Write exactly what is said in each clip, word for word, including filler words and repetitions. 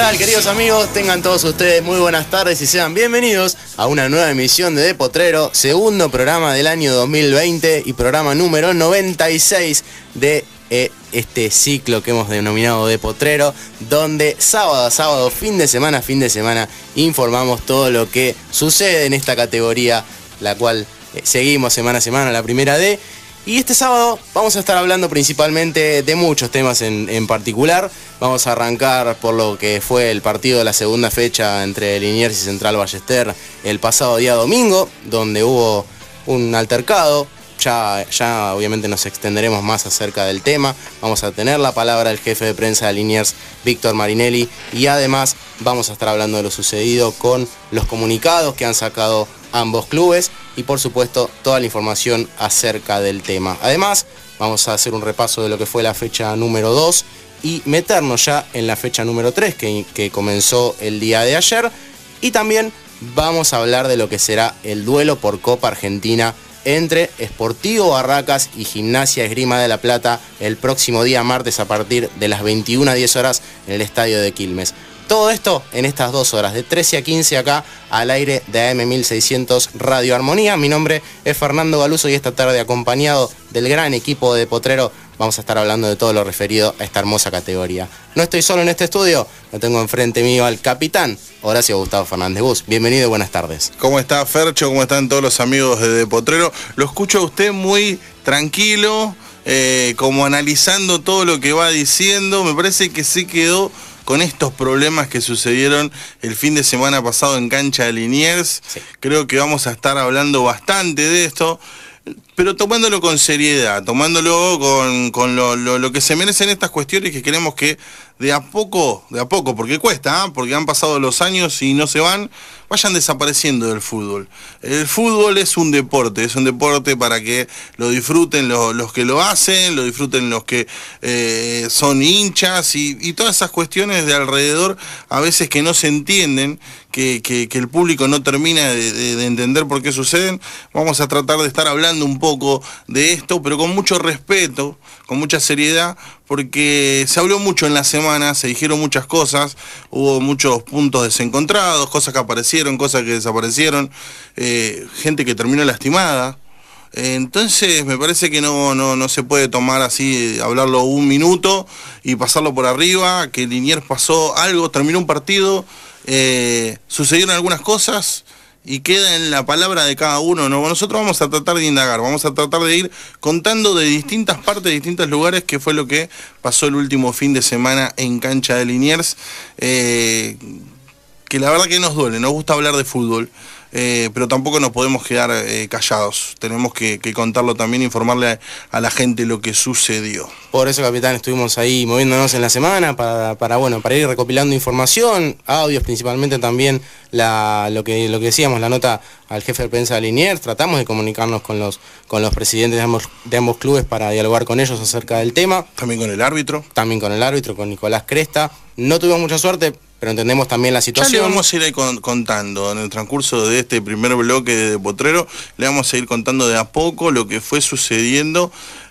tal, queridos amigos? Tengan todos ustedes muy buenas tardes y sean bienvenidos a una nueva emisión de De Potrero, segundo programa del año dos mil veinte y programa número noventa y seis de eh, este ciclo que hemos denominado De Potrero, donde sábado a sábado, fin de semana a fin de semana, informamos todo lo que sucede en esta categoría, la cual eh, seguimos semana a semana, la primera D. Y este sábado vamos a estar hablando principalmente de muchos temas en, en particular. Vamos a arrancar por lo que fue el partido de la segunda fecha entre Liniers y Central Ballester el pasado día domingo, donde hubo un altercado. Ya, ya obviamente nos extenderemos más acerca del tema. Vamos a tener la palabra del jefe de prensa de Liniers, Víctor Marinelli, y además vamos a estar hablando de lo sucedido con los comunicados que han sacado ambos clubes y por supuesto toda la información acerca del tema. Además vamos a hacer un repaso de lo que fue la fecha número dos y meternos ya en la fecha número tres que, que comenzó el día de ayer, y también vamos a hablar de lo que será el duelo por Copa Argentina entre Sportivo Barracas y Gimnasia Esgrima de la Plata el próximo día martes a partir de las veintiuna a diez horas en el estadio de Quilmes. Todo esto en estas dos horas, de trece a quince acá al aire de A M mil seiscientos Radio Armonía. Mi nombre es Fernando Galuso y esta tarde, acompañado del gran equipo de Potrero, vamos a estar hablando de todo lo referido a esta hermosa categoría. No estoy solo en este estudio, lo tengo enfrente mío al capitán Horacio Gustavo Fernández Bus. Bienvenido y buenas tardes. ¿Cómo está, Fercho? ¿Cómo están todos los amigos de, de Potrero? Lo escucho a usted muy tranquilo, eh, como analizando todo lo que va diciendo. Me parece que se quedó con estos problemas que sucedieron el fin de semana pasado en cancha de Liniers. Sí. Creo que vamos a estar hablando bastante de esto, pero tomándolo con seriedad, tomándolo con, con lo, lo, lo que se merecen estas cuestiones, que queremos que de a poco, de a poco, porque cuesta, ¿eh? Porque han pasado los años y no se van, vayan desapareciendo del fútbol. El fútbol es un deporte, es un deporte para que lo disfruten los, los que lo hacen, lo disfruten los que eh, son hinchas y, y todas esas cuestiones de alrededor a veces que no se entienden, que, que, que el público no termina de, de, de entender por qué suceden. Vamos a tratar de estar hablando un poco de esto, pero con mucho respeto, con mucha seriedad, porque se habló mucho en la semana, se dijeron muchas cosas, hubo muchos puntos desencontrados, cosas que aparecieron, cosas que desaparecieron, eh, gente que terminó lastimada. Eh, entonces me parece que no, no, no se puede tomar así, hablarlo un minuto y pasarlo por arriba, que Liniers pasó algo, terminó un partido, eh, sucedieron algunas cosas y queda en la palabra de cada uno, ¿no? Nosotros vamos a tratar de indagar, vamos a tratar de ir contando de distintas partes, de distintos lugares, qué fue lo que pasó el último fin de semana en cancha de Liniers, eh, que la verdad que nos duele, nos gusta hablar de fútbol, eh, pero tampoco nos podemos quedar eh, callados, tenemos que, que contarlo también, informarle a, a la gente lo que sucedió. Por eso, capitán, estuvimos ahí moviéndonos en la semana para, para, bueno, para ir recopilando información, audios principalmente, también la, lo, que, lo que decíamos, la nota al jefe de prensa de Liniers. Tratamos de comunicarnos con los, con los presidentes de ambos, de ambos clubes para dialogar con ellos acerca del tema. También con el árbitro. También con el árbitro, con Nicolás Cresta. No tuvimos mucha suerte, pero entendemos también la situación. Ya le vamos a ir ahí con, contando en el transcurso de este primer bloque de Potrero, le vamos a ir contando de a poco lo que fue sucediendo,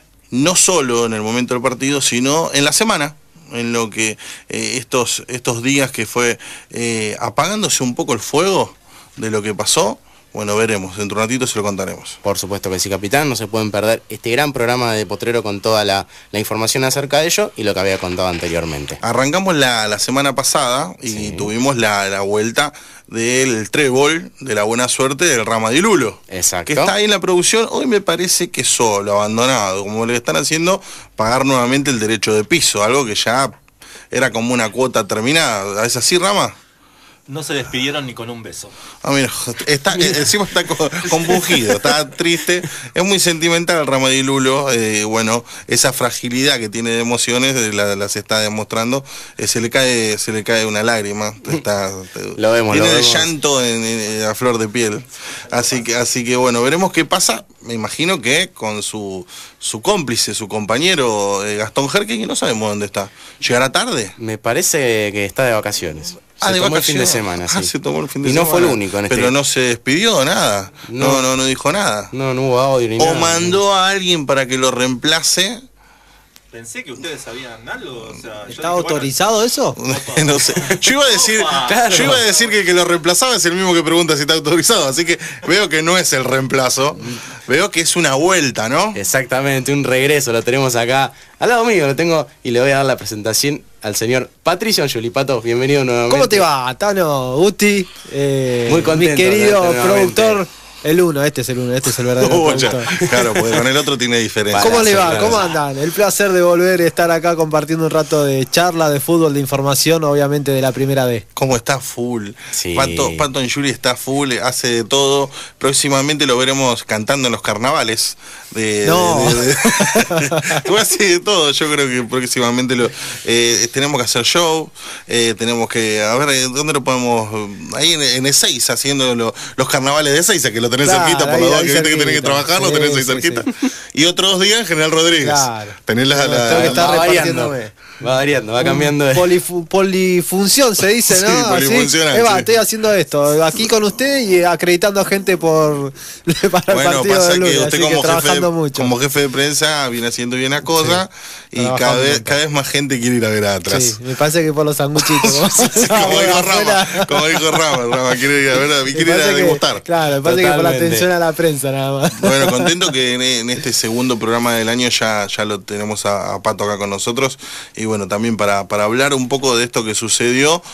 no solo en el momento del partido, sino en la semana, en lo que eh, estos, estos días que fue eh, apagándose un poco el fuego de lo que pasó. Bueno, veremos, dentro de un ratito se lo contaremos. Por supuesto que sí, capitán, no se pueden perder este gran programa de Potrero con toda la, la información acerca de ello y lo que había contado anteriormente. Arrancamos la, la semana pasada y sí, tuvimos la, la vuelta del trébol de la buena suerte del Ramadilulo. Exacto. Que está ahí en la producción, hoy me parece que solo, abandonado, como le están haciendo pagar nuevamente el derecho de piso, algo que ya era como una cuota terminada. ¿Es así, Rama? No se despidieron ni con un beso. Ah, mira, está, encima está compungido, está triste, es muy sentimental el Ramadilulo, eh, bueno, esa fragilidad que tiene de emociones la, las está demostrando, eh, se le cae se le cae una lágrima, está, lo vemos, tiene lo el vemos. llanto en, en, a flor de piel, así que, así que bueno, veremos qué pasa, me imagino que con su, su cómplice, su compañero eh, Gastón Jerque, que no sabemos dónde está, ¿llegará tarde? Me parece que está de vacaciones. Ah, se de tomó vacaciones. el fin de semana, ah, sí. se tomó el fin de y no semana. fue el único en este. Pero no se despidió, nada. No, no, no, no dijo nada. No, no hubo audio ni o nada. mandó a alguien para que lo reemplace Pensé que ustedes sabían algo. O sea, ¿Está autorizado bueno, eso? No sé. Yo iba a decir, claro. yo iba a decir que el que lo reemplazaba es el mismo que pregunta si está autorizado. Así que veo que no es el reemplazo. Veo que es una vuelta, ¿no? Exactamente, un regreso. Lo tenemos acá al lado mío. Lo tengo y le voy a dar la presentación al señor Patricio Angiuli. Pato, bienvenido nuevamente. ¿Cómo te va, Tano? Gusti. Eh, Muy contento. Mi querido productor. El uno, este es el uno, este es el verdadero uh, productor. Claro, porque con el otro tiene diferencia. ¿Cómo le va? ¿Cómo andan? El placer de volver a estar acá compartiendo un rato de charla, de fútbol, de información, obviamente de la primera vez. ¿Cómo está full? Sí. Pato, Pato Angiuli está full, hace de todo. Próximamente lo veremos cantando en los carnavales. De, no. de, de, de, hace de todo. Yo creo que próximamente lo eh, tenemos que hacer show. Eh, tenemos que, a ver, ¿dónde lo podemos? Ahí en, en Ezeiza, haciendo lo, los carnavales de Ezeiza, que lo tenés claro, cerquita por los dos, que gente que tenés que trabajar, sí, lo tenés ahí sí, cerquita. Sí. Y otros días en General Rodríguez. Claro. Tenés la, la, Tengo que estar va repartiéndome. Variando, va variando, va cambiando. De... Polifu, polifunción se dice, ¿no? Sí, polifuncional. Eva, sí. estoy haciendo esto, aquí con usted y acreditando a gente por para bueno, el partido pasa de lunes, que usted así como, que jefe trabajando de, mucho. como jefe de prensa viene haciendo bien la cosa sí, y cada vez, cada vez más gente quiere ir a ver atrás. Sí, me parece que por los sanguchitos. sí, como, dijo Rama, como dijo Rama, Rama quiere ir a ver, quiere ir a degustar. Que, claro, me parece Totalmente. que por la atención a la prensa nada más. Bueno, contento que en, en este segundo programa del año ya, ya lo tenemos a, a Pato acá con nosotros y bueno, también para, para hablar un poco de esto que sucedió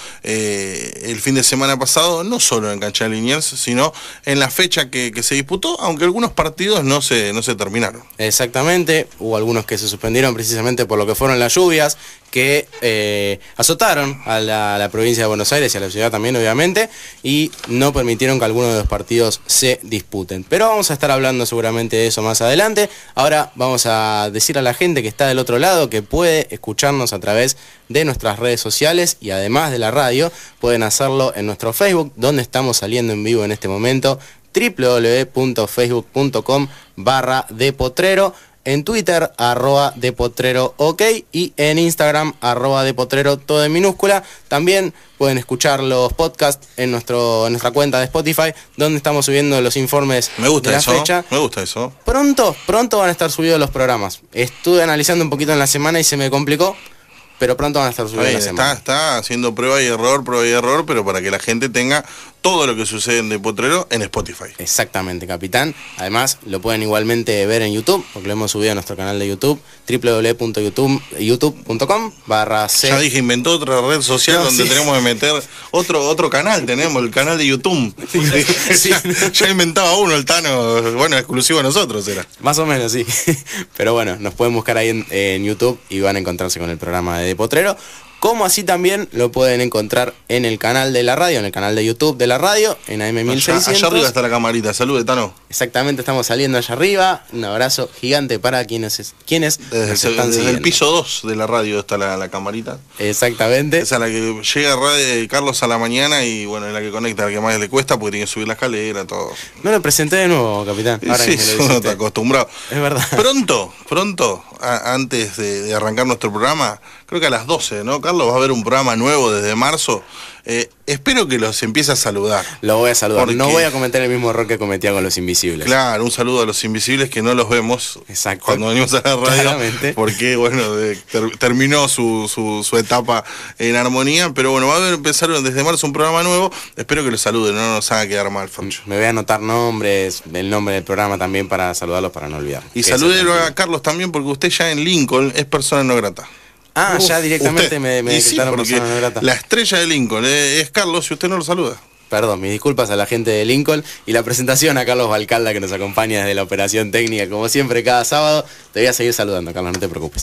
eh, el fin de semana pasado, no solo en Cancha de Liniers, sino en la fecha que, que se disputó, aunque algunos partidos no se, no se terminaron. Exactamente, hubo algunos que se suspendieron precisamente por lo que fueron las lluvias que eh, azotaron a la, a la provincia de Buenos Aires y a la ciudad también obviamente y no permitieron que algunos de los partidos se disputen. Pero vamos a estar hablando seguramente de eso más adelante. Ahora vamos a decir a la gente que está del otro lado que puede escucharnos a través de nuestras redes sociales y además de la radio pueden hacerlo en nuestro Facebook donde estamos saliendo en vivo en este momento, doble u doble u doble u punto facebook punto com barra depotrero, en Twitter arroba depotrero ok y en Instagram arroba depotrero todo en minúscula. También pueden escuchar los podcasts en nuestro en nuestra cuenta de Spotify donde estamos subiendo los informes me gusta de la eso, fecha. Me gusta eso. Pronto, pronto van a estar subidos los programas. Estuve analizando un poquito en la semana y se me complicó. Pero pronto van a estar subidos Ahí, la está, semana. Está haciendo prueba y error, prueba y error, pero para que la gente tenga todo lo que sucede en Depotrero en Spotify. Exactamente, capitán. Además, lo pueden igualmente ver en YouTube, porque lo hemos subido a nuestro canal de YouTube, doble u doble u doble u punto youtube punto com barra c. Ya dije, inventó otra red social no, donde sí. tenemos que meter otro otro canal, tenemos el canal de YouTube. Sí. ya, ya inventaba uno, el Tano, bueno, exclusivo a nosotros era. Más o menos, sí. Pero bueno, nos pueden buscar ahí en, en YouTube y van a encontrarse con el programa de Depotrero. Como así también lo pueden encontrar en el canal de la radio, en el canal de YouTube de la radio, en A M mil seiscientos. Allá, allá arriba está la camarita, salude, Tano. Exactamente, estamos saliendo allá arriba. Un abrazo gigante para quienes, quienes desde, nos están desde siguiendo. El piso dos de la radio está la, la camarita. Exactamente. Esa es la que llega radio, Carlos a la mañana y bueno, es la que conecta, la que más le cuesta porque tiene que subir la escalera, todo. No lo presenté de nuevo, capitán. Ahora sí, que me lo no está acostumbrado. Es verdad. Pronto, pronto, a, antes de, de arrancar nuestro programa, creo que a las doce, ¿no, Carlos? Va a haber un programa nuevo desde marzo. Eh, espero que los empiece a saludar. Lo voy a saludar. Porque... No voy a cometer el mismo error que cometía con los invisibles. Claro, un saludo a los invisibles que no los vemos. Exacto. Cuando venimos a la radio. Claramente. Porque, bueno, de, ter, terminó su, su, su etapa en armonía. Pero bueno, va a empezar desde marzo un programa nuevo. Espero que los saluden, no nos haga quedar mal, Foncho. Me voy a anotar nombres, el nombre del programa también para saludarlos, para no olvidar. Y salúdelo a Carlos también porque usted ya en Lincoln es persona no grata. Ah, Uf, ya directamente usted. me, me decretaron sí, persona no grata. La estrella de Lincoln eh, es Carlos si usted no lo saluda. Perdón, mis disculpas a la gente de Lincoln y la presentación a Carlos Valcalda que nos acompaña desde la operación técnica, como siempre cada sábado. Te voy a seguir saludando, Carlos, no te preocupes.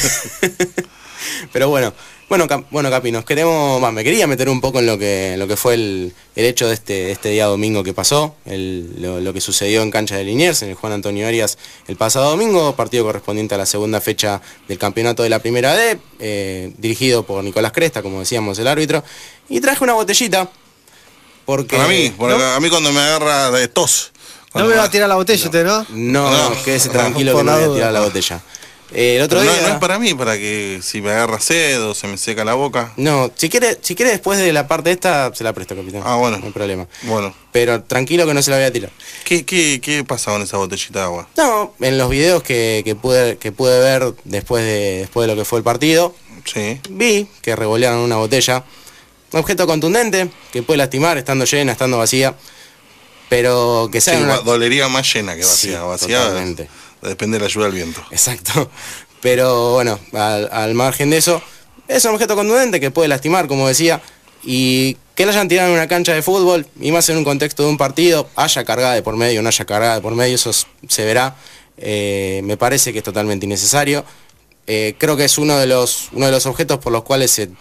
Pero bueno, bueno, Cap, bueno, Capi, nos queremos, más, me quería meter un poco en lo que, en lo que fue el, el hecho de este, este día domingo que pasó, el, lo, lo que sucedió en Cancha de Liniers, en el Juan Antonio Arias el pasado domingo, partido correspondiente a la segunda fecha del campeonato de la Primera D, eh, dirigido por Nicolás Cresta, como decíamos, el árbitro, y traje una botellita, porque... Para mí, porque ¿no? a mí cuando me agarra de tos... No me va a tirar la botella, no. usted, ¿no? No, no, no, quédese no, tranquilo que no la voy a duda. tirar la botella. Eh, el otro Pero día... no, no es para mí, para que si me agarra sed o se me seca la boca. No, si quiere, si quiere después de la parte esta, se la presto, capitán. Ah, bueno. No hay problema. Bueno, Pero tranquilo que no se la voy a tirar. ¿qué, qué, qué pasa con esa botellita de agua? No, en los videos que, que pude que pude ver después de después de lo que fue el partido, Sí. vi que revolearon una botella. Un objeto contundente que puede lastimar estando llena, estando vacía. Pero que sea Sí, una... dolería más llena que Sí, vacía. vacía totalmente. depende de la ayuda del viento. Exacto. Pero bueno, al, al margen de eso, es un objeto contundente que puede lastimar, como decía, y que lo hayan tirado en una cancha de fútbol, y más en un contexto de un partido, haya cargada de por medio, no haya cargada de por medio, eso se verá. Eh, me parece que es totalmente innecesario. Eh, creo que es uno de los, uno de los objetos por los cuales se,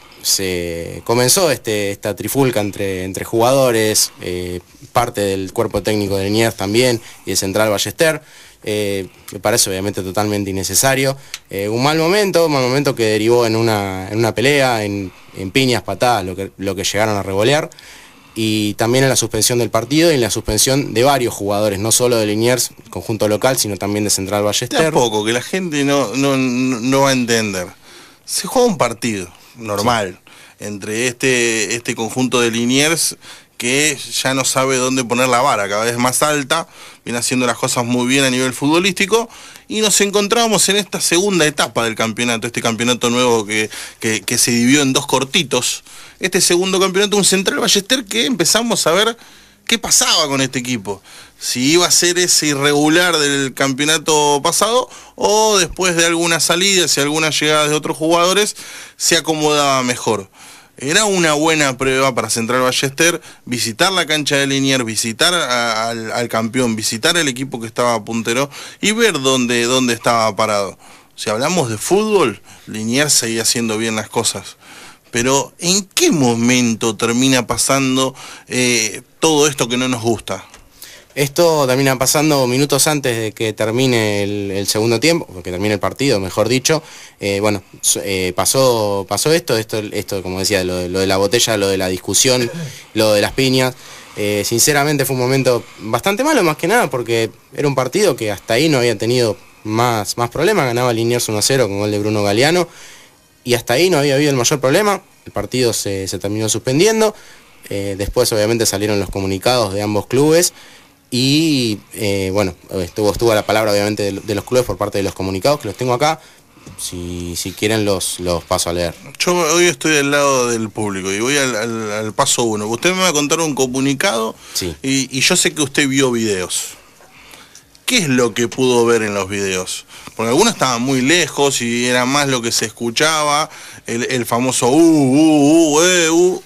se comenzó este, esta trifulca entre, entre jugadores, eh, parte del cuerpo técnico de Liniers también, y de Central Ballester. Eh, me parece obviamente totalmente innecesario. Eh, un mal momento, un mal momento que derivó en una, en una pelea, en, en piñas, patadas, lo que, lo que llegaron a revolear. Y también en la suspensión del partido y en la suspensión de varios jugadores, no solo de Liniers, conjunto local, sino también de Central Ballester. De a poco, que la gente no, no, no va a entender. Se juega un partido normal sí. entre este, este conjunto de Liniers que ya no sabe dónde poner la vara, cada vez más alta, viene haciendo las cosas muy bien a nivel futbolístico, y nos encontramos en esta segunda etapa del campeonato, este campeonato nuevo que, que, que se dividió en dos cortitos, este segundo campeonato, un Central Ballester que empezamos a ver qué pasaba con este equipo, si iba a ser ese irregular del campeonato pasado, o después de algunas salidas y algunas llegadas de otros jugadores, se acomodaba mejor. Era una buena prueba para Central Ballester visitar la cancha de Liniers, visitar a, al, al campeón, visitar el equipo que estaba puntero y ver dónde, dónde estaba parado. Si hablamos de fútbol, Liniers seguía haciendo bien las cosas. Pero ¿en qué momento termina pasando eh, todo esto que no nos gusta? Esto termina pasando minutos antes de que termine el, el segundo tiempo, o que termine el partido, mejor dicho. Eh, bueno, eh, pasó pasó esto, esto, esto como decía, lo, lo de la botella, lo de la discusión, lo de las piñas. Eh, sinceramente fue un momento bastante malo, más que nada, porque era un partido que hasta ahí no había tenido más, más problemas. Ganaba Liniers uno a cero con gol de Bruno Galeano, y hasta ahí no había habido el mayor problema. El partido se, se terminó suspendiendo. Eh, después obviamente salieron los comunicados de ambos clubes. Y eh, bueno, estuvo, estuvo la palabra obviamente de, de los clubes por parte de los comunicados, que los tengo acá. Si, si quieren los, los paso a leer. Yo hoy estoy del lado del público y voy al, al, al paso uno. Usted me va a contar un comunicado sí. y, y yo sé que usted vio videos. ¿Qué es lo que pudo ver en los videos? Porque algunos estaban muy lejos y era más lo que se escuchaba, el, el famoso uh, uh, uh, eh, uh.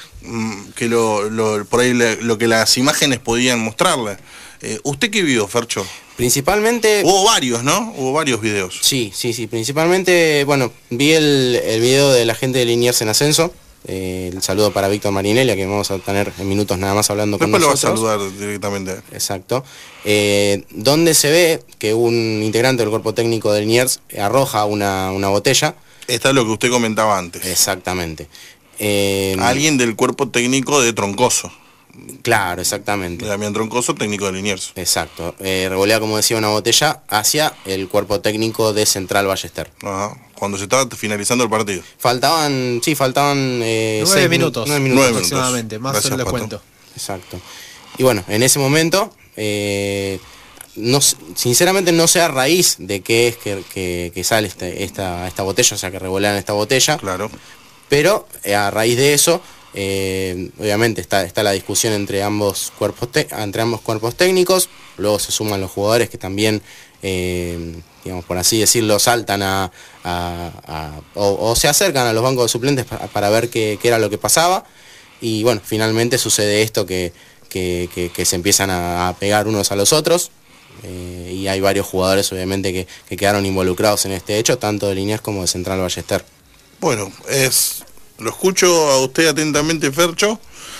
que lo, lo, por ahí le, lo que las imágenes podían mostrarle. Eh, ¿Usted qué vio, Fercho? Principalmente... Hubo varios, ¿no? Hubo varios videos. Sí, sí, sí. Principalmente, bueno, vi el, el video de la gente de Liniers en ascenso. Eh, el saludo para Víctor Marinelli, que vamos a tener en minutos nada más hablando Después con nosotros. nosotros. Después lo va a saludar directamente. Exacto. Eh, donde se ve que un integrante del cuerpo técnico de Liniers arroja una, una botella. Esta es lo que usted comentaba antes. Exactamente. Eh, Alguien del cuerpo técnico de Troncoso. Claro, exactamente. De Damián Troncoso, técnico de Liniers. Exacto. Eh, revolea, como decía, una botella hacia el cuerpo técnico de Central Ballester. Ajá. Cuando se estaba finalizando el partido. Faltaban, sí, faltaban... Eh, nueve seis minutos. Nueve minutos. Nueve aproximadamente, más Gracias, el Pato. descuento. Exacto. Y bueno, en ese momento, eh, no, sinceramente no sé a raíz de qué es que, que, que sale este, esta, esta botella, o sea, que revolean esta botella. Claro. Pero eh, a raíz de eso, eh, obviamente está, está la discusión entre ambos cuerpos te entre ambos cuerpos técnicos. Luego se suman los jugadores que también, eh, digamos por así decirlo, saltan a, a, a o, o se acercan a los bancos de suplentes para, para ver qué, qué era lo que pasaba. Y bueno, finalmente sucede esto que, que, que, que se empiezan a, a pegar unos a los otros. Eh, y hay varios jugadores obviamente que, que quedaron involucrados en este hecho, tanto de Liniers como de Central Ballester. Bueno, es lo escucho a usted atentamente, Fercho.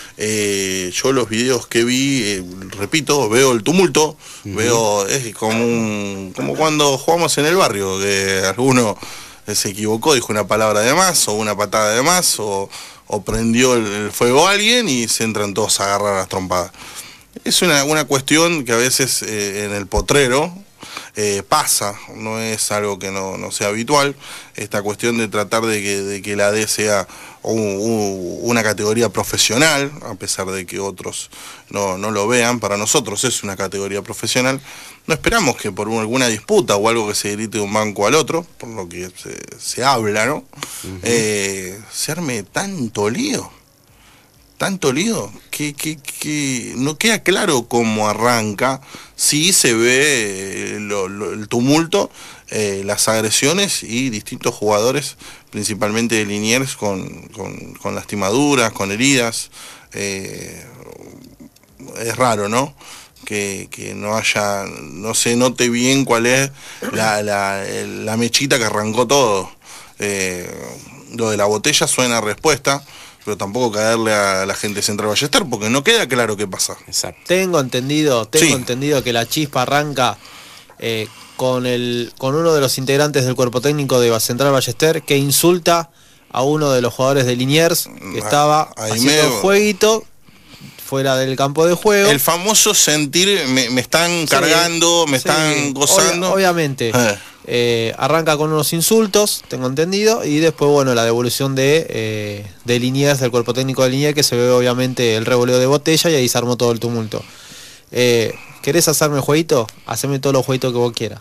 Eh, yo los videos que vi, eh, repito, veo el tumulto, uh-huh. veo, es como un, como cuando jugamos en el barrio, que alguno se equivocó, dijo una palabra de más, o una patada de más, o, o prendió el, el fuego a alguien y se entran todos a agarrar las trompadas. Es una, una cuestión que a veces eh, en el potrero eh, pasa, no es algo que no, no sea habitual, esta cuestión de tratar de que, de que la D sea un, un, una categoría profesional, a pesar de que otros no, no lo vean, para nosotros es una categoría profesional. No esperamos que por alguna disputa o algo que se grite de un banco al otro, por lo que se, se habla, ¿no? Uh-huh. eh, se arme tanto lío. Tanto lío que, que, que no queda claro cómo arranca. Sí se ve lo, lo, el tumulto, eh, las agresiones y distintos jugadores, principalmente de Liniers, con, con, con lastimaduras, con heridas. Eh, es raro, ¿no? Que, que no haya, no se note bien cuál es la, la, la mechita que arrancó todo. Eh, lo de la botella suena a respuesta, pero tampoco caerle a la gente de Central Ballester porque no queda claro qué pasa. Exacto. Tengo entendido, tengo Sí. entendido que la chispa arranca eh, con el con uno de los integrantes del cuerpo técnico de Central Ballester que insulta a uno de los jugadores de Liniers que estaba Ahí haciendo me- un jueguito fuera del campo de juego. El famoso sentir, me, me están cargando, me Sí, están gozando. obvia- obviamente. Eh. Eh, arranca con unos insultos, tengo entendido, y después, bueno, la devolución de, eh, de Liniers, del cuerpo técnico de Liniers, que se ve obviamente el revoleo de botella y ahí se armó todo el tumulto. Eh, ¿Querés hacerme jueguito? Haceme todos los jueguitos que vos quieras.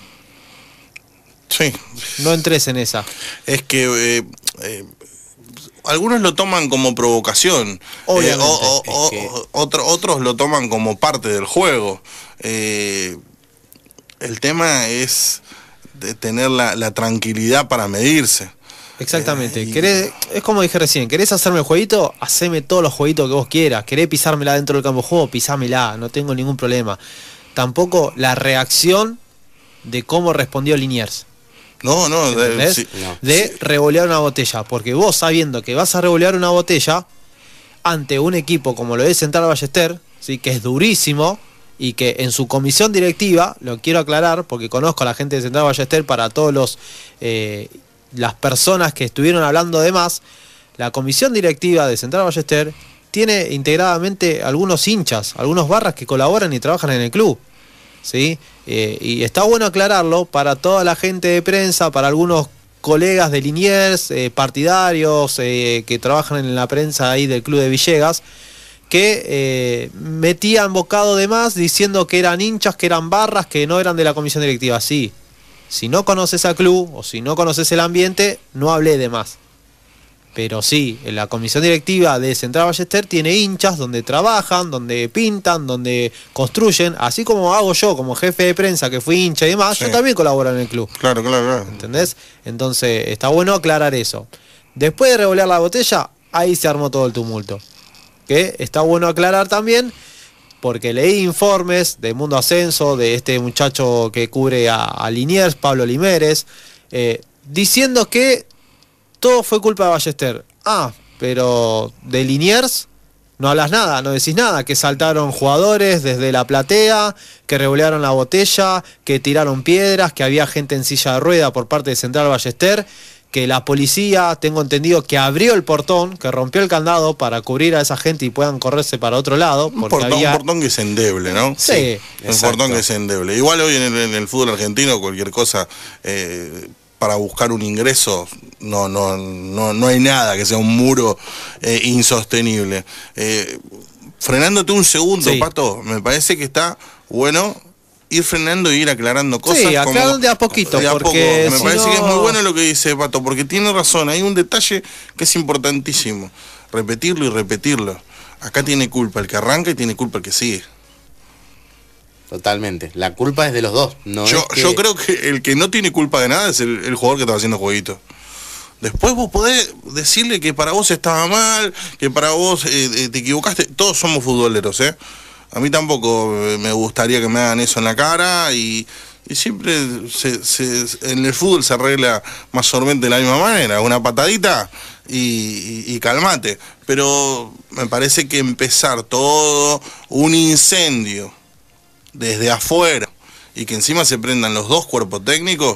Sí, No entres en esa. es que eh, eh, algunos lo toman como provocación, Obviamente, eh, o- o- es o- que- otro- otros lo toman como parte del juego. Eh, el tema es de tener la, la tranquilidad para medirse. Exactamente. Eh, y- ¿Querés, es como dije recién, ¿querés hacerme el jueguito? Haceme todos los jueguitos que vos quieras. ¿Querés pisármela dentro del campo de juego? Pisámela, no tengo ningún problema. Tampoco la reacción de cómo respondió Liniers. No, no, de- ¿Entendés? sí. No. De revolear una botella. Porque vos sabiendo que vas a revolear una botella ante un equipo como lo es Central Ballester, ¿sí? Que es durísimo y que en su comisión directiva, lo quiero aclarar porque conozco a la gente de Central Ballester, para todos los eh, las personas que estuvieron hablando de más, la comisión directiva de Central Ballester tiene integradamente algunos hinchas, algunos barras que colaboran y trabajan en el club. ¿Sí? Eh, y está bueno aclararlo para toda la gente de prensa, para algunos colegas de Liniers, eh, partidarios eh, que trabajan en la prensa ahí del club de Villegas, que eh, metían bocado de más diciendo que eran hinchas, que eran barras, que no eran de la comisión directiva. Sí, si no conoces al club o si no conoces el ambiente, no hablé de más. Pero sí, la comisión directiva de Central Ballester tiene hinchas donde trabajan, donde pintan, donde construyen, así como hago yo como jefe de prensa que fui hincha y demás, Sí. yo también colaboro en el club. Claro, claro, claro. ¿Entendés? Entonces está bueno aclarar eso. Después de revolear la botella, ahí se armó todo el tumulto. Que está bueno aclarar también, porque leí informes de Mundo Ascenso, de este muchacho que cubre a, a Liniers, Pablo Limeres, eh, diciendo que todo fue culpa de Ballester. Ah, pero de Liniers no hablas nada, no decís nada, que saltaron jugadores desde la platea, que revolearon la botella, que tiraron piedras, que había gente en silla de rueda por parte de Central Ballester, que la policía, tengo entendido, que abrió el portón, que rompió el candado para cubrir a esa gente y puedan correrse para otro lado. Un Porque portón, había... un portón que es endeble, ¿no? Sí, Un exacto. portón que es endeble. Igual hoy en el, en el fútbol argentino, cualquier cosa, eh, para buscar un ingreso, no, no, no, no hay nada que sea un muro eh, insostenible. Eh, frenándote un segundo, Sí. Pato, me parece que está bueno ir frenando y ir aclarando cosas. Sí, como- aclarando de a poquito, de a porque poco. Me si parece no- que es muy bueno lo que dice Pato, porque tiene razón. Hay un detalle que es importantísimo. Repetirlo y repetirlo. Acá tiene culpa el que arranca y tiene culpa el que sigue. Totalmente. La culpa es de los dos. No yo, es que- yo creo que el que no tiene culpa de nada es el, el jugador que estaba haciendo jueguito. Después vos podés decirle que para vos estaba mal, que para vos eh, eh, te equivocaste. Todos somos futboleros, ¿eh? A mí tampoco eh, me gustaría que me hagan eso en la cara y, y siempre se, se- en el fútbol se arregla mayormente de la misma manera. Una patadita y, y, y calmate. Pero me parece que empezar todo un incendio desde afuera y que encima se prendan los dos cuerpos técnicos,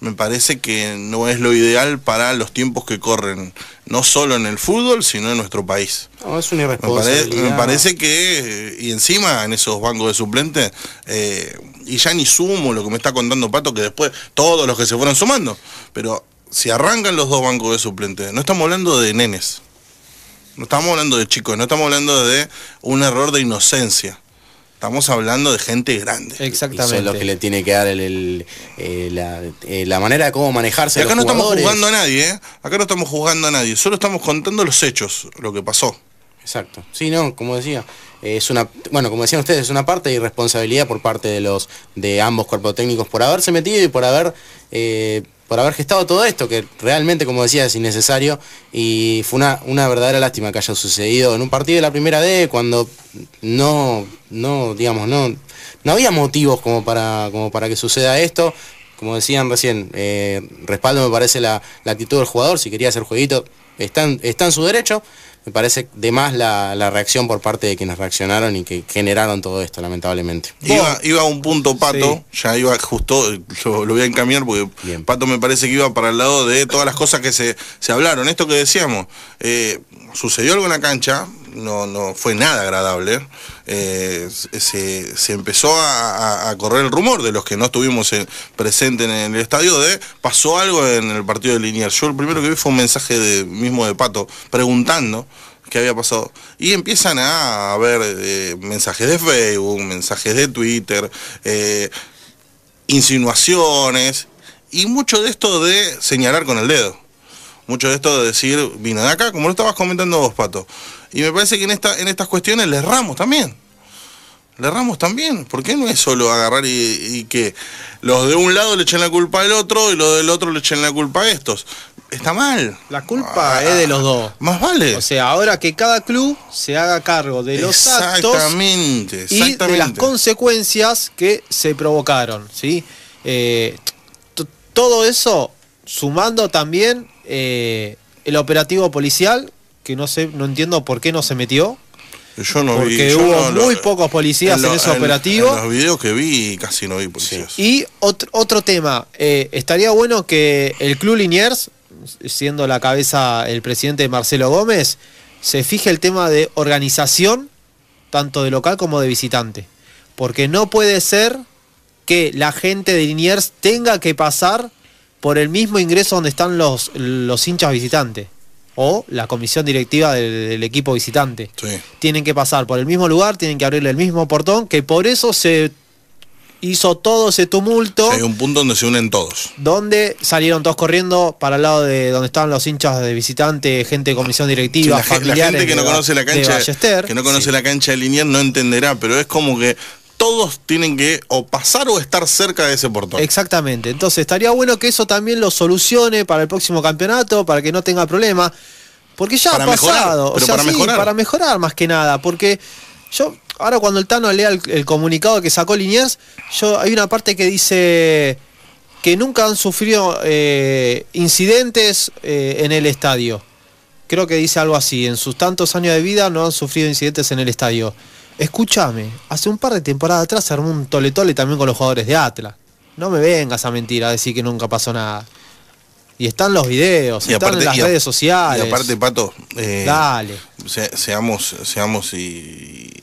me parece que no es lo ideal para los tiempos que corren, no solo en el fútbol, sino en nuestro país. No, es una Me, irresponsabilidad. pare, me parece que, y encima en esos bancos de suplentes, eh, y ya ni sumo lo que me está contando Pato, que después todos los que se fueron sumando, pero si arrancan los dos bancos de suplentes, no estamos hablando de nenes, no estamos hablando de chicos, no estamos hablando de un error de inocencia. Estamos hablando de gente grande. Exactamente. Eso es lo que le tiene que dar el, el, eh, la, eh, la manera de cómo manejarse. Y acá los no estamos jugadores. juzgando a nadie, ¿eh? Acá no estamos juzgando a nadie, solo estamos contando los hechos, lo que pasó. Exacto. Sí, no, como decía, eh, es una, bueno, como decían ustedes, es una parte de irresponsabilidad por parte de los, de ambos cuerpos técnicos por haberse metido y por haber, eh, por haber gestado todo esto, que realmente, como decía, es innecesario, y fue una, una verdadera lástima que haya sucedido en un partido de la primera D, cuando no, no, digamos, no, no había motivos como para, como para que suceda esto. Como decían recién, eh, respaldo me parece la, la actitud del jugador, si quería hacer jueguito, está en, está en su derecho. Me parece de más la, la reacción por parte de quienes reaccionaron y que generaron todo esto, lamentablemente. Iba, iba a un punto Pato, Sí. ya iba justo, yo lo voy a encaminar porque Bien. Pato me parece que iba para el lado de todas las cosas que se, se hablaron. Esto que decíamos, eh, sucedió algo en la cancha, no, no fue nada agradable. Eh, se, se empezó a, a, a correr el rumor de los que no estuvimos en, presentes en el estadio de pasó algo en el partido de Liniers. Yo el primero que vi fue un mensaje de, mismo de Pato preguntando qué había pasado. Y empiezan a ver eh, mensajes de Facebook, mensajes de Twitter, eh, insinuaciones, y mucho de esto de señalar con el dedo. Mucho de esto de decir, vino de acá, como lo estabas comentando vos, Pato. Y me parece que en, esta, en estas cuestiones le erramos también. Le erramos también. ¿Por qué no es solo agarrar y, y que los de un lado le echen la culpa al otro y los del otro le echen la culpa a estos? Está mal. La culpa Ah, es de los dos. Más vale. O sea, ahora que cada club se haga cargo de los actos Exactamente, y exactamente. de las consecuencias que se provocaron, ¿sí? Eh, t- todo eso sumando también eh, el operativo policial, que no sé, no entiendo por qué no se metió, Yo no porque vi, yo hubo no lo- muy pocos policías en, lo- ese operativo. En los videos que vi casi no vi policías. Y otro, otro tema, eh, estaría bueno que el Club Liniers, siendo la cabeza el presidente Marcelo Gómez, se fije el tema de organización, tanto de local como de visitante. Porque no puede ser que la gente de Liniers tenga que pasar por el mismo ingreso donde están los, los hinchas visitantes o la comisión directiva del, del equipo visitante. Sí. Tienen que pasar por el mismo lugar, tienen que abrirle el mismo portón, que por eso se hizo todo ese tumulto, Sí, hay un punto donde se unen todos. donde salieron todos corriendo para el lado de donde estaban los hinchas de visitante, gente de comisión Sí, directiva, la, ge- la familiares gente que no de- conoce la de cancha, Ballester. que no conoce Sí. la cancha de Liniers no entenderá, pero es como que todos tienen que o pasar o estar cerca de ese portón. Exactamente, entonces estaría bueno que eso también lo solucione para el próximo campeonato, para que no tenga problema, porque ya Para ha mejorar, pasado, pero o sea, para sí, mejorar. para mejorar más que nada, porque yo, ahora cuando el Tano lea el, el comunicado que sacó Liniers, yo hay una parte que dice que nunca han sufrido eh, incidentes eh, en el estadio. Creo que dice algo así, en sus tantos años de vida no han sufrido incidentes en el estadio. Escúchame, hace un par de temporadas atrás se armó un tole tole también con los jugadores de Atlas. No me vengas a mentir, a decir que nunca pasó nada. Y están los videos, Y están aparte- en las y a- redes sociales. Y aparte, Pato, eh, Dale. se- seamos, seamos y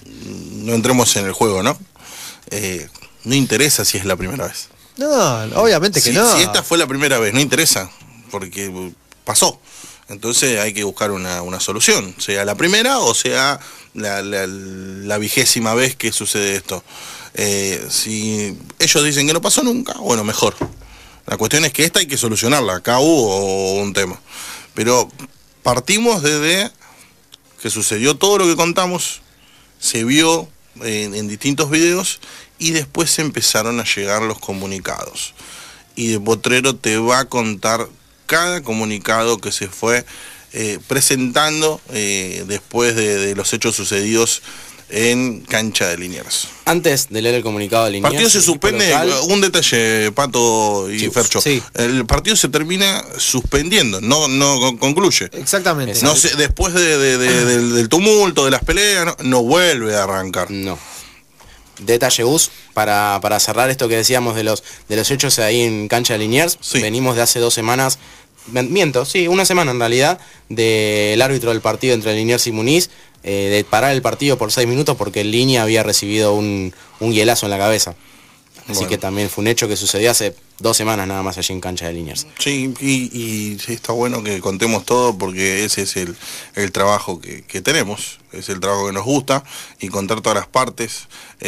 no entremos en el juego, ¿no? Eh, no interesa si es la primera vez. No, obviamente que si, no. si esta fue la primera vez, no interesa, porque pasó. Entonces hay que buscar una, una solución, sea la primera o sea la, la, la vigésima vez que sucede esto. Eh, si ellos dicen que no pasó nunca, bueno, mejor. La cuestión es que esta hay que solucionarla, acá hubo un tema. Pero partimos desde que sucedió todo lo que contamos, se vio en, en distintos videos y después empezaron a llegar los comunicados. Y de Potrero te va a contar cada comunicado que se fue eh, presentando eh, después de, de los hechos sucedidos en cancha de Liniers. Antes de leer el comunicado de El Liniers, partido se el equipo suspende, local- un detalle, Pato y Sí, Fercho. sí. El partido se termina suspendiendo, no, no con- concluye. Exactamente. No sé, después de, de- de- del, del tumulto, de las peleas, no, no vuelve a arrancar. No. Detalle Gus, para, para cerrar esto que decíamos de los, de los hechos ahí en cancha de Liniers, Sí. venimos de hace dos semanas, miento, sí, una semana en realidad, del árbitro del partido entre Liniers y Muniz, eh, de parar el partido por seis minutos porque en línea había recibido un, un hielazo en la cabeza. Así Bueno. que también fue un hecho que sucedió hace dos semanas nada más allí en cancha de Liniers. Sí, y, y sí, está bueno que contemos todo porque ese es el, el trabajo que, que tenemos, es el trabajo que nos gusta y contar todas las partes.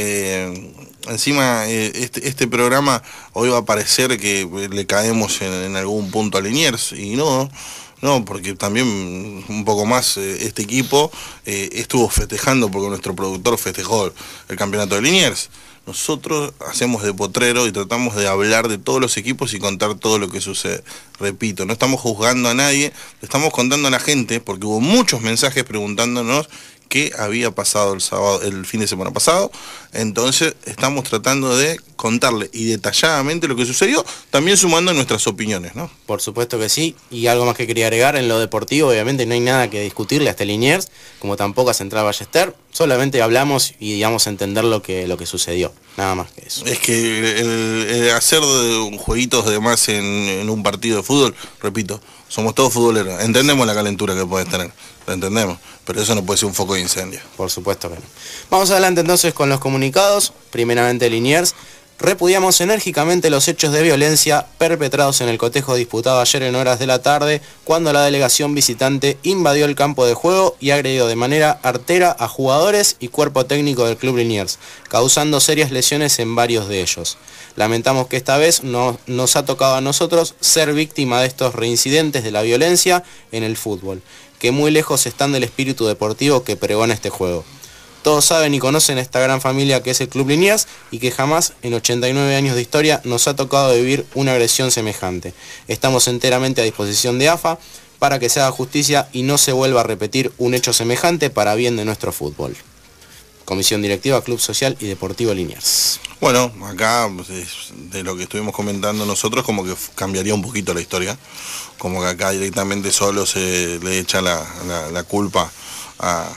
Eh, encima, eh, este, este programa hoy va a parecer que le caemos en, en algún punto a Liniers y no, no, porque también un poco más eh, este equipo eh, estuvo festejando porque nuestro productor festejó el, el campeonato de Liniers. Nosotros hacemos de potrero y tratamos de hablar de todos los equipos y contar todo lo que sucede. Repito, no estamos juzgando a nadie, le estamos contando a la gente, porque hubo muchos mensajes preguntándonos qué había pasado el sábado, el fin de semana pasado. Entonces estamos tratando de contarle y detalladamente lo que sucedió, también sumando nuestras opiniones, ¿no? Por supuesto que sí, y algo más que quería agregar, en lo deportivo obviamente no hay nada que discutirle hasta Liniers, como tampoco a Central Ballester, solamente hablamos y digamos entender lo que, lo que sucedió, nada más que eso. Es que el, el hacer de jueguitos de más en, en un partido de fútbol, repito, somos todos futboleros, entendemos la calentura que puedes tener, lo entendemos, pero eso no puede ser un foco de incendio. Por supuesto que no. Vamos adelante entonces con los comunicados, primeramente Liniers. Repudiamos enérgicamente los hechos de violencia perpetrados en el cotejo disputado ayer en horas de la tarde, cuando la delegación visitante invadió el campo de juego y agredió de manera artera a jugadores y cuerpo técnico del club Liniers, causando serias lesiones en varios de ellos. Lamentamos que esta vez no, nos ha tocado a nosotros ser víctima de estos reincidentes de la violencia en el fútbol, que muy lejos están del espíritu deportivo que pregona este juego. Todos saben y conocen esta gran familia que es el Club Liniers y que jamás en ochenta y nueve años de historia nos ha tocado vivir una agresión semejante. Estamos enteramente a disposición de A F A para que se haga justicia y no se vuelva a repetir un hecho semejante para bien de nuestro fútbol. Comisión Directiva, Club Social y Deportivo Liniers. Bueno, acá pues, de lo que estuvimos comentando nosotros como que cambiaría un poquito la historia, como que acá directamente solo se le echa la, la, la culpa a...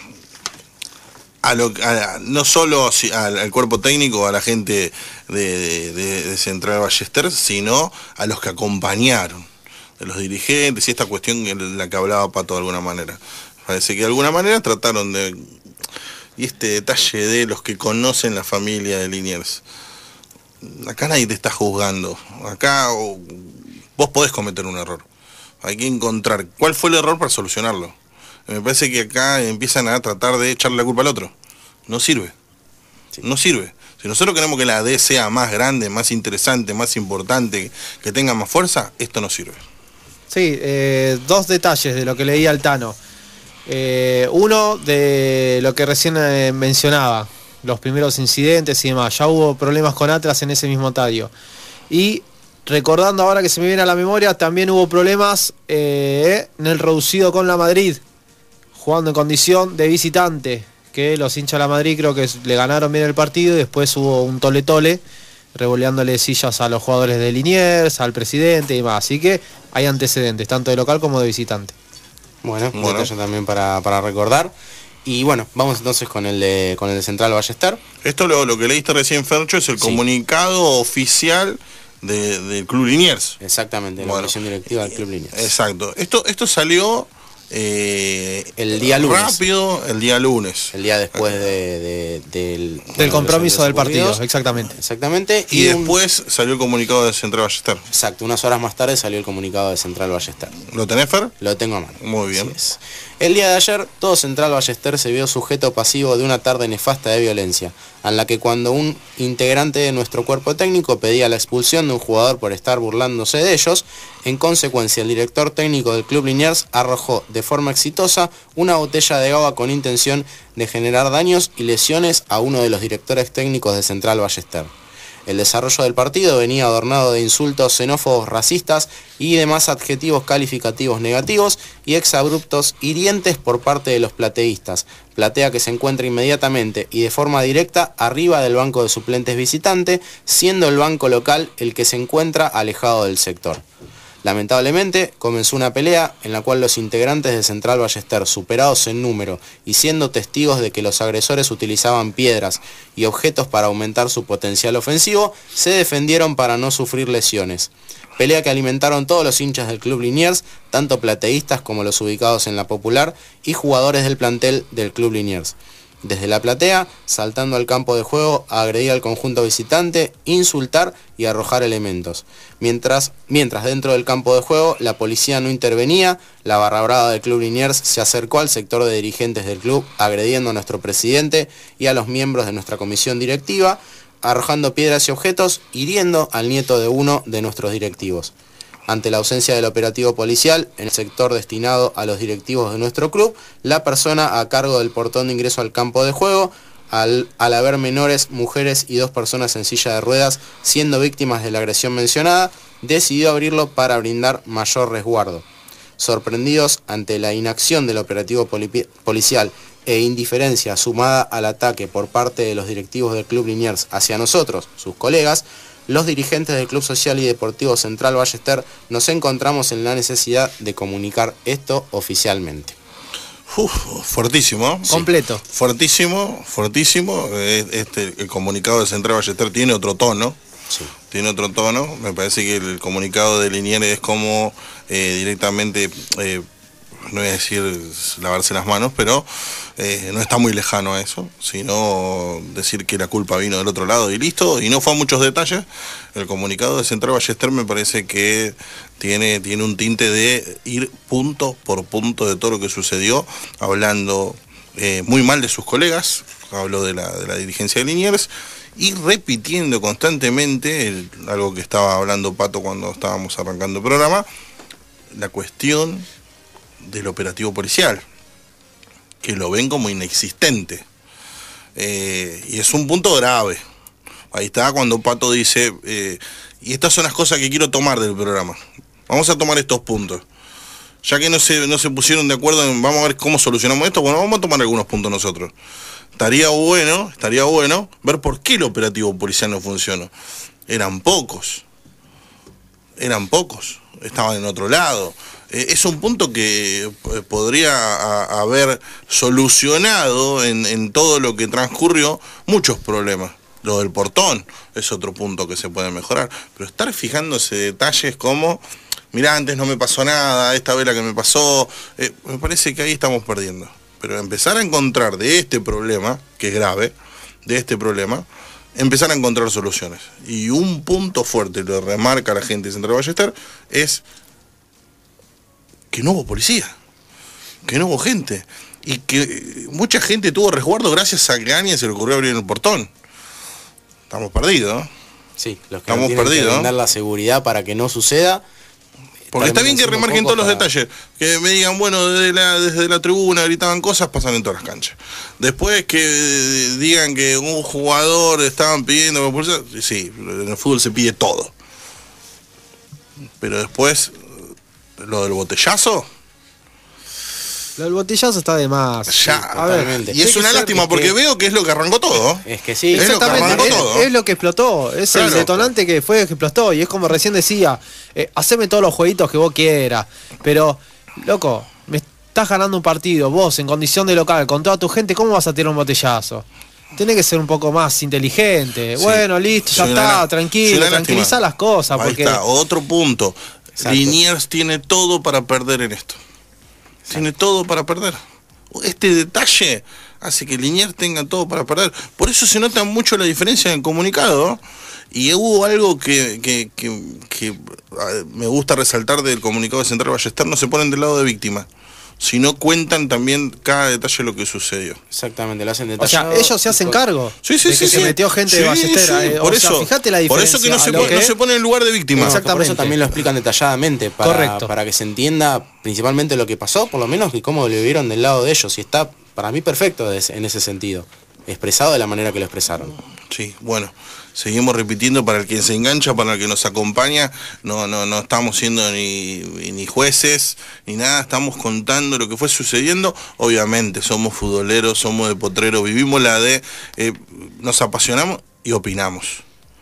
A lo, a, no solo al, al cuerpo técnico, a la gente de, de, de Central Ballester, sino a los que acompañaron, de los dirigentes y esta cuestión que la que hablaba Pato de alguna manera. Parece que de alguna manera trataron de... Y este detalle de los que conocen la familia de Liniers. Acá nadie te está juzgando. Acá oh, vos podés cometer un error. Hay que encontrar cuál fue el error para solucionarlo. Me parece que acá empiezan a tratar de echarle la culpa al otro. No sirve. Sí. No sirve. Si nosotros queremos que la D sea más grande, más interesante, más importante, que tenga más fuerza, esto no sirve. Sí, eh, dos detalles de lo que leía Altano. Eh, uno de lo que recién eh, mencionaba, los primeros incidentes y demás. Ya hubo problemas con Atlas en ese mismo estadio. Y recordando ahora que se me viene a la memoria, también hubo problemas eh, en el reducido con la Madrid, jugando en condición de visitante, que los hinchas de la Madrid creo que le ganaron bien el partido y después hubo un tole-tole, revoleándole sillas a los jugadores de Liniers, al presidente y demás. Así que hay antecedentes, tanto de local como de visitante. Bueno, un bueno. detalle también para, para recordar. Y bueno, vamos entonces con el de, con el de Central Ballester. Esto lo, lo que leíste recién, Fercho, es el Sí. comunicado oficial de, del Club Liniers. Exactamente, la Bueno, comisión directiva del Club Liniers. Exacto. Esto, esto salió eh, El día lunes. rápido el día lunes. El día después de, de- del... Del bueno, compromiso de del los partido, ocurridos. exactamente. Exactamente. Y un- después salió el comunicado de Central Ballester. Exacto, unas horas más tarde salió el comunicado de Central Ballester. ¿Lo tenés, Fer? Lo tengo a mano. Muy bien. Así es. El día de ayer, todo Central Ballester se vio sujeto pasivo de una tarde nefasta de violencia, en la que cuando un integrante de nuestro cuerpo técnico pedía la expulsión de un jugador por estar burlándose de ellos, en consecuencia el director técnico del Club Liniers arrojó de forma exitosa una botella de agua con intención de generar daños y lesiones a uno de los directores técnicos de Central Ballester. El desarrollo del partido venía adornado de insultos xenófobos, racistas y demás adjetivos calificativos negativos y exabruptos hirientes por parte de los plateístas, platea que se encuentra inmediatamente y de forma directa arriba del banco de suplentes visitante, siendo el banco local el que se encuentra alejado del sector. Lamentablemente, comenzó una pelea en la cual los integrantes de Central Ballester, superados en número y siendo testigos de que los agresores utilizaban piedras y objetos para aumentar su potencial ofensivo, se defendieron para no sufrir lesiones. Pelea que alimentaron todos los hinchas del Club Liniers, tanto plateístas como los ubicados en la Popular y jugadores del plantel del Club Liniers. Desde la platea, saltando al campo de juego, a agredir al conjunto visitante, insultar y arrojar elementos. Mientras, mientras dentro del campo de juego la policía no intervenía, la barra brava del Club Liniers se acercó al sector de dirigentes del club, agrediendo a nuestro presidente y a los miembros de nuestra comisión directiva, arrojando piedras y objetos, hiriendo al nieto de uno de nuestros directivos. Ante la ausencia del operativo policial en el sector destinado a los directivos de nuestro club, la persona a cargo del portón de ingreso al campo de juego, al, al haber menores, mujeres y dos personas en silla de ruedas siendo víctimas de la agresión mencionada, decidió abrirlo para brindar mayor resguardo. Sorprendidos ante la inacción del operativo poli- policial e indiferencia sumada al ataque por parte de los directivos del Club Liniers hacia nosotros, sus colegas, los dirigentes del Club Social y Deportivo Central Ballester nos encontramos en la necesidad de comunicar esto oficialmente. Uf, fuertísimo. Sí. Completo. Fuertísimo, fuertísimo. Este, el comunicado de Central Ballester tiene otro tono. Sí. Tiene otro tono. Me parece que el comunicado de Liniers es como eh, directamente... Eh, no voy a decir lavarse las manos, pero eh, no está muy lejano a eso, sino decir que la culpa vino del otro lado y listo, y no fue a muchos detalles. El comunicado de Central Ballester me parece que tiene, tiene un tinte de ir punto por punto de todo lo que sucedió, hablando eh, muy mal de sus colegas, habló de la, de la dirigencia de Liniers, y repitiendo constantemente, el, algo que estaba hablando Pato cuando estábamos arrancando el programa, la cuestión del operativo policial, que lo ven como inexistente, eh, y es un punto grave. Ahí está cuando Pato dice, eh, y estas son las cosas que quiero tomar del programa, vamos a tomar estos puntos, ya que no se, no se pusieron de acuerdo en, vamos a ver cómo solucionamos esto, bueno, vamos a tomar algunos puntos nosotros. Estaría bueno, estaría bueno ver por qué el operativo policial no funcionó. Eran pocos, eran pocos, estaban en otro lado. Es un punto que podría a, haber solucionado en, en todo lo que transcurrió muchos problemas. Lo del portón es otro punto que se puede mejorar. Pero estar fijándose detalles como, mirá, antes no me pasó nada, esta vez la que me pasó, eh, me parece que ahí estamos perdiendo. Pero empezar a encontrar de este problema, que es grave, de este problema, empezar a encontrar soluciones. Y un punto fuerte, lo remarca la gente de Central Ballester, es que no hubo policía, que no hubo gente, y que mucha gente tuvo resguardo gracias a que a alguien se le ocurrió abrir el portón. Estamos perdidos, ¿no? Sí, los que Estamos no tienen perdidos, que brindar la seguridad para que no suceda. Porque está bien que remarquen todos los para... detalles, que me digan, bueno, desde la, desde la tribuna gritaban cosas, pasan en todas las canchas. Después que digan que un jugador estaban pidiendo, sí, en el fútbol se pide todo. Pero después, lo del botellazo... Lo del botellazo está de más. Ya, sí, a ver, y es una lástima porque que... veo que es lo que arrancó todo. Es que sí, es lo que arrancó es, todo. Es lo que explotó, es claro. El detonante que fue que explotó. Y es como recién decía, eh, haceme todos los jueguitos que vos quieras. Pero, loco, me estás ganando un partido, vos en condición de local, con toda tu gente, ¿cómo vas a tirar un botellazo? Tenés que ser un poco más inteligente. Sí. Bueno, listo, ya está, una, tranquilo, tranquiliza las cosas. Ahí porque... está, otro punto. Exacto. Liniers tiene todo para perder en esto. Exacto. Tiene todo para perder. Este detalle hace que Liniers tenga todo para perder. Por eso se nota mucho la diferencia en el comunicado. Y hubo algo que, que, que, que me gusta resaltar del comunicado de Central Ballester: no se ponen del lado de víctima, sino cuentan también cada detalle de lo que sucedió. Exactamente, lo hacen detallado. O sea, ellos se hacen cargo sí, sí, de que sí, se sí. metió gente sí, de Ballester. Sí, eh, por, o eso, sea, fíjate la diferencia. por eso que no se, pone, que... no se pone en el lugar de víctima. Exactamente. Por eso también lo explican detalladamente, para, Correcto. para que se entienda principalmente lo que pasó, por lo menos, y cómo lo vivieron del lado de ellos. Y está, para mí, perfecto en ese sentido. Expresado de la manera que lo expresaron. Sí, bueno, seguimos repitiendo para el que se engancha, para el que nos acompaña, no, no, no estamos siendo ni, ni jueces, ni nada, estamos contando lo que fue sucediendo. Obviamente, somos futboleros, somos de Potrero, vivimos la de, eh, nos apasionamos y opinamos.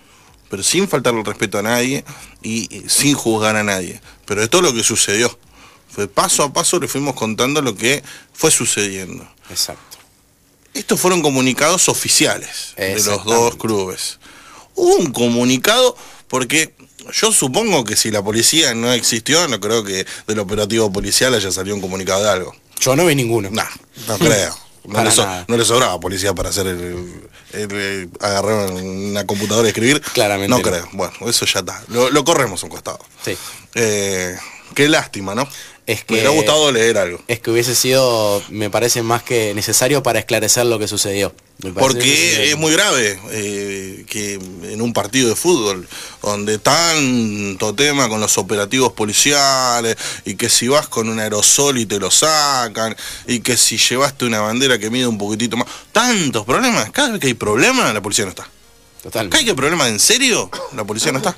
pero sin faltarle el respeto a nadie y, y sin juzgar a nadie. Pero de todo lo que sucedió, fue paso a paso le fuimos contando lo que fue sucediendo. Exacto. Estos fueron comunicados oficiales de los dos clubes. Hubo un comunicado porque yo supongo que si la policía no existió, no creo que del operativo policial haya salido un comunicado de algo. Yo no vi ninguno. No, no creo. No le, so, nada. no le sobraba policía para hacer el, el, el agarrar una computadora y escribir. Claramente. No, no creo. Bueno, eso ya está. Lo, lo corremos a un costado. Sí. Eh, qué lástima, ¿no? Es que, me hubiera gustado leer algo. Es que hubiese sido, me parece, más que necesario para esclarecer lo que sucedió. Porque es muy grave eh, que en un partido de fútbol, donde tanto tema con los operativos policiales, y que si vas con un aerosol y te lo sacan, y que si llevaste una bandera que mide un poquitito más, tantos problemas. Cada vez que hay problemas, la policía no está. Totalmente. Cada vez que hay problemas en serio, la policía no está.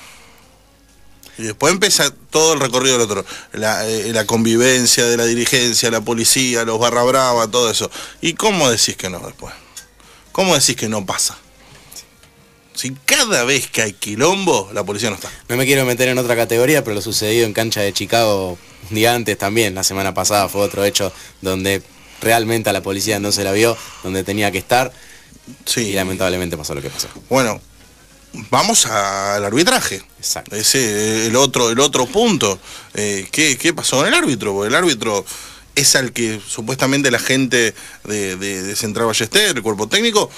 Y después empieza todo el recorrido del otro. La, eh, la convivencia de la dirigencia, la policía, los barra brava, todo eso. ¿Y cómo decís que no después? ¿Cómo decís que no pasa? Si cada vez que hay quilombo, la policía no está. No me quiero meter en otra categoría, pero lo sucedido en cancha de Chicago un día antes también, la semana pasada, fue otro hecho donde realmente a la policía no se la vio, donde tenía que estar. Sí. Y lamentablemente pasó lo que pasó. Bueno, vamos al arbitraje. Exacto. Ese, el otro, el otro punto. Eh, ¿qué, ¿Qué pasó con el árbitro? Porque el árbitro es al que supuestamente la gente de, de, de Central Ballester, el cuerpo técnico,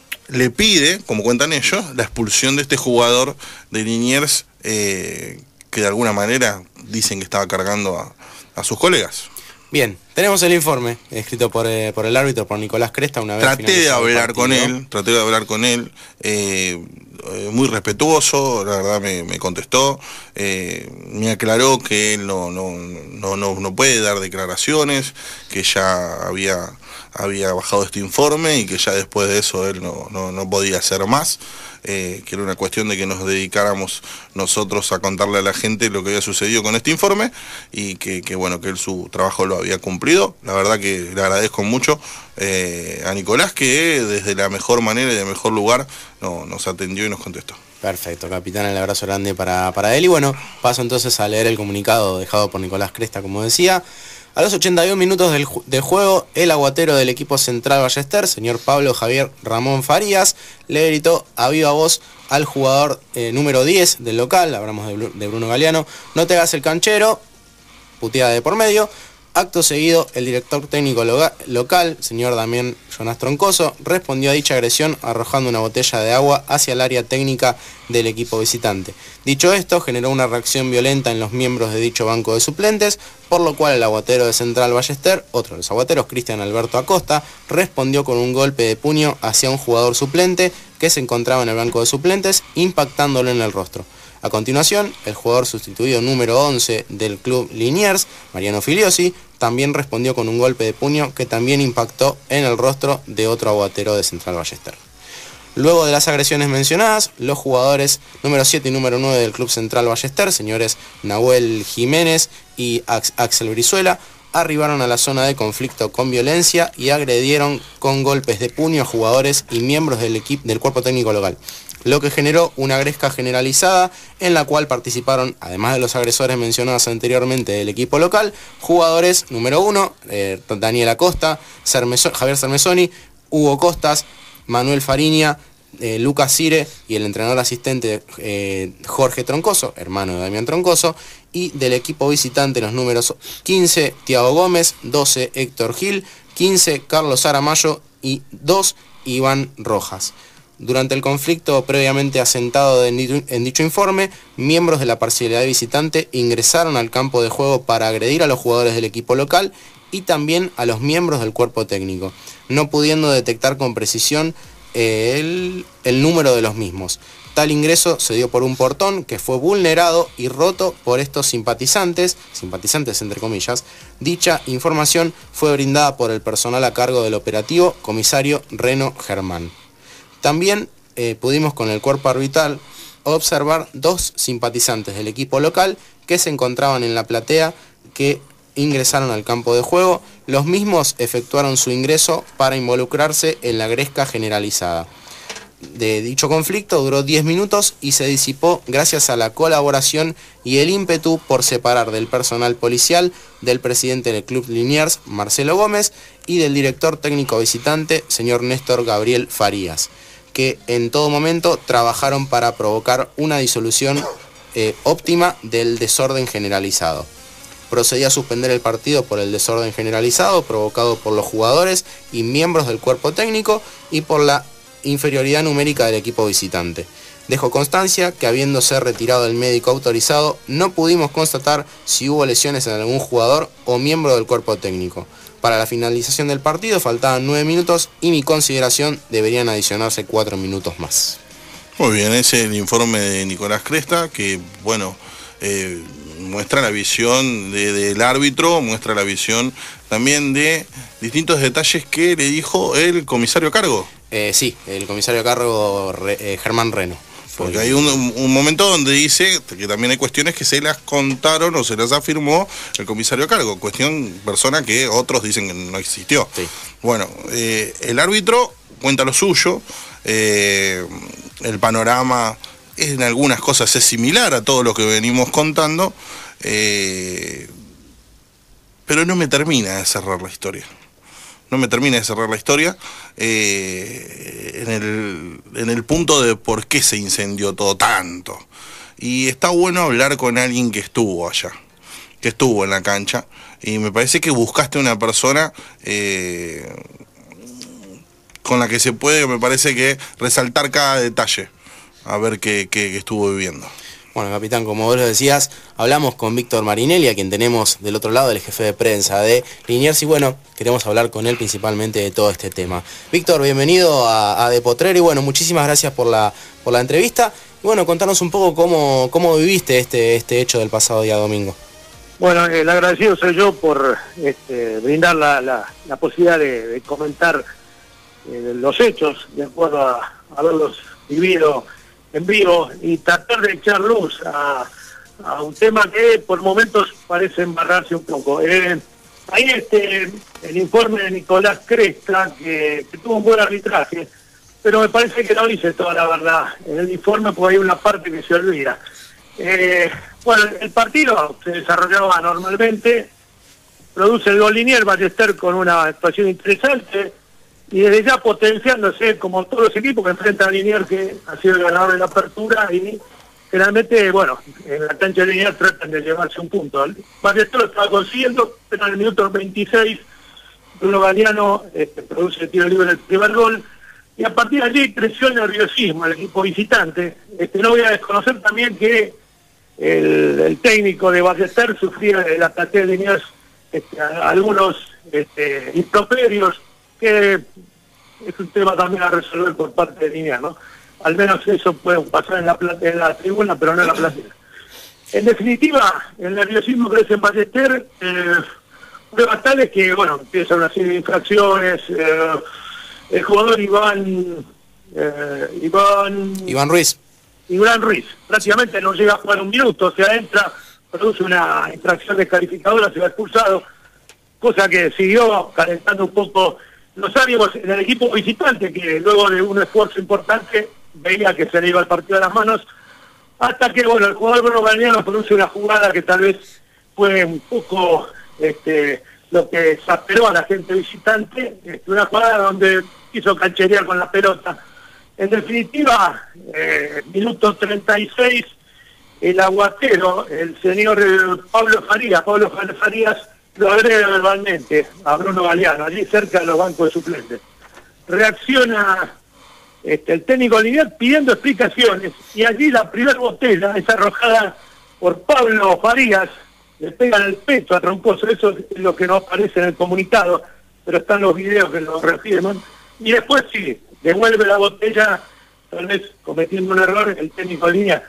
le pide, como cuentan ellos, la expulsión de este jugador de Liniers eh, que de alguna manera dicen que estaba cargando a, a sus colegas. Bien, tenemos el informe escrito por, eh, por el árbitro, por Nicolás Cresta, una vez Traté de hablar con partido. él, traté de hablar con él, eh, eh, muy respetuoso, la verdad me, me contestó, eh, me aclaró que él no, no, no, no, no puede dar declaraciones, que ya había, había bajado este informe y que ya después de eso él no, no, no podía hacer más. Eh, que era una cuestión de que nos dedicáramos nosotros a contarle a la gente lo que había sucedido con este informe y que, que bueno, que él su trabajo lo había cumplido. La verdad que le agradezco mucho eh, a Nicolás, que desde la mejor manera y del mejor lugar no, nos atendió y nos contestó. Perfecto, capitán, el abrazo grande para, para él. Y bueno, paso entonces a leer el comunicado dejado por Nicolás Cresta, como decía. A los ochenta y un minutos del, de juego, el aguatero del equipo Central Ballester, señor Pablo Javier Ramón Farías, le gritó a viva voz al jugador eh, número diez del local, hablamos de, de Bruno Galeano: no te hagas el canchero, puteada de por medio. Acto seguido, el director técnico loga, local, señor Damián Jonás Troncoso, respondió a dicha agresión arrojando una botella de agua hacia el área técnica del equipo visitante. Dicho esto, generó una reacción violenta en los miembros de dicho banco de suplentes, por lo cual el aguatero de Central Ballester, otro de los aguateros, Cristian Alberto Acosta, respondió con un golpe de puño hacia un jugador suplente que se encontraba en el banco de suplentes, impactándolo en el rostro. A continuación, el jugador sustituido número once del club Liniers, Mariano Filiosi, también respondió con un golpe de puño que también impactó en el rostro de otro aguatero de Central Ballester. Luego de las agresiones mencionadas, los jugadores número siete y número nueve del club Central Ballester, señores Nahuel Jiménez y Axel Brizuela, arribaron a la zona de conflicto con violencia y agredieron con golpes de puño a jugadores y miembros del equipo del cuerpo técnico local, lo que generó una gresca generalizada en la cual participaron, además de los agresores mencionados anteriormente del equipo local, jugadores número uno, eh, Daniel Acosta, Cermeso, Javier Cermesoni, Hugo Costas, Manuel Fariña, eh, Lucas Cire y el entrenador asistente eh, Jorge Troncoso, hermano de Damián Troncoso, y del equipo visitante los números quince, Tiago Gómez, doce, Héctor Gil, quince, Carlos Aramayo y dos, Iván Rojas. Durante el conflicto previamente asentado en dicho, en dicho informe, miembros de la parcialidad visitante ingresaron al campo de juego para agredir a los jugadores del equipo local y también a los miembros del cuerpo técnico, no pudiendo detectar con precisión eh, el, el número de los mismos. Tal ingreso se dio por un portón que fue vulnerado y roto por estos simpatizantes, simpatizantes entre comillas. Dicha información fue brindada por el personal a cargo del operativo, comisario Reno Germán. También eh, pudimos con el cuerpo arbitral observar dos simpatizantes del equipo local que se encontraban en la platea, que ingresaron al campo de juego. Los mismos efectuaron su ingreso para involucrarse en la gresca generalizada. de dicho conflicto duró diez minutos y se disipó gracias a la colaboración y el ímpetu por separar del personal policial, del presidente del Club Liniers, Marcelo Gómez, y del director técnico visitante, señor Néstor Gabriel Farías, que en todo momento trabajaron para provocar una disolución eh, óptima del desorden generalizado. Procedía a suspender el partido por el desorden generalizado provocado por los jugadores y miembros del cuerpo técnico y por la inferioridad numérica del equipo visitante. Dejo constancia que, habiéndose retirado el médico autorizado, no pudimos constatar si hubo lesiones en algún jugador o miembro del cuerpo técnico. Para la finalización del partido faltaban nueve minutos y mi consideración deberían adicionarse cuatro minutos más. Muy bien, ese es el informe de Nicolás Cresta, que bueno, eh, muestra la visión de, del árbitro, muestra la visión también de distintos detalles que le dijo el comisario a cargo. Eh, sí, el comisario a cargo eh, Germán Reno. Porque hay un, un momento donde dice que también hay cuestiones que se las contaron o se las afirmó el comisario a cargo, cuestión, persona que otros dicen que no existió. Sí. Bueno, eh, el árbitro cuenta lo suyo, eh, el panorama en algunas cosas es similar a todo lo que venimos contando, eh, pero no me termina de cerrar la historia. No me termina de cerrar la historia eh, en, el, en el punto de por qué se incendió todo tanto. Y está bueno hablar con alguien que estuvo allá, que estuvo en la cancha, y me parece que buscaste una persona eh, con la que se puede, me parece que resaltar cada detalle, a ver qué, qué, qué estuvo viviendo. Bueno, capitán, como vos lo decías, hablamos con Víctor Marinelli, a quien tenemos del otro lado, el jefe de prensa de Liniers, y bueno, queremos hablar con él principalmente de todo este tema. Víctor, bienvenido a, a De Potrero, y bueno, muchísimas gracias por la, por la entrevista. Y bueno, contanos un poco cómo, cómo viviste este, este hecho del pasado día domingo. Bueno, el agradecido soy yo por este, brindar la, la, la posibilidad de, de comentar eh, los hechos, de acuerdo a haberlos vivido en vivo, y tratar de echar luz a, a un tema que por momentos parece embarrarse un poco. Eh, ahí este, el informe de Nicolás Cresta, que, que tuvo un buen arbitraje, pero me parece que no dice toda la verdad en el informe, porque hay una parte que se olvida. Eh, bueno, el partido se desarrollaba normalmente, produce el gol Liniers, Ballester con una actuación interesante, y desde ya potenciándose como todos los equipos que enfrentan a Liniers, que ha sido el ganador de la apertura, y generalmente, bueno, en la cancha de Liniers tratan de llevarse un punto. Ballester lo estaba consiguiendo, pero en el minuto veintiséis Bruno Galeano este, produce el tiro libre del primer gol, y a partir de allí creció el nerviosismo el equipo visitante. Este, no voy a desconocer también que el, el técnico de Ballester sufría de la platea de Liniers este, algunos este, improperios, que es un tema también a resolver por parte de Liniers, ¿no? Al menos eso puede pasar en la, en la tribuna, pero no en la platea. En definitiva, el nerviosismo crece en Ballester, eh, pruebas tales que, bueno, empiezan una serie de infracciones, eh, el jugador Iván, eh, Iván... Iván Ruiz. Iván Ruiz, prácticamente no llega a jugar un minuto, se entra, produce una infracción descalificadora, se va expulsado, cosa que siguió calentando un poco los ánimos en el equipo visitante, que luego de un esfuerzo importante veía que se le iba el partido a las manos, hasta que, bueno, el jugador Bruno Galeano produce una jugada que tal vez fue un poco este, lo que exasperó a la gente visitante, este, una jugada donde quiso cancherear con la pelota. En definitiva, eh, minuto treinta y seis, el aguatero, el señor eh, Pablo Farías, Pablo Farías, lo agrega verbalmente a Bruno Galeano, allí cerca de los bancos de suplentes. Reacciona este, el técnico Liniers pidiendo explicaciones, y allí la primera botella es arrojada por Pablo Farías, le pega en el pecho a Troncoso. Eso es lo que no aparece en el comunicado, pero están los videos que lo refirman, y después sí, devuelve la botella, tal vez cometiendo un error el técnico Liniers.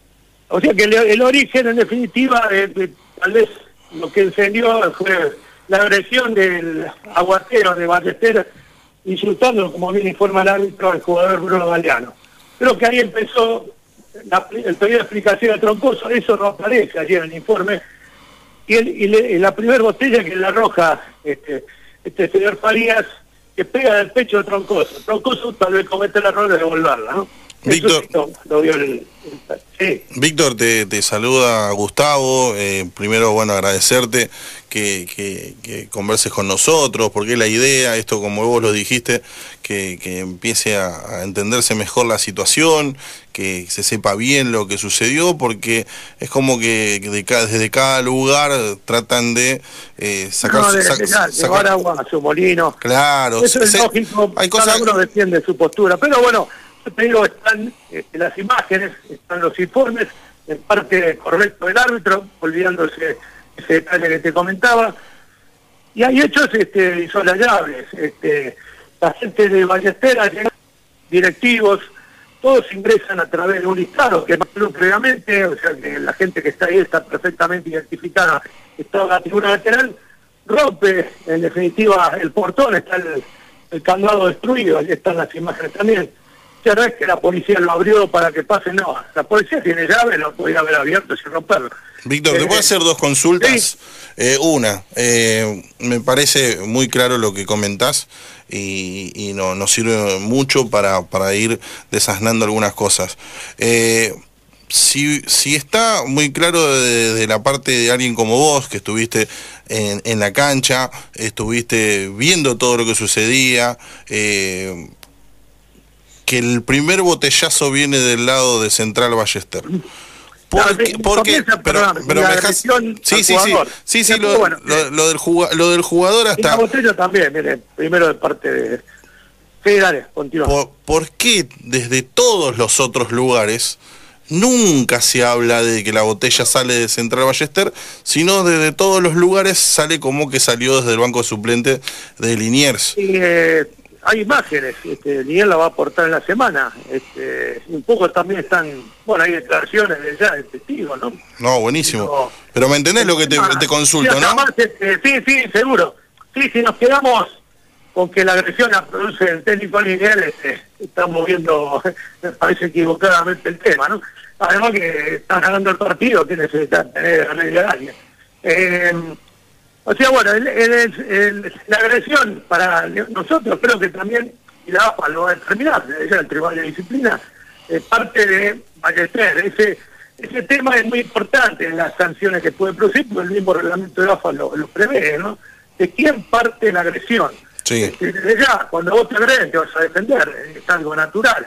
O sea que el, el origen, en definitiva, de, de, tal vez lo que encendió fue la agresión del aguatero de Ballester, insultando, como bien informa el árbitro, al jugador Bruno Galeano. Creo que ahí empezó la, el pedido de explicación de Troncoso, eso no aparece allí en el informe, y, el, y, le, y la primera botella que le arroja este, este señor Farías que pega del pecho de Troncoso. Troncoso tal vez comete el error de devolverla, ¿no? Víctor, Eso sí, lo, lo vio el, el, sí. Víctor, te, te saluda Gustavo. Eh, primero, bueno, agradecerte que, que, que converses con nosotros, porque la idea, esto como vos lo dijiste, que, que empiece a, a entenderse mejor la situación, que se sepa bien lo que sucedió, porque es como que de cada, desde cada lugar tratan de eh, sacar... No, de, sac, de, de, sacar llevar agua a su molino. Claro. Eso es se, lógico, hay cada cosas... uno defiende su postura, pero bueno, yo te digo, están este, las imágenes, están los informes, en parte correcto del árbitro, olvidándose ese detalle que te comentaba, y hay hechos este, insosolayables. Este, la gente de Ballesteros, directivos, todos ingresan a través de un listado que mandó previamente, o sea que la gente que está ahí está perfectamente identificada, está en la tribuna lateral, rompe en definitiva el portón, está el, el candado destruido, ahí están las imágenes también. Ya no es que la policía lo abrió para que pase, no, la policía tiene llave, lo podía haber abierto sin romperlo. Víctor, ¿te eh, puedo hacer dos consultas? Sí. Eh, una, eh, me parece muy claro lo que comentás y, y no, nos sirve mucho para, para ir desasnando algunas cosas. Eh, si, si está muy claro de, de la parte de alguien como vos, que estuviste en, en la cancha, estuviste viendo todo lo que sucedía, eh, que el primer botellazo viene del lado de Central Ballester. Porque, porque pero, pero me dejas... Sí, sí, sí, sí, sí, lo, bueno, lo, lo, del jugador, lo del jugador hasta... Y la botella también, miren, primero de parte de... Sí, dale, continúa. ¿Por, ¿Por qué desde todos los otros lugares nunca se habla de que la botella sale de Central Ballester, sino desde todos los lugares sale como que salió desde el banco suplente de Liniers? Y, eh, hay imágenes, este, Liniers la va a aportar en la semana, este, un poco también están, bueno, hay declaraciones de ya de testigos, ¿no? No, buenísimo. Pero, Pero me entendés lo que te, te consulto, ¿no? Más, este, sí, sí, seguro. Sí, si nos quedamos con que la agresión la produce el técnico Liniers, este, estamos viendo, me parece equivocadamente el tema, ¿no? Además que están ganando el partido, que necesitan tener arreglo a alguien. Eh, O sea, bueno, el, el, el, la agresión para nosotros creo que también, y la A F A lo va a determinar, ya el Tribunal de Disciplina, es parte de Ballester. Ese, ese tema es muy importante en las sanciones que puede producir, porque el mismo reglamento de A F A lo, lo prevé, ¿no? De quién parte la agresión. Sí. Este, desde ya, cuando vos te agreden, te vas a defender, es algo natural.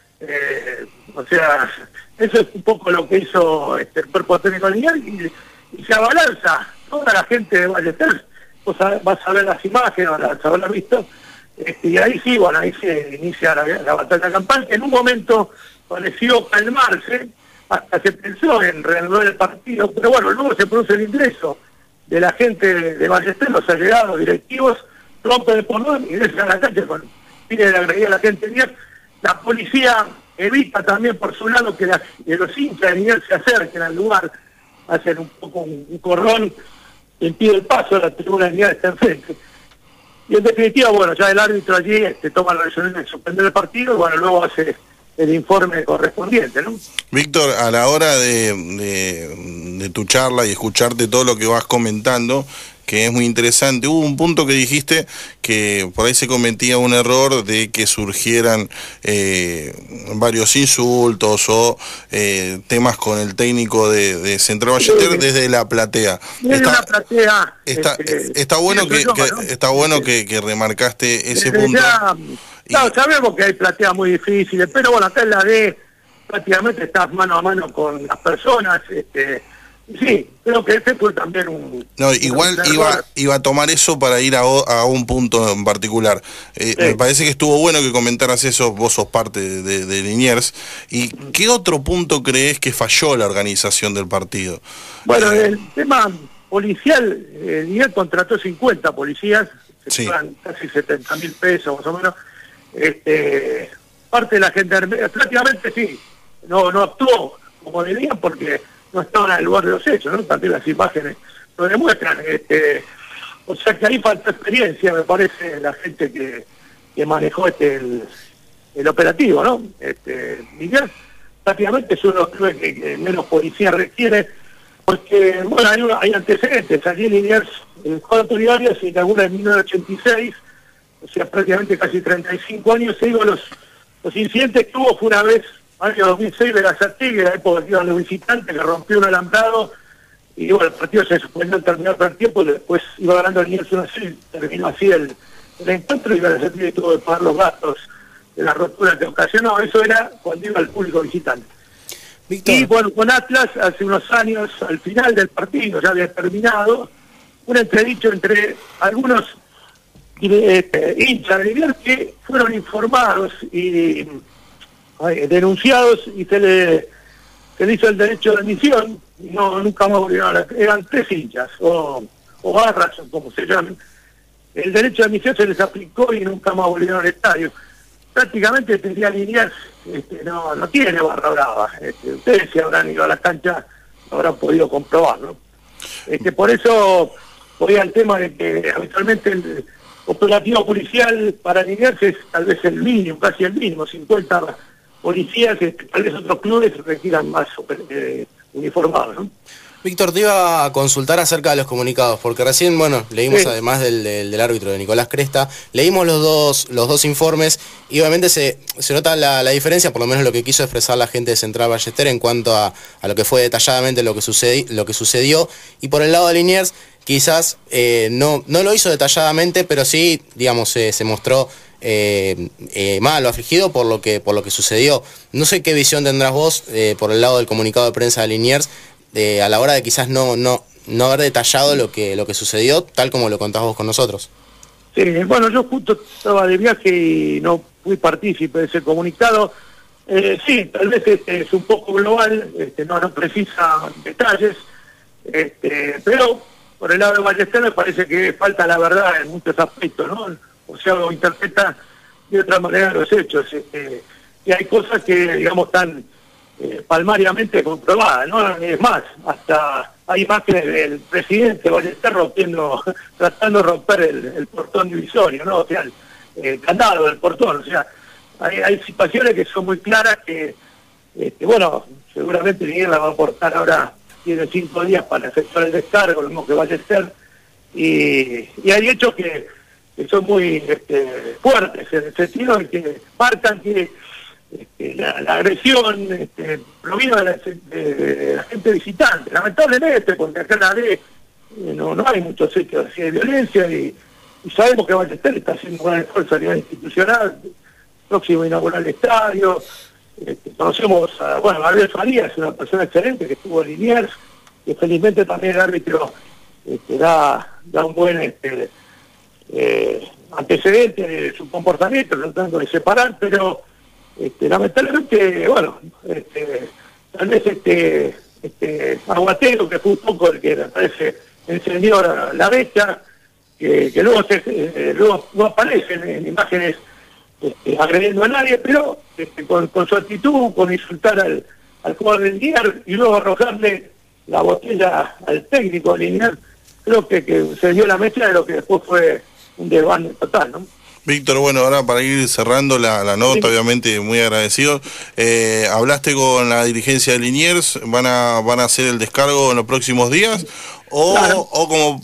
Eh, o sea, eso es un poco lo que hizo este, el cuerpo técnico lineal y, y se abalanza. Toda la gente de Ballester, vos vas a ver las imágenes, vas a haberlas visto, este, y ahí sí, bueno, ahí se inicia la, la batalla campal, que en un momento pareció calmarse, hasta se pensó en reanudar el partido, pero bueno, luego se produce el ingreso de la gente de, de Ballester, los allegados, directivos, rompen el portón, ingresan a la calle con fines de agredir a la gente bien. La policía evita también por su lado que, la, que los hinchas de Liniers se acerquen al lugar, hacen un poco un, un corrón, impide el paso, la tribuna de Liniers está enfrente. Y en definitiva, bueno, ya el árbitro allí este, toma la resolución de suspender el partido y bueno, luego hace el informe correspondiente, ¿no? Víctor, a la hora de, de, de tu charla y escucharte todo lo que vas comentando, que es muy interesante, hubo un punto que dijiste que por ahí se cometía un error de que surgieran eh, varios insultos o eh, temas con el técnico de, de Central Ballester sí, desde la platea. Desde está, la platea. Está, este, está bueno, sí, que, yo, que, ¿no? está bueno que, que remarcaste ese desde punto. Ya, claro, sabemos que hay plateas muy difíciles, pero bueno, acá en la D prácticamente estás mano a mano con las personas, este, sí, creo que ese fue también un... No, igual un iba, iba a tomar eso para ir a, a un punto en particular. Eh, sí. Me parece que estuvo bueno que comentaras eso, vos sos parte de, de, de Liniers. ¿Y qué otro punto crees que falló la organización del partido? Bueno, eh, el tema policial, eh, Liniers contrató cincuenta policías, se sí. pagan casi setenta mil pesos más o menos. Este, parte de la gente, prácticamente sí, no, no actuó como debían porque no estaban en el lugar de los hechos, ¿no? También las imágenes lo demuestran. Este, o sea que ahí falta experiencia, me parece, la gente que, que manejó este el, el operativo, ¿no? Este, Liniers prácticamente es uno de los clubes que, que menos policía requiere, porque, bueno, hay, una, hay antecedentes. Allí Liniers, el cuadro Toriario se inaugura en mil novecientos ochenta y seis, o sea, prácticamente casi treinta y cinco años. Te digo, los, los incidentes que hubo fue una vez, año dos mil seis, de Gazatí, la época que iban los visitantes, que rompió un alambrado, y bueno, el partido se suspendió al terminar el tiempo, y después iba ganando el Liniers uno a cero, terminó así el, el encuentro, y Gazatí tuvo que pagar los gastos de la rotura que ocasionó. Eso era cuando iba el público visitante. Víctor. Y bueno, con Atlas, hace unos años, al final del partido, ya había terminado, un entredicho entre algunos eh, hinchas de Liniers que fueron informados y eh, denunciados, y se le, se le hizo el derecho de admisión, y no, nunca más volvieron a la, eran tres hinchas, o, o barras, o como se llamen. El derecho de admisión se les aplicó y nunca más volvieron al estadio. Prácticamente tendría Liniers, este, no, no tiene barra brava. Este, ustedes, si habrán ido a la cancha, lo habrán podido comprobar, ¿no? Este, por eso voy al tema de que habitualmente el operativo policial para Liniers es tal vez el mínimo, casi el mínimo, cincuenta policías, que tal vez otros clubes requieran más eh, uniformados, ¿no? Víctor, te iba a consultar acerca de los comunicados, porque recién, bueno, leímos sí. además del, del, del árbitro de Nicolás Cresta, leímos los dos los dos informes y obviamente se, se nota la, la diferencia, por lo menos lo que quiso expresar la gente de Central Ballester en cuanto a, a lo que fue detalladamente lo que, sucedi, lo que sucedió, y por el lado de Liniers quizás eh, no, no lo hizo detalladamente, pero sí, digamos, eh, se mostró eh, eh, mal o afligido por lo que por lo que sucedió. No sé qué visión tendrás vos eh, por el lado del comunicado de prensa de Liniers, Eh, a la hora de quizás no no no haber detallado lo que lo que sucedió, tal como lo contás vos con nosotros. Sí, bueno, yo justo estaba de viaje y no fui partícipe de ese comunicado. Eh, sí, tal vez este es un poco global, este, no, no precisa detalles, este, pero por el lado de Ballester me parece que falta la verdad en muchos aspectos, ¿no? O sea, lo interpreta de otra manera los hechos, este, y hay cosas que, digamos, están Eh, palmariamente comprobada, ¿no? Es más, hasta hay imágenes del presidente Ballester rompiendo, tratando de romper el, el portón divisorio, ¿no? O sea, el, el candado del portón, o sea, hay, hay situaciones que son muy claras que, este, bueno, seguramente Miguel la va a aportar ahora, tiene cinco días para efectuar el descargo, lo mismo que Ballester, y, y hay hechos que, que son muy este, fuertes en el sentido de que marcan que Este, la, la agresión este, provino de la, de, de la gente visitante, lamentablemente, porque acá en la D eh, no, no hay muchos hechos así de violencia, y, y sabemos que Ballester está haciendo un gran esfuerzo a nivel institucional, próximo a inaugurar el estadio. Este, conocemos a, bueno, Gabriel Farías, una persona excelente que estuvo en Liniers, que felizmente también el árbitro este, da, da un buen este, eh, antecedente de su comportamiento, tratando de separar, pero Este, lamentablemente, bueno, este, tal vez este, este Aguatero, que fue un poco el que me parece encendió la, la becha, que, que luego, se, eh, luego no aparecen en imágenes este, agrediendo a nadie, pero este, con, con su actitud, con insultar al, al jugador del Liniers y luego arrojarle la botella al técnico del Liniers, creo que, que se dio la mezcla de lo que después fue un desbande total, ¿no? Víctor, bueno, ahora para ir cerrando la, la nota, sí. Obviamente muy agradecido, eh, ¿hablaste con la dirigencia de Liniers? ¿Van a van a hacer el descargo en los próximos días? ¿O, claro. o como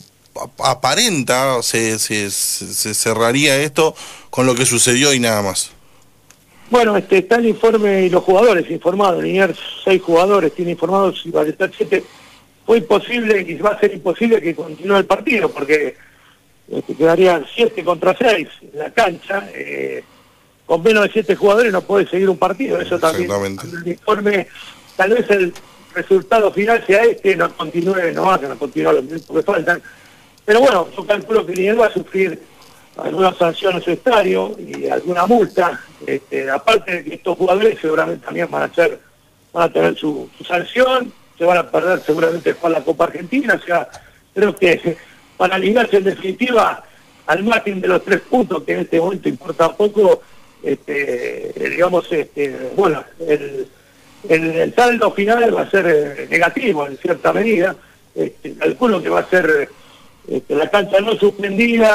aparenta, se, se, se cerraría esto con lo que sucedió y nada más? Bueno, este está el informe y los jugadores informados. Liniers, seis jugadores tiene informados y Ballester siete. Fue imposible y va a ser imposible que continúe el partido, porque Este, quedarían siete contra seis en la cancha, eh, con menos de siete jugadores no puede seguir un partido. Eso también, el informe, tal vez el resultado final sea este, no continúe, no vayan a continuar los minutos que faltan, pero bueno, yo calculo que Liniers va a sufrir alguna sanción a su estadio y alguna multa, este, aparte de que estos jugadores seguramente también van a ser, van a tener su, su sanción, se van a perder seguramente jugar la Copa Argentina, o sea, creo que para ligarse en definitiva al margen de los tres puntos, que en este momento importa poco, este, digamos, este, bueno, el, el, el saldo final va a ser eh, negativo en cierta medida. Este, calculo que va a ser este, la cancha no suspendida,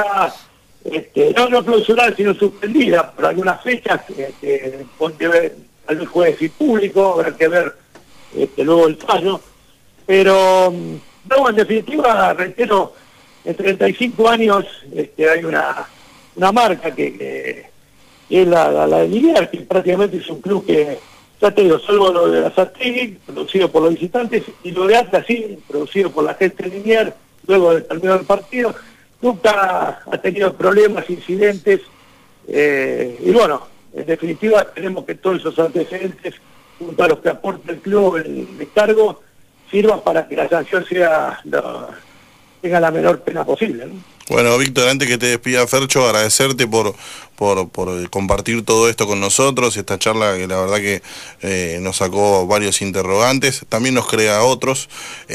este, no, no clausurada, sino suspendida por algunas fechas, este, ver, tal vez juegue sin público, habrá que ver este, luego el fallo, pero no, en definitiva, reitero, en treinta y cinco años este, hay una una marca que, que, que es la, la, la de Liniers, que prácticamente es un club que, ya te digo, salvo lo de la Sartegui, producido por los visitantes, y lo de Atlas, sí, producido por la gente de Liniers, luego de terminar el partido, nunca ha tenido problemas, incidentes, eh, y bueno, en definitiva esperemos que todos esos antecedentes, junto a los que aporta el club, el descargo, sirvan para que la sanción sea la, tenga la menor pena posible, ¿no? Bueno, Víctor, antes que te despida Fercho, agradecerte por, por, por compartir todo esto con nosotros, esta charla que la verdad que eh, nos sacó varios interrogantes, también nos crea otros,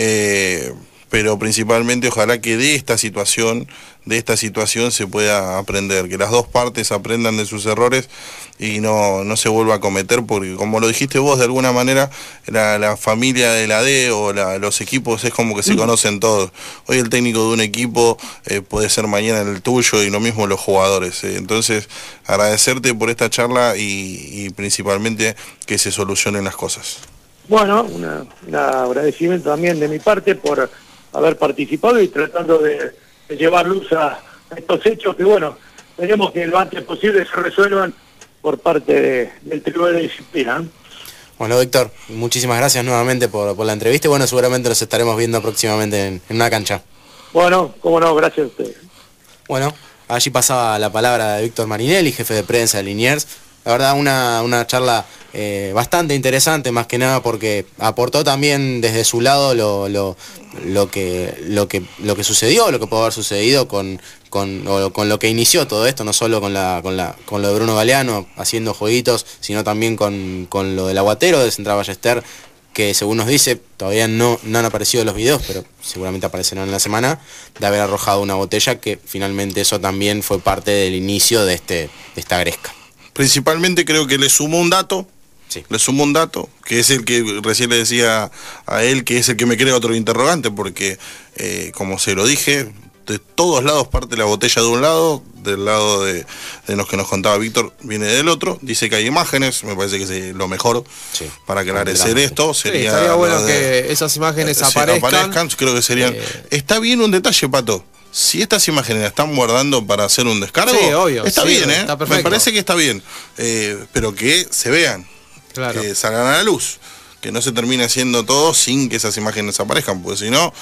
eh, pero principalmente ojalá que de esta situación, de esta situación se pueda aprender, que las dos partes aprendan de sus errores y no, no se vuelva a cometer, porque como lo dijiste vos, de alguna manera la, la familia de la D o la, los equipos es como que se conocen todos. Hoy el técnico de un equipo eh, puede ser mañana el tuyo y lo mismo los jugadores. Eh. Entonces, agradecerte por esta charla y, y principalmente que se solucionen las cosas. Bueno, una, un agradecimiento también de mi parte por haber participado y tratando de, de llevar luz a, a estos hechos que, bueno, esperemos que lo antes posible se resuelvan por parte de, del Tribunal de Disciplina. Bueno, Víctor, muchísimas gracias nuevamente por, por la entrevista y bueno, seguramente nos estaremos viendo próximamente en, en una cancha. Bueno, cómo no, gracias a ustedes. Bueno, allí pasaba la palabra de Víctor Marinelli, jefe de prensa de Liniers. La verdad, una, una charla eh, bastante interesante, más que nada porque aportó también desde su lado lo, lo, lo, que, lo, que, lo que sucedió, lo que pudo haber sucedido con, con, o con lo que inició todo esto, no solo con, la, con, la, con lo de Bruno Galeano haciendo jueguitos, sino también con, con lo del aguatero de Central Ballester, que según nos dice, todavía no, no han aparecido los videos, pero seguramente aparecerán en la semana, de haber arrojado una botella, que finalmente eso también fue parte del inicio de, este, de esta gresca. Principalmente creo que le sumó un dato, sí. le sumó un dato, que es el que recién le decía a él, que es el que me crea otro interrogante, porque eh, como se lo dije, de todos lados parte la botella de un lado, del lado de, de los que nos contaba Víctor viene del otro, dice que hay imágenes, me parece que es lo mejor sí. para aclarecer esto, sería... Sí, estaría bueno de, que esas imágenes eh, aparezcan. aparezcan, creo que serían... Eh... Está bien un detalle, Pato. Si estas imágenes las están guardando para hacer un descargo, sí, obvio, está sí, bien, ¿eh? Está me parece que está bien, eh, pero que se vean, claro. que salgan a la luz, que no se termine haciendo todo sin que esas imágenes aparezcan, porque si no,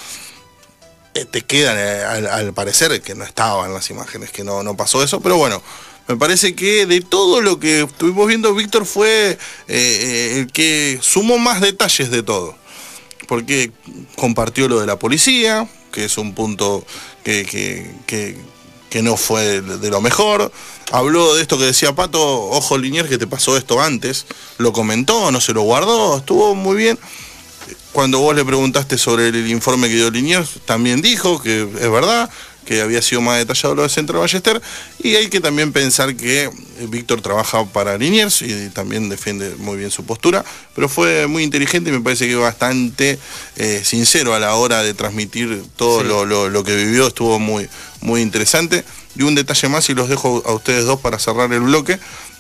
eh, te quedan eh, al, al parecer que no estaban las imágenes, que no, no pasó eso, pero bueno, me parece que de todo lo que estuvimos viendo, Víctor fue eh, el que sumó más detalles de todo, porque compartió lo de la policía, que es un punto que, que, que, que no fue de lo mejor. Habló de esto que decía Pato, ojo Liniers, que te pasó esto antes, lo comentó, no se lo guardó, estuvo muy bien. Cuando vos le preguntaste sobre el informe que dio Liniers, también dijo que es verdad, que había sido más detallado lo de Central Ballester, y hay que también pensar que Víctor trabaja para Liniers y también defiende muy bien su postura, pero fue muy inteligente y me parece que bastante eh, sincero a la hora de transmitir todo sí. lo, lo, lo que vivió, estuvo muy, muy interesante. Y un detalle más y los dejo a ustedes dos para cerrar el bloque.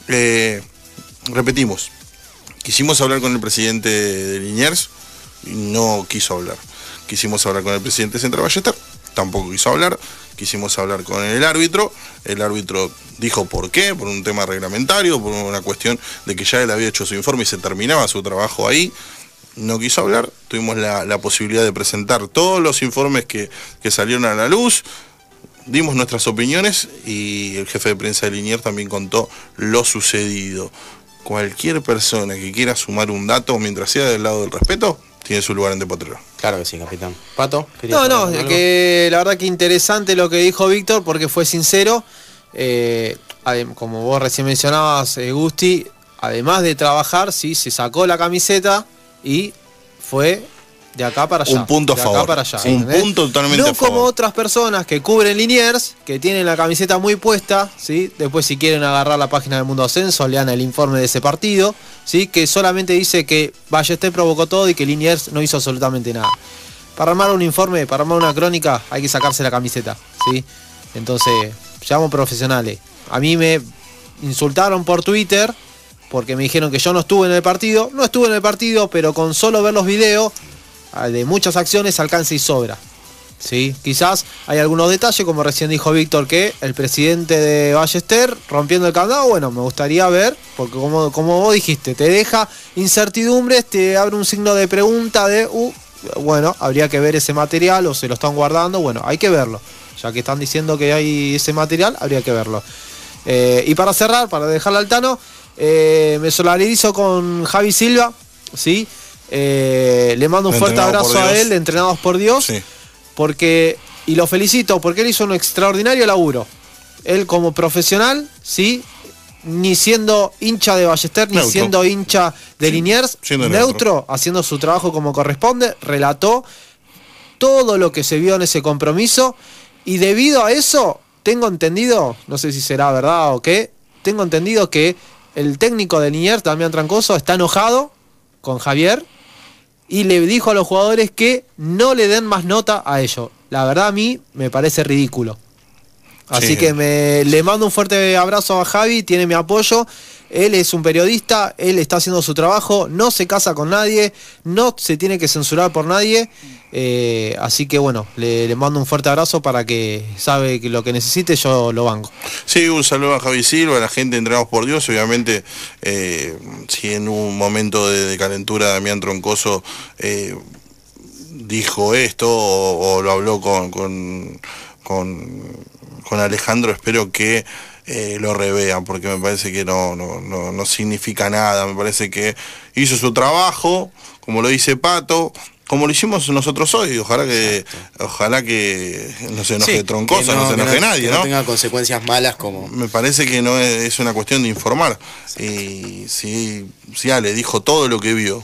Eh, repetimos, quisimos hablar con el presidente de Liniers y no quiso hablar. Quisimos hablar con el presidente de Central Ballester, tampoco quiso hablar. Quisimos hablar con el árbitro, el árbitro dijo por qué, por un tema reglamentario, por una cuestión de que ya él había hecho su informe y se terminaba su trabajo ahí. No quiso hablar, tuvimos la, la posibilidad de presentar todos los informes que, que salieron a la luz, dimos nuestras opiniones y el jefe de prensa de Liniers también contó lo sucedido. Cualquier persona que quiera sumar un dato mientras sea del lado del respeto, tiene su lugar en De Potrero. Claro que sí, capitán. Pato, no, no, que la verdad que interesante lo que dijo Víctor porque fue sincero. Eh, como vos recién mencionabas, eh, Gusti, además de trabajar, sí, se sacó la camiseta y fue de acá para allá. Un punto a de favor. Acá para allá, un ¿entendés? punto totalmente no a favor. No como otras personas que cubren Liniers, que tienen la camiseta muy puesta, ¿sí? Después si quieren agarrar la página del Mundo Ascenso, lean el informe de ese partido, ¿sí? Que solamente dice que Ballester provocó todo y que Liniers no hizo absolutamente nada. Para armar un informe, para armar una crónica, hay que sacarse la camiseta, ¿sí? Entonces, llamo profesionales. A mí me insultaron por Twitter porque me dijeron que yo no estuve en el partido. No estuve en el partido, pero con solo ver los videos de muchas acciones alcanza y sobra. ¿sí? Quizás hay algunos detalles, como recién dijo Víctor, que el presidente de Ballester rompiendo el candado, bueno, me gustaría ver, porque como, como vos dijiste, te deja incertidumbres, te abre un signo de pregunta de, uh, bueno, habría que ver ese material o se lo están guardando, bueno, hay que verlo. Ya que están diciendo que hay ese material, habría que verlo. Eh, y para cerrar, para dejarle al Tano, eh, me solidarizo con Javi Silva, ¿sí? Eh, le mando un fuerte abrazo a él, de Entrenados por Dios, sí. porque, y lo felicito, porque él hizo un extraordinario laburo. Él como profesional, ¿sí? Ni siendo hincha de Ballester, ni neutro. siendo hincha de sí, Liniers, neutro, neutro, haciendo su trabajo como corresponde, relató todo lo que se vio en ese compromiso. Y debido a eso, tengo entendido, no sé si será verdad o qué, tengo entendido que el técnico de Liniers, Damián Troncoso, está enojado con Javier y le dijo a los jugadores que no le den más nota a ellos. La verdad a mí me parece ridículo. Así sí. que me, le mando un fuerte abrazo a Javi, tiene mi apoyo. Él es un periodista, él está haciendo su trabajo, no se casa con nadie, no se tiene que censurar por nadie. Eh, así que bueno, le, le mando un fuerte abrazo para que sabe que lo que necesite yo lo banco. Sí, un saludo a Javi Silva, a la gente de Entrenados por Dios. Obviamente, eh, si en un momento de, de calentura Damián Troncoso eh, dijo esto o, o lo habló con, con, con, con Alejandro, espero que Eh, lo revean, porque me parece que no, no, no, no significa nada. Me parece que hizo su trabajo, como lo dice Pato, como lo hicimos nosotros hoy. Ojalá que Exacto. ojalá que no se enoje sí, Troncoso, no, no se enoje no, nadie, que ¿no? no tenga consecuencias malas como... Me parece que no es, es una cuestión de informar. Exacto. Y si, si Ale dijo todo lo que vio,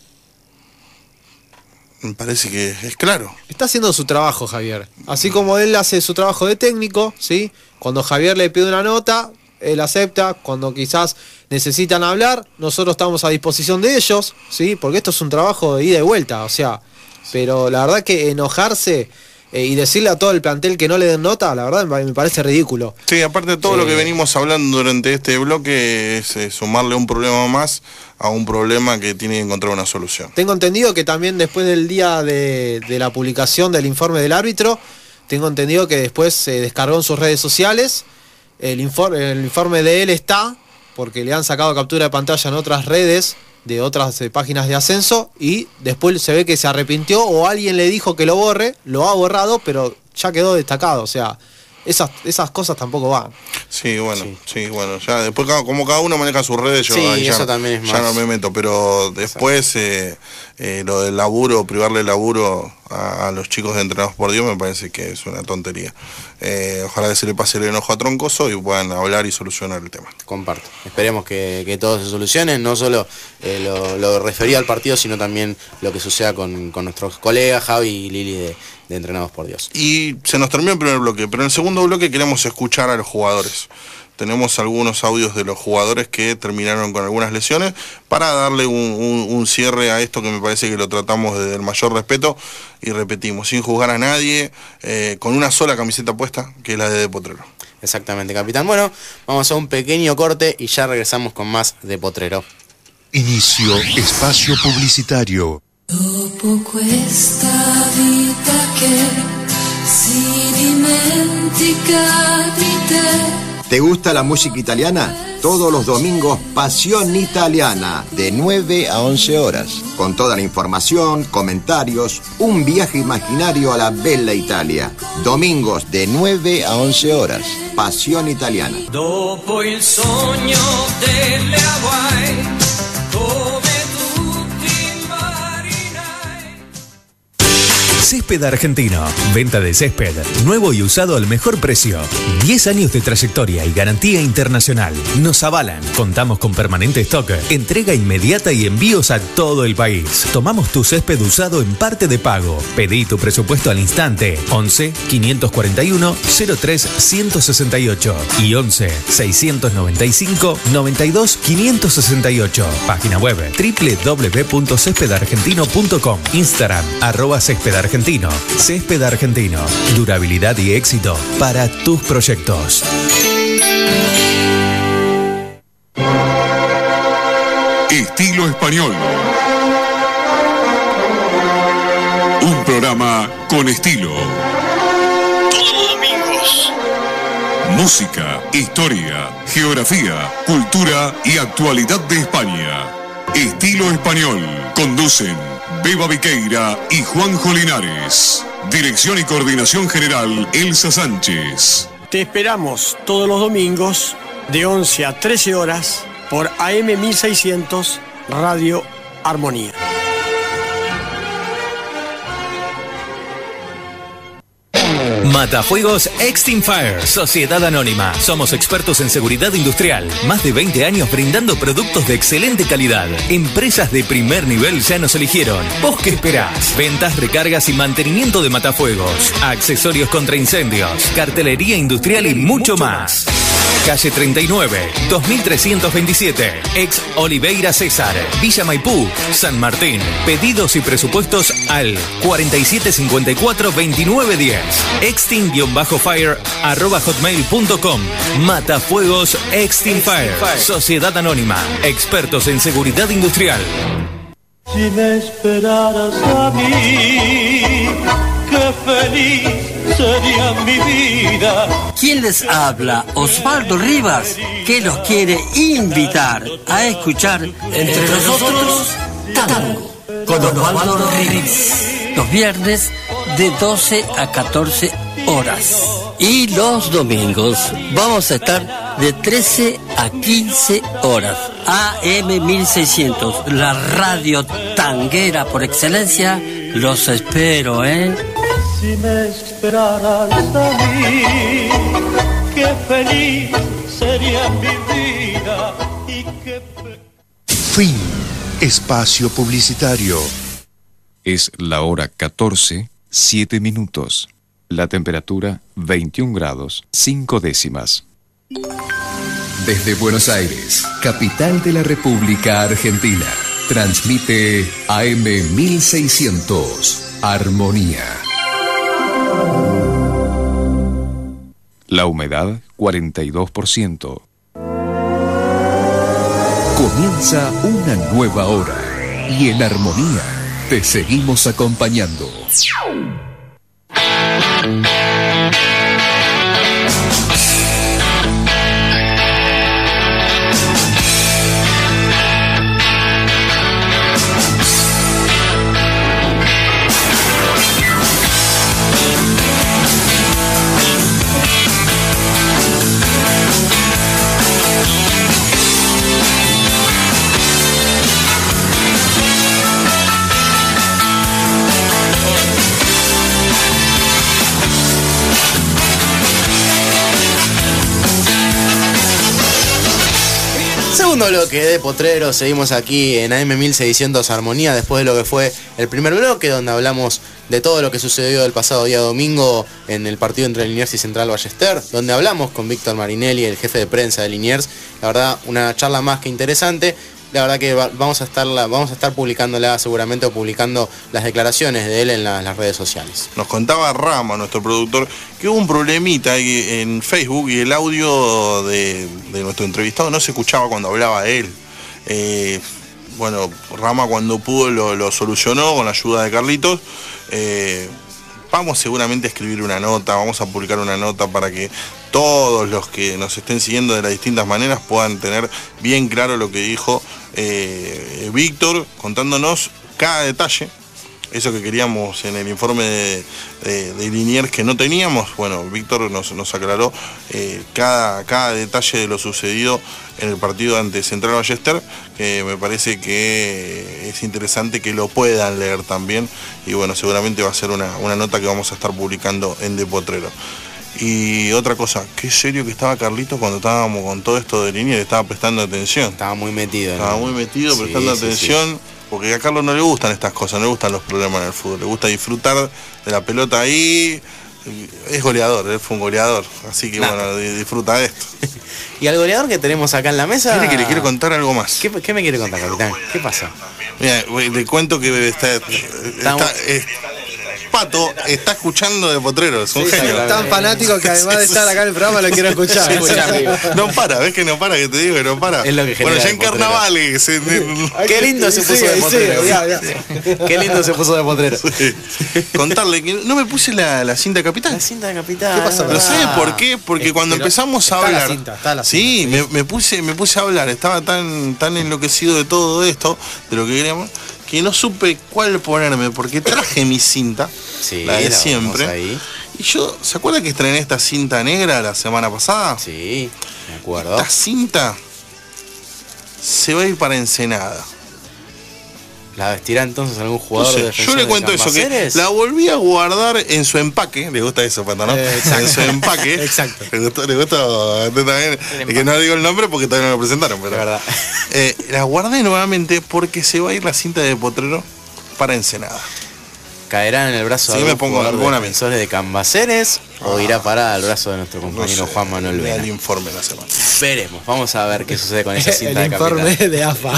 me parece que es claro. Está haciendo su trabajo, Javier. Así como él hace su trabajo de técnico, ¿sí? Cuando Javier le pide una nota, él acepta. Cuando quizás necesitan hablar, nosotros estamos a disposición de ellos, ¿sí? Porque esto es un trabajo de ida y vuelta, o sea. Pero la verdad que enojarse eh, y decirle a todo el plantel que no le den nota, la verdad me parece ridículo. Sí, aparte de todo eh, lo que venimos hablando durante este bloque, es eh, sumarle un problema más a un problema que tiene que encontrar una solución. Tengo entendido que también después del día de, de la publicación del informe del árbitro, tengo entendido que después se descargó en sus redes sociales, el informe, el informe de él está, porque le han sacado captura de pantalla en otras redes, de otras eh, páginas de ascenso, y después se ve que se arrepintió o alguien le dijo que lo borre, lo ha borrado, pero ya quedó destacado, o sea... Esas, esas cosas tampoco van. Sí, bueno, sí, sí bueno, ya después como cada uno maneja sus redes, yo sí, ahí ya, eso también es ya más. no me meto, pero después eh, eh, lo del laburo, privarle el laburo a, a los chicos de Entrenados por Dios me parece que es una tontería. Eh, ojalá que se le pase el enojo a Troncoso y puedan hablar y solucionar el tema. Comparto. Esperemos que, que todo se solucione, no solo eh, lo, lo referido al partido, sino también lo que suceda con, con nuestros colegas Javi y Lili de, de Entrenados por Dios. Y se nos terminó el primer bloque, pero en el segundo bloque queremos escuchar a los jugadores. Tenemos algunos audios de los jugadores que terminaron con algunas lesiones para darle un, un, un cierre a esto que me parece que lo tratamos desde el mayor respeto y repetimos, sin juzgar a nadie, eh, con una sola camiseta puesta, que es la de De Potrero. Exactamente, capitán. Bueno, vamos a un pequeño corte y ya regresamos con más De Potrero. Inicio espacio publicitario. Dopo questa vita che si dimentica di te. ¿Te gusta la música italiana? Todos los domingos Pasión Italiana, de nueve a once horas. Con toda la información, comentarios, un viaje imaginario a la bella Italia. Domingos de nueve a once horas. Pasión Italiana. Dopo il sogno delle Hawaii, come tutti i marinai. Césped Argentino. Venta de césped. Nuevo y usado al mejor precio. diez años de trayectoria y garantía internacional. Nos avalan. Contamos con permanente stock. Entrega inmediata y envíos a todo el país. Tomamos tu césped usado en parte de pago. Pedí tu presupuesto al instante. once, quinientos cuarenta y uno, cero tres, ciento sesenta y ocho y once, seiscientos noventa y cinco, noventa y dos, quinientos sesenta y ocho. Página web doble u doble u doble u punto césped argentino punto com. Instagram arroba césped argentino. Césped Argentino. Durabilidad y éxito para tus proyectos. Estilo Español. Un programa con estilo. música, historia, geografía, cultura y actualidad de España. Estilo Español. Conducen Beba Viqueira y Juanjo Linares. Dirección y coordinación general Elsa Sánchez. Te esperamos todos los domingos de once a trece horas por A M mil seiscientos Radio Armonía. Matafuegos Extinfire, Sociedad Anónima. Somos expertos en seguridad industrial. Más de veinte años brindando productos de excelente calidad. Empresas de primer nivel ya nos eligieron. ¿Vos qué esperás? Ventas, recargas y mantenimiento de matafuegos. Accesorios contra incendios. Cartelería industrial y mucho más. Calle treinta y nueve, dos mil trescientos veintisiete, ex Oliveira César, Villa Maipú, San Martín. Pedidos y presupuestos al cuarenta y siete cincuenta y cuatro veintinueve diez. Extin-fire arroba hotmail punto com. Matafuegos Extinfire, Sociedad Anónima, expertos en seguridad industrial. Si me esperaras a mí, qué feliz sería mi vida. ¿Quién les habla? Osvaldo Rivas, que los quiere invitar a escuchar Entre Nosotros Tango con Osvaldo Rivas. Los viernes de doce a catorce horas. Y los domingos vamos a estar de trece a quince horas. A M mil seiscientos, la radio tanguera por excelencia. Los espero, ¿eh? Si me esperaras a mí, qué feliz sería mi vida y qué... Fin. Espacio publicitario. Es la hora catorce, siete minutos. La temperatura veintiún grados, cinco décimas. Desde Buenos Aires, capital de la República Argentina, transmite A M mil seiscientos, Armonía. La humedad, cuarenta y dos por ciento. Comienza una nueva hora y en Armonía te seguimos acompañando. Segundo bloque de Potrero, seguimos aquí en A M mil seiscientos Armonía después de lo que fue el primer bloque donde hablamos de todo lo que sucedió el pasado día domingo en el partido entre Liniers y Central Ballester, donde hablamos con Víctor Marinelli, el jefe de prensa de Liniers. La verdad, una charla más que interesante. La verdad que vamos a estar vamos a estar publicándola seguramente o publicando las declaraciones de él en la, las redes sociales. Nos contaba Rama, nuestro productor, que hubo un problemita en Facebook y el audio de, de nuestro entrevistado no se escuchaba cuando hablaba él. Eh, bueno, Rama cuando pudo lo, lo solucionó con la ayuda de Carlitos. Eh, vamos seguramente a escribir una nota, vamos a publicar una nota para que todos los que nos estén siguiendo de las distintas maneras puedan tener bien claro lo que dijo eh, Víctor, contándonos cada detalle, eso que queríamos en el informe de, de, de Liniers que no teníamos. Bueno, Víctor nos, nos aclaró eh, cada, cada detalle de lo sucedido en el partido ante Central Ballester, que me parece que es interesante que lo puedan leer también, y bueno, seguramente va a ser una, una nota que vamos a estar publicando en De Potrero. Y otra cosa, qué serio que estaba Carlitos cuando estábamos con todo esto de Liniers, estaba prestando atención. Estaba muy metido. Estaba ¿no? muy metido, sí, prestando sí, atención, sí. Porque a Carlos no le gustan estas cosas, no le gustan los problemas en el fútbol, le gusta disfrutar de la pelota ahí. Es goleador, él fue un goleador, así que nah. bueno, disfruta de esto. Y al goleador que tenemos acá en la mesa... ¿Quiere que le quiero contar algo más? ¿Qué, qué me quiere contar, capitán? ¿Qué pasa? Mira, le cuento que está... está, está, está Pato está escuchando de Potrero, es un Sí, genio. tan fanático que además de estar acá en el programa lo quiero escuchar. Sí, sí. No para, ves que no para, que te digo que no para. Es lo que bueno, genera ya en de Potrero. carnavales. en- en- Qué lindo se Sí, puso de sí, Potrero. ya, ya. Qué lindo se puso de Potrero. Sí. Contarle que no me puse la, la cinta de capitán. La cinta de capitán. ¿Qué pasó? Pero ¿sabes por qué? Porque Eh, cuando pero empezamos a está la hablar. cinta, está la sí, cinta, me, me puse, me puse a hablar, estaba tan, tan enloquecido de todo esto, de lo que queríamos, que no supe cuál ponerme, porque traje mi cinta, Sí, la de la siempre. vamos ahí. Y yo, ¿se acuerda que estrené esta cinta negra la semana pasada? Sí, me acuerdo. Esta cinta se va a ir para Ensenada. ¿La vestirá entonces algún jugador de Entonces, yo le Defensores cuento de eso, que Cambaceres? la volví a guardar en su empaque, le gusta eso, Pato, ¿no? Eh, exacto. En su empaque. Exacto. Le gustó, le gustó a usted también, que no digo el nombre porque todavía no lo presentaron, pero La verdad. eh, la guardé nuevamente porque se va a ir la cinta de Potrero para Ensenada. ¿Caerá en el brazo Sí, de me algún pongo jugador de alguna vez. Defensores de Cambaceres o irá para al brazo de nuestro compañero No sé, Juan Manuel me da Vena? el informe la semana. Veremos, vamos a ver qué sucede con esa cinta El de informe capitán. de A F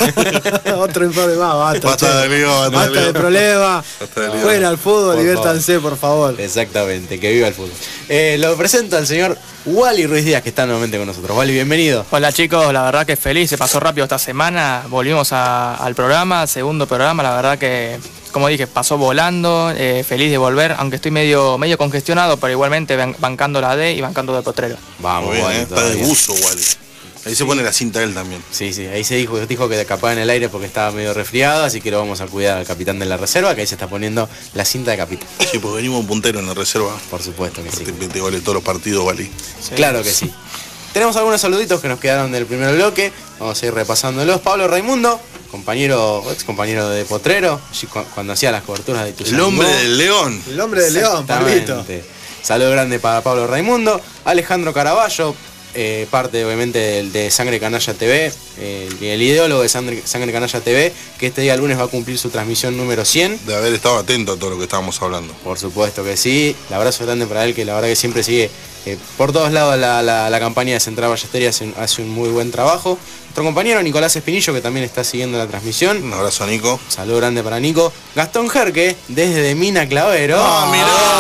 A. Otro informe más, basta. Basta che. de lío, basta de Basta lío. de problema. Basta de lío. Jueguen al fútbol, Por diviértanse, por favor. Exactamente, que viva el fútbol. Eh, lo presento al señor Wally Ruiz Díaz, que está nuevamente con nosotros. Wally, bienvenido. Hola chicos, la verdad que feliz, se pasó rápido esta semana, volvimos a- al programa, segundo programa, la verdad que, como dije, pasó volando, eh, feliz de volver, aunque estoy medio medio congestionado, pero igualmente ban- bancando la D y bancando de Potrero. Vamos, Muy bien, Wally, eh, está de todavía. buzo, Wally. Ahí se pone la cinta él también. Sí, sí, ahí se dijo, dijo que capaz en el aire porque estaba medio resfriado, así que lo vamos a cuidar al capitán de la reserva, que ahí se está poniendo la cinta de capitán. Sí, pues venimos un puntero en la reserva. Por supuesto que sí. Te, te vale todos los partidos, Wally. Claro que sí. Tenemos algunos saluditos que nos quedaron del primer bloque. Vamos a ir repasándolos. Pablo Raimundo, compañero, ex compañero de Potrero, allí cu- cuando hacía las coberturas de El hombre del León. El hombre del León, Pablito. Exactamente. Saludo grande para Pablo Raimundo. Alejandro Caraballo, eh, parte obviamente del- de Sangre Canalla T V, eh, el, el ideólogo de Sangre, Sangre Canalla T V, que este día lunes va a cumplir su transmisión número cien. De haber estado atento a todo lo que estábamos hablando. Por supuesto que sí. El abrazo grande para él, que la verdad que siempre sigue eh, por todos lados la, la- la campaña de Central Ballesteros, hace, un- hace un muy buen trabajo. Nuestro compañero Nicolás Espinillo, que también está siguiendo la transmisión. Un abrazo a Nico. Saludo grande para Nico. Gastón Jerque, desde Mina Clavero. ¡Ah,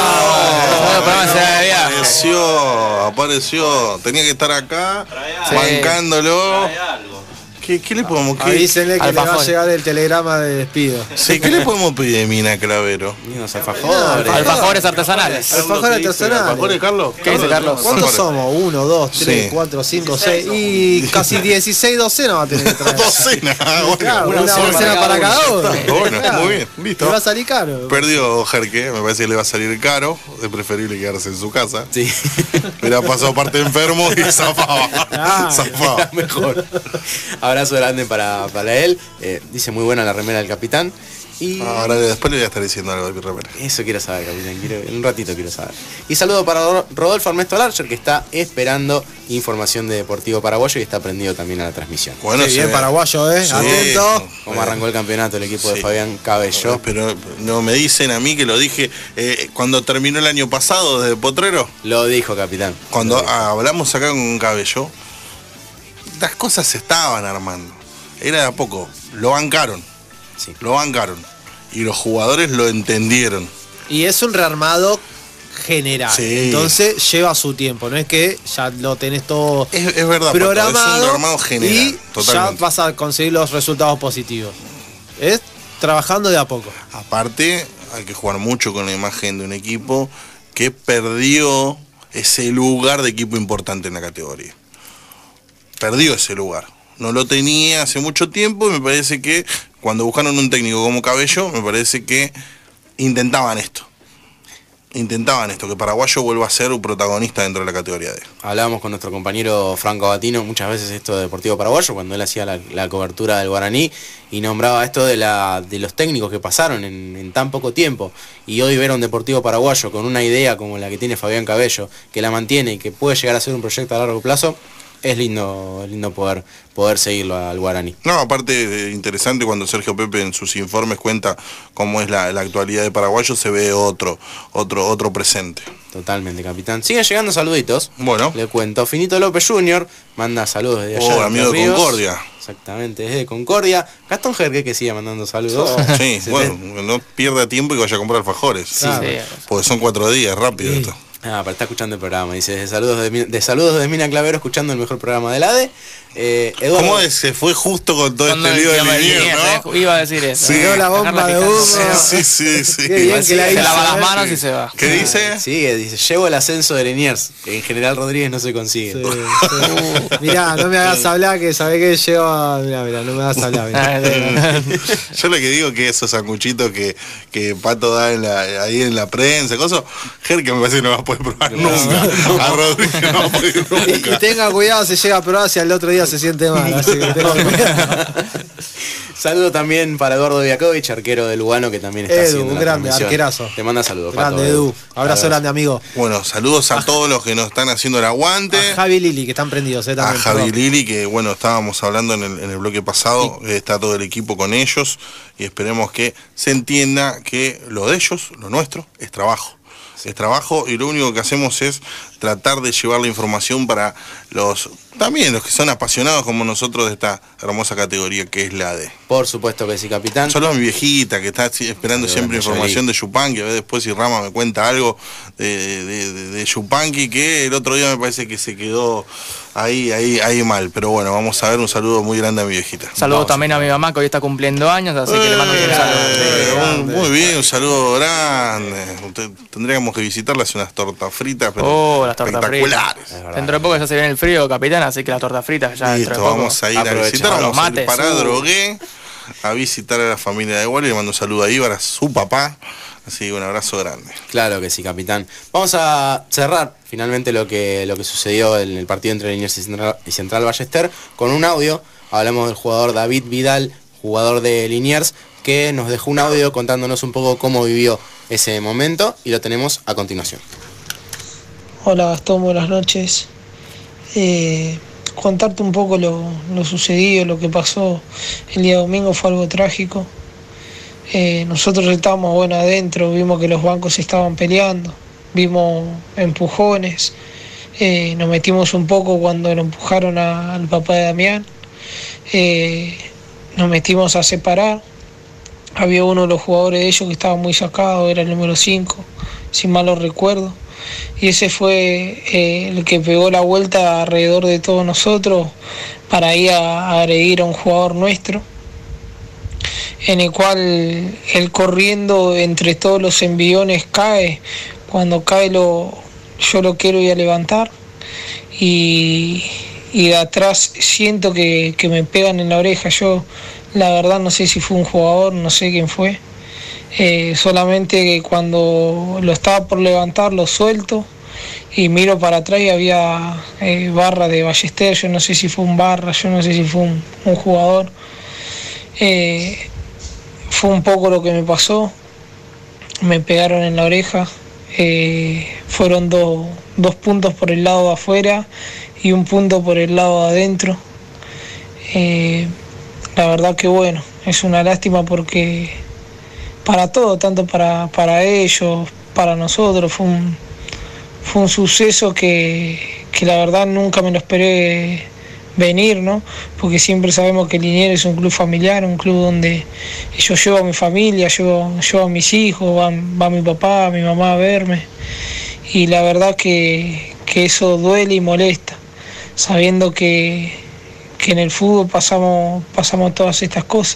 Bueno, programa mirá! será de viaje. Apareció, apareció. Tenía que estar acá, bancándolo. ¿Qué, qué le podemos qué- Avísenle que le va a Alfajor. llegar el telegrama de despido. Sí, ¿qué le podemos pedir de Mina Clavero? Y unos alfajores. Alfajores artesanales. Alfajores artesanales. ¿Alfajores, Carlos? ¿Qué dice Carlos? ¿Cuántos Alfajores. somos? Uno, dos, tres, Sí. cuatro, cinco, seis y casi dieciséis docenas va a tener que traer. Docena. Ah, bueno. Claro, Una una docena docena para para cada cada uno. Bueno, Claro. muy bien, listo. Le va a salir caro. Perdió Jerque, me parece que le va a salir caro. Es preferible quedarse en su casa. Sí. Hubiera pasado parte enfermo y zafaba. Ah, Zafaba. Era mejor. Abrazo grande para, para él. Eh, dice muy buena la remera del capitán. Y Ahora después le voy a estar diciendo algo de mi remera. eso quiero saber, capitán. Quiero- en un ratito quiero saber. Y saludo para Ro- Rodolfo Ernesto Larcher, que está esperando información de Deportivo Paraguayo y está prendido también a la transmisión. Bueno, Sí, bien se- paraguayo, ¿eh? Sí. Atento. Cómo arrancó el campeonato el equipo de Sí. Fabián Cabello. Pero no me dicen a mí que lo dije eh, cuando terminó el año pasado desde Potrero. Lo dijo, capitán. Cuando Lo dijo. hablamos acá con Cabello, las cosas se estaban armando. Era de a poco. Lo bancaron. Sí. Lo bancaron. Y los jugadores lo entendieron. Y es un rearmado general. Sí. Entonces lleva su tiempo. No es que ya lo tenés todo Es, es verdad, Pato, programado es un armado general. y ya Totalmente. vas a conseguir los resultados positivos. Es trabajando de a poco. Aparte, hay que jugar mucho con la imagen de un equipo que perdió ese lugar de equipo importante en la categoría. Perdió ese lugar. No lo tenía hace mucho tiempo y me parece que cuando buscaron un técnico como Cabello, me parece que intentaban esto. Intentaban esto, que Paraguayo vuelva a ser un protagonista dentro de la categoría D. Hablábamos con nuestro compañero Franco Abatino muchas veces esto de Deportivo Paraguayo, cuando él hacía la, la cobertura del Guaraní y nombraba esto de, la, de los técnicos que pasaron en, en tan poco tiempo. Y hoy ver a un Deportivo Paraguayo con una idea como la que tiene Fabián Cabello, que la mantiene y que puede llegar a ser un proyecto a largo plazo, es lindo, es lindo poder, poder seguirlo al Guaraní. No, aparte eh, interesante cuando Sergio Pepe en sus informes cuenta cómo es la, la actualidad de Paraguayo, se ve otro, otro, otro presente. Totalmente, capitán. Siguen llegando saluditos. Bueno. Le cuento. Finito López junior manda saludos desde allá. Oh, de amigo de Ríos. Concordia. Exactamente, desde Concordia. Gastón Jerque que sigue mandando saludos. Sí, bueno, no pierda tiempo y vaya a comprar alfajores. Sí, claro. Sí. Porque son cuatro días, rápido Sí. esto. Ah, pero está escuchando el programa. Dice, de saludos de, de saludos de Mina Clavero, escuchando el mejor programa de la A D. Eh, Eduardo. ¿Cómo es? Se fue justo con todo Cuando este lío el de tema de Liniers, Liniers, ¿no? eh, iba a decir eso. Sí. Tiró la bomba de humo. Sí, sí, sí. Qué bien que la Se hizo, lava las eh. manos y se va. ¿Qué dice? Sigue, dice, llevo el ascenso de Liniers, que en General Rodríguez no se consigue. Sí, sí. Mirá, no me hagas hablar que sabés que lleva. Mirá, mirá, no me hagas hablar. Mirá. Yo lo que digo que esos sanguchitos que, que Pato da en la, ahí en la prensa, cosas, Jerke me parece que no va a poder probar nunca. A Rodríguez no va a poder Y, nunca. y tenga cuidado si llega a probar si al otro día se siente mal. Así que tenga cuidado. Saludo también para Eduardo Viakovich, arquero de Lugano, que también está Edu, haciendo un la grande, transmisión. arquerazo. Te manda saludos, Grande, Pato, Edu. Abrazo grande, amigo. Bueno, saludos a todos los que nos están haciendo el aguante. A Javi Lili, que están prendidos, eh, A también. Javi perdón. Lili, que bueno, estábamos hablando en el, en el bloque pasado, eh, está todo el equipo con ellos y esperemos que se entienda que lo de ellos, lo nuestro, es trabajo. Es trabajo y lo único que hacemos es tratar de llevar la información para los, también los que son apasionados como nosotros de esta hermosa categoría que es la A D. Por supuesto que sí, capitán. Solo a mi viejita que está así esperando Saludos, siempre Nayeli. información de Yupanqui, a ver después si Rama me cuenta algo de, de, de, de Yupanqui, que el otro día me parece que se quedó ahí, ahí, ahí mal. Pero bueno, vamos a ver, un saludo muy grande a mi viejita. Saludos también a mi mamá que hoy está cumpliendo años, así que le mando un saludo. Un- muy bien, un saludo grande. Usted- tendríamos que visitarle, hacer unas tortas fritas, pero Oh, las tortas espectaculares. fritas. Dentro de poco ya se viene el frío, capitán, así que las tortas fritas ya dentro Listo, de poco. vamos a ir a Aprovecha. visitar, Los vamos a ir mates. para Uh. Drogué a visitar a la familia de Wally, le mando un saludo a Ibar, a su papá, así que un abrazo grande. Claro que sí, capitán. Vamos a cerrar finalmente lo que, lo que sucedió en el partido entre Liniers y Central, y Central Ballester con un audio. Hablamos del jugador David Vidal, jugador de Liniers, que nos dejó un audio contándonos un poco cómo vivió ese momento y lo tenemos a continuación. Hola Gastón, buenas noches. Eh, contarte un poco lo, lo sucedido, lo que pasó el día domingo fue algo trágico. Eh, nosotros estábamos bueno adentro, vimos que los bancos estaban peleando, vimos empujones, eh, nos metimos un poco cuando lo empujaron a- al papá de Damián, eh, nos metimos a separar. Había uno de los jugadores de ellos que estaba muy sacado, era el número cinco, si mal no recuerdo. Y ese fue eh, el que pegó la vuelta alrededor de todos nosotros para ir a, a agredir a un jugador nuestro, en el cual él corriendo entre todos los enviones cae. Cuando cae lo, yo lo quiero ir a levantar y, y de atrás siento que, que me pegan en la oreja. Yo la verdad no sé si fue un jugador, no sé quién fue. Eh, solamente que cuando lo estaba por levantar lo suelto y miro para atrás y había eh, barra de Ballester. Yo no sé si fue un barra, yo no sé si fue un, un jugador. Eh, fue un poco lo que me pasó. Me pegaron en la oreja. Eh, fueron do- dos puntos por el lado de afuera y un punto por el lado de adentro. Eh, la verdad que bueno, es una lástima porque para todo, tanto para, para ellos, para nosotros, fue un, fue un suceso que, que la verdad nunca me lo esperé venir, ¿no? Porque siempre sabemos que Liniers es un club familiar, un club donde yo llevo a mi familia, llevo, llevo a mis hijos, va, va mi papá, mi mamá a verme, y la verdad que, que eso duele y molesta, sabiendo que, que en el fútbol pasamos, pasamos todas estas cosas.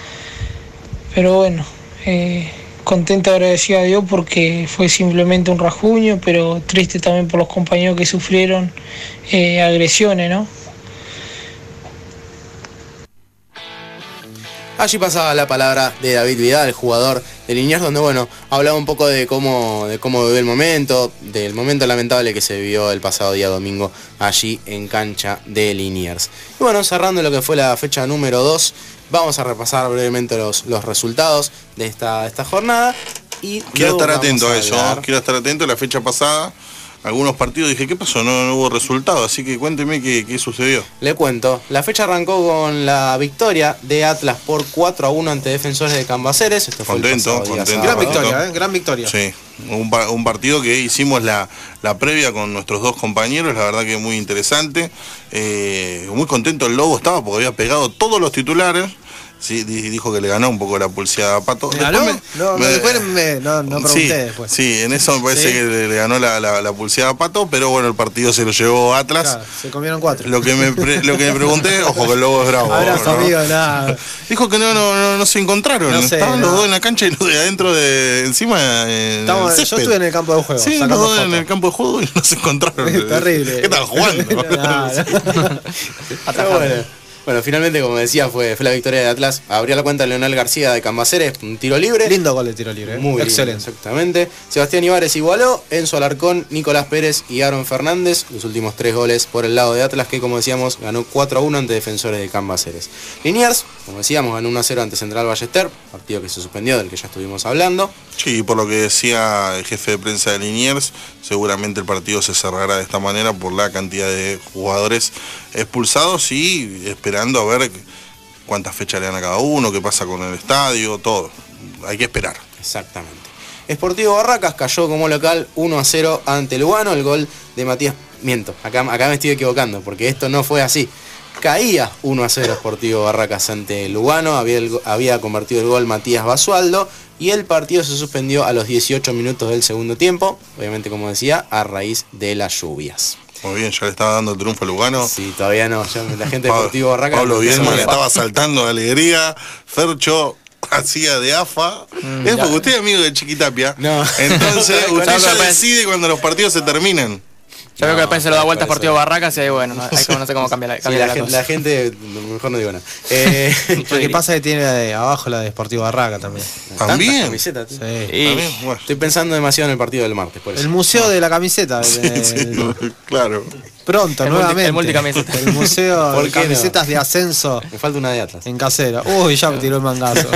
Pero bueno, eh, contento y agradecido a Dios porque fue simplemente un rasguño, pero triste también por los compañeros que sufrieron eh, agresiones, ¿no? Allí pasaba la palabra de David Vidal, el jugador de Liniers, donde bueno, hablaba un poco de cómo, de cómo vivió el momento, del momento lamentable que se vivió el pasado día domingo allí en cancha de Liniers. Y bueno, cerrando lo que fue la fecha número dos, vamos a repasar brevemente los, los resultados de esta, esta jornada. Y Quiero luego estar vamos atento a eso, hablar- quiero estar atento a la fecha pasada. algunos partidos, dije, ¿qué pasó? No, no hubo resultado, así que cuénteme qué, qué sucedió. Le cuento, la fecha arrancó con la victoria de Atlas por cuatro a uno ante Defensores de Cambaceres. Esto fue contento, el contento. Gran victoria, ¿eh? Gran victoria. Sí, un, un partido que hicimos la, la previa con nuestros dos compañeros, la verdad que muy interesante. Eh, muy contento el Lobo estaba porque había pegado todos los titulares. Sí, dijo que le ganó un poco la pulseada a Pato. ¿Le ganó? Me, no, me, después me, no, no pregunté sí, después. Sí, en eso me parece ¿Sí? que le, le ganó la, la, la pulseada a Pato, pero bueno, el partido se lo llevó Atlas. Claro, se comieron cuatro. Lo que me, pre, lo que me pregunté, ojo que el Lobo es bravo. Abrazo, ¿no? amigo, nada. Dijo que no, no, no, no se encontraron. No sé, Estaban no. los dos en la cancha y los de adentro de encima. En Estamos, el yo estuve en el campo de juego. Sí, los dos en el campo de juego y no se encontraron. Es terrible. ¿Qué tal jugando? Pero bueno. Bueno, finalmente, como decía, fue, fue la victoria de Atlas. Abrió la cuenta Leonel García de Cambaceres, un tiro libre. Lindo gol de tiro libre. ¿eh? Muy excelente. Lindo, exactamente. Sebastián Ibares igualó, Enzo Alarcón, Nicolás Pérez y Aaron Fernández. Los últimos tres goles por el lado de Atlas, que como decíamos, ganó cuatro a uno ante Defensores de Cambaceres. Liniers, como decíamos, ganó uno a cero ante Central Ballester, partido que se suspendió, del que ya estuvimos hablando. Sí, por lo que decía el jefe de prensa de Liniers, seguramente el partido se cerrará de esta manera por la cantidad de jugadores expulsados y esperando a ver cuántas fechas le dan a cada uno, qué pasa con el estadio, todo. Hay que esperar. Exactamente. Sportivo Barracas cayó como local uno a cero ante Lugano, el gol de Matías... Miento, acá, acá me estoy equivocando, porque esto no fue así. Caía uno a cero Sportivo Barracas ante Lugano, había, el, había convertido el gol Matías Basualdo y el partido se suspendió a los dieciocho minutos del segundo tiempo, obviamente como decía, a raíz de las lluvias. Muy bien, ya le estaba dando el triunfo a Lugano. Sí, todavía no, ya la gente de Sportivo Barracas... Pablo Bielman estaba saltando de alegría, Fercho hacía de afa. Mm, es porque usted es amigo de Chiquitapia. No. Entonces usted ya decide cuando los partidos se terminan. Yo creo que después se lo da vuelta a Sportivo Barracas y ahí bueno, no, hay como, no sé cómo cambiar la, sí, cambia la, la, gente, cosa. la gente, mejor no digo nada. Eh, Lo que pasa es que tiene de abajo la de Sportivo Barraca también. ¿También? Camiseta, sí. Y ¿También? Bueno. Estoy pensando demasiado en el partido del martes. Por eso. El museo de la camiseta. Sí, el, sí, claro. Pronto, el nuevamente. Multi, el multicamiseta. El museo de camisetas no? de ascenso. Me falta una de Atlas. En casera. Uy, ya me tiró el mangazo.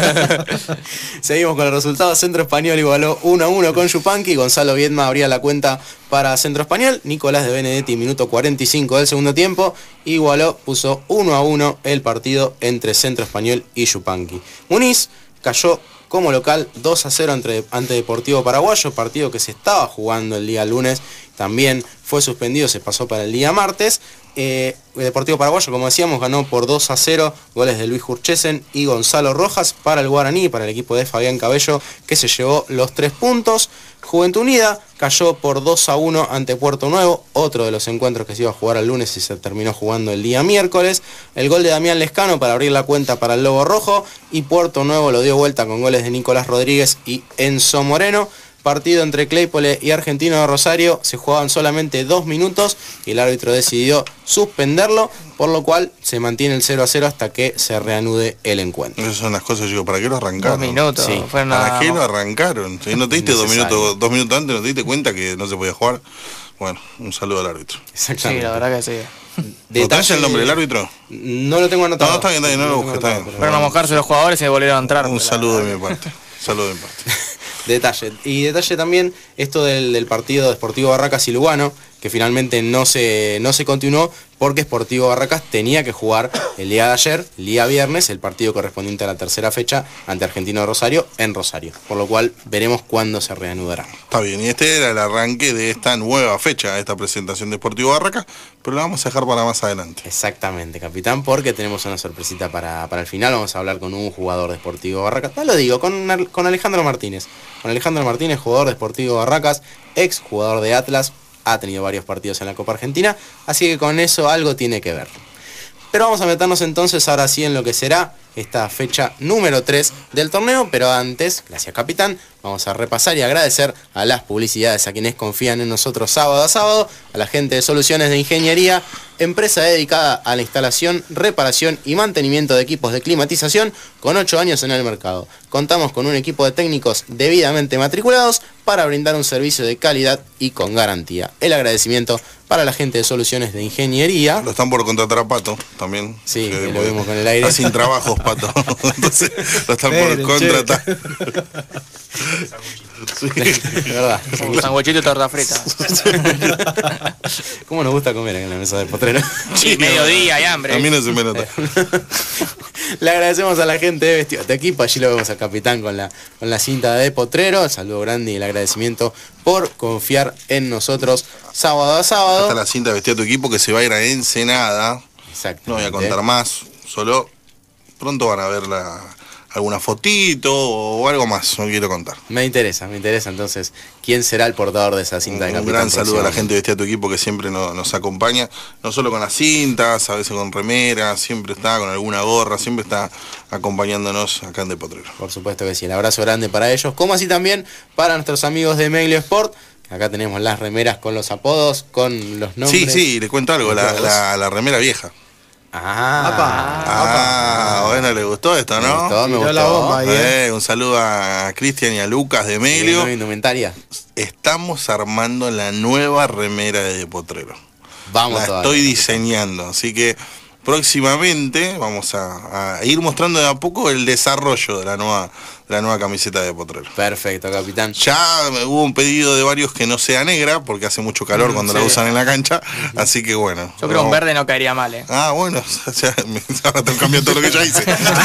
Seguimos con el resultado. Centro Español igualó uno a uno con Yupanqui. Gonzalo Viedma abría la cuenta para Centro Español. Nicolás de Benedetti, minuto cuarenta y cinco del segundo tiempo. Igualó, puso uno a uno el partido entre Centro Español y Yupanqui. Muniz cayó como local dos a cero ante, ante Deportivo Paraguayo, partido que se estaba jugando el día lunes, también fue suspendido, se pasó para el día martes. Eh, el Deportivo Paraguayo, como decíamos, ganó por dos a cero, goles de Luis Hurchesen y Gonzalo Rojas para el Guaraní, para el equipo de Fabián Cabello, que se llevó los tres puntos. Juventud Unida cayó por dos a uno ante Puerto Nuevo, otro de los encuentros que se iba a jugar el lunes y se terminó jugando el día miércoles. El gol de Damián Lescano para abrir la cuenta para el Lobo Rojo, y Puerto Nuevo lo dio vuelta con goles de Nicolás Rodríguez y Enzo Moreno. Partido entre Claypole y Argentino de Rosario, se jugaban solamente dos minutos y el árbitro decidió suspenderlo, por lo cual se mantiene el cero a cero hasta que se reanude el encuentro. Esas son las cosas, digo, ¿para qué lo arrancaron? Dos minutos, sí. fueron ¿Para a... qué lo arrancaron? Si no te diste dos minutos, dos minutos antes, no te diste cuenta que no se podía jugar. Bueno, un saludo al árbitro. Sí, la verdad que sí. ¿No tenés el nombre del árbitro? No lo tengo anotado. No, está bien, está bien, no lo busques, está bien. Fueron a mojarse los jugadores y volvieron a entrar. Un saludo de mi parte. Saludo de mi parte. Detalle. Y detalle también esto del, del partido de Sportivo Barracas y Lugano, que finalmente no se, no se continuó porque Sportivo Barracas tenía que jugar el día de ayer, el día viernes, el partido correspondiente a la tercera fecha ante Argentino de Rosario en Rosario. Por lo cual veremos cuándo se reanudará. Está bien, y este era el arranque de esta nueva fecha, esta presentación de Sportivo Barracas, pero la vamos a dejar para más adelante. Exactamente, capitán, porque tenemos una sorpresita para, para el final. Vamos a hablar con un jugador de Sportivo Barracas. No lo digo, con, con Alejandro Martínez. Con Alejandro Martínez, jugador de Sportivo Barracas, ex jugador de Atlas, ha tenido varios partidos en la Copa Argentina, así que con eso algo tiene que ver. Pero vamos a meternos entonces ahora sí en lo que será esta fecha número tres del torneo, pero antes, gracias capitán, vamos a repasar y agradecer a las publicidades, a quienes confían en nosotros sábado a sábado, a la gente de Soluciones de Ingeniería, empresa dedicada a la instalación, reparación y mantenimiento de equipos de climatización con ocho años en el mercado. Contamos con un equipo de técnicos debidamente matriculados para brindar un servicio de calidad y con garantía. El agradecimiento para la gente de Soluciones de Ingeniería. Lo están por contratar a Pato también. Sí, que lo vimos con el aire. Está sin trabajos, Pato. Entonces lo están por contratar. Sí, de verdad. Un sanguchito y torta frita. ¿Cómo nos gusta comer en la mesa de Potrero? Sí, mediodía y hambre. A mí no se me nota. Le agradecemos a la gente de Vestido de Equipo. Allí lo vemos al capitán con la, con la cinta de Potrero. El saludo grande y el agradecimiento por confiar en nosotros sábado a sábado. Está la cinta de Vestido de tu Equipo que se va a ir a Ensenada. Exacto. No voy a contar más, solo pronto van a ver la, alguna fotito o algo más, no quiero contar. Me interesa, me interesa entonces quién será el portador de esa cinta de Un capitán. gran saludo a la gente de Vestida tu Equipo que siempre nos, nos acompaña, no solo con las cintas, a veces con remeras, siempre está con alguna gorra, siempre está acompañándonos acá en De Potrero. Por supuesto que sí, el abrazo grande para ellos, como así también para nuestros amigos de Meglio Sport. Acá tenemos las remeras con los apodos, con los nombres. Sí, sí, les cuento algo, la, la, la remera vieja. Ah, ah, bueno, le gustó esto, ¿no? Me gustó, me gustó. La bomba ahí, eh, un saludo a Cristian y a Lucas de Meglio. Sí, indumentaria. Estamos armando la nueva remera de De Potrero. Vamos La todavía. estoy diseñando, así que próximamente vamos a, a ir mostrando de a poco el desarrollo de la nueva, de la nueva camiseta de Potrero. Perfecto, capitán. Ya hubo un pedido de varios que no sea negra, porque hace mucho calor cuando sí. la usan en la cancha, así que bueno. Yo creo que un verde no caería mal, eh. Ah, bueno, ya, me, ahora tengo que cambiar todo lo que ya hice.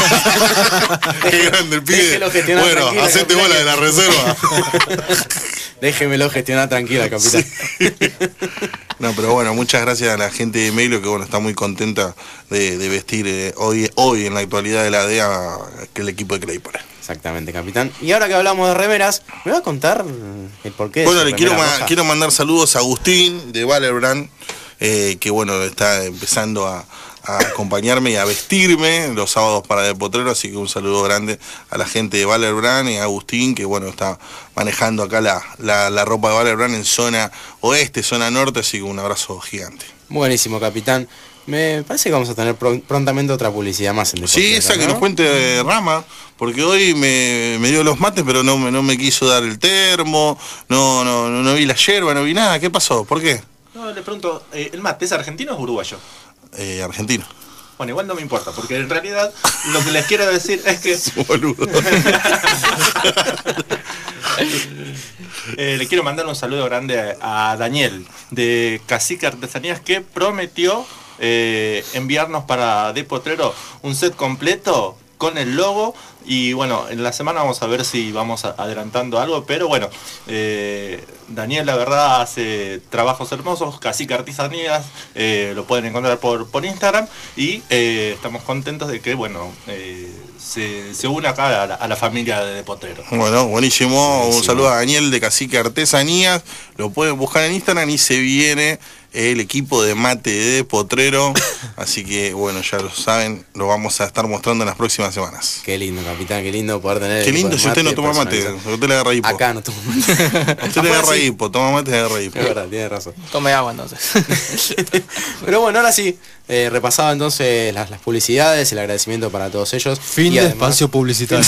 Qué grande el pibe. Déjelo gestionar Bueno, tranquilo, hacete capitán. bola de la reserva. Déjemelo gestionar tranquila, capitán. Sí. No, pero bueno, muchas gracias a la gente de Meglio que bueno está muy contenta de, de vestir eh, hoy, hoy en la actualidad de la D E A que el equipo de Claypole. Exactamente, capitán. Y ahora que hablamos de remeras, ¿me va a contar el porqué de Bueno, su le quiero, remera ma- roja? quiero mandar saludos a Agustín de Vallebrand, eh, que bueno, está empezando a, a acompañarme y a vestirme los sábados para De Potrero, así que un saludo grande a la gente de Vallebrand y a Agustín, que bueno, está manejando acá la, la, la ropa de Vallebrand en zona oeste, zona norte, así que un abrazo gigante. Buenísimo, capitán. Me parece que vamos a tener pron- prontamente otra publicidad más en De Sí, Potrero, esa que ¿no? nos cuente de Rama, porque hoy me, me dio los mates, pero no, me- no me quiso dar el termo, no, no, no, no vi la yerba, no vi nada. ¿Qué pasó? ¿Por qué? No, le pregunto, eh, ¿el mate es argentino o es uruguayo? Eh, argentino. Bueno, igual no me importa, porque en realidad lo que les quiero decir es que... Boludo. Eh, le quiero mandar un saludo grande a, a Daniel de Cacique Artesanías que prometió eh, enviarnos para De Potrero un set completo con el logo y bueno, en la semana vamos a ver si vamos a- adelantando algo, pero bueno, eh, Daniel la verdad hace trabajos hermosos, Cacique Artesanías, eh, lo pueden encontrar por, por Instagram y eh, estamos contentos de que bueno, eh, se, se une acá a la, a la familia de De Potrero. Bueno, buenísimo. Buenísimo. Un saludo a Daniel de Cacique Artesanías. Lo pueden buscar en Instagram y se viene el equipo de mate de Potrero. Así que, bueno, ya lo saben, lo vamos a estar mostrando en las próximas semanas. Qué lindo, capitán, qué lindo poder tener. Qué el lindo equipo si usted de no toma mate. personalizado. Usted le agarra hipo. Acá no tomo mate. Usted le agarra hipo, toma mate y le agarra hipo. Es verdad, tiene razón. Tome agua entonces. Pero bueno, ahora sí, eh, repasaba entonces las, las publicidades, el agradecimiento para todos ellos. Fin Y de además- espacio publicitario.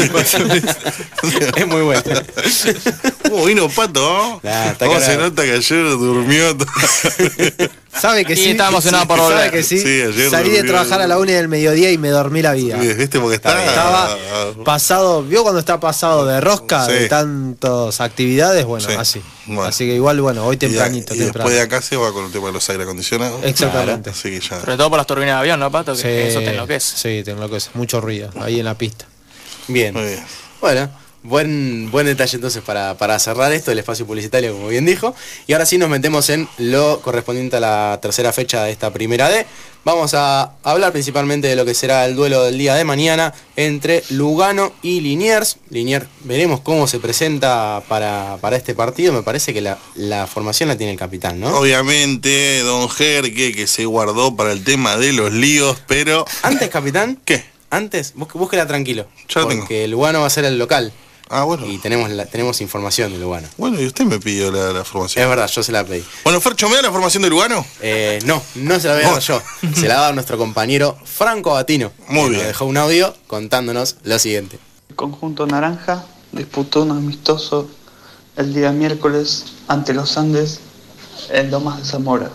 Es muy bueno. ¿Cómo vino Pato? ¿no? Nah, está ¿Cómo se cargado. nota que ayer durmió? ¿Sabe que Y sí? está emocionado por ¿Sabe volver. que sí? Sí, ayer Salí de durmió. trabajar a la una del mediodía y me dormí la vida. ¿Viste? Porque está... Estaba pasado, ¿vio cuando está pasado de rosca Sí. de tantas actividades? Bueno, Sí. así. Bueno. Así que igual, bueno, hoy Y, de- tempranito, y temprano. después de acá se va con el tema de los aire acondicionados. Exactamente. Así que ya... Sobre todo por las turbinas de avión, ¿no, Pato? Que Sí, eso te enloquece. sí, te enloquece. Mucho ruido ahí en la pista. Bien. Muy bien. Bueno, buen, buen detalle entonces para, para cerrar esto, el espacio publicitario, como bien dijo. Y ahora sí nos metemos en lo correspondiente a la tercera fecha de esta primera D. Vamos a hablar principalmente de lo que será el duelo del día de mañana entre Lugano y Liniers. Liniers, veremos cómo se presenta para, para este partido. Me parece que la, la formación la tiene el capitán, ¿no? Obviamente, don Jerque, que se guardó para el tema de los líos, pero... Antes, capitán, ¿Qué? antes, búsque- búsquela tranquilo. Ya lo tengo. Porque Lugano va a ser el local. Ah, bueno. Y tenemos, la, tenemos información de Lugano. Bueno, y usted me pidió la, la Es formación. verdad, yo se la pedí. Bueno, Fercho, ¿me da la formación de Lugano? Eh, no, no se la voy a dar yo. Se la va a dar nuestro compañero Franco Batino. Muy que bien. Nos dejó un audio contándonos lo siguiente. El conjunto naranja disputó un amistoso el día miércoles ante los Andes en Lomas de Zamora.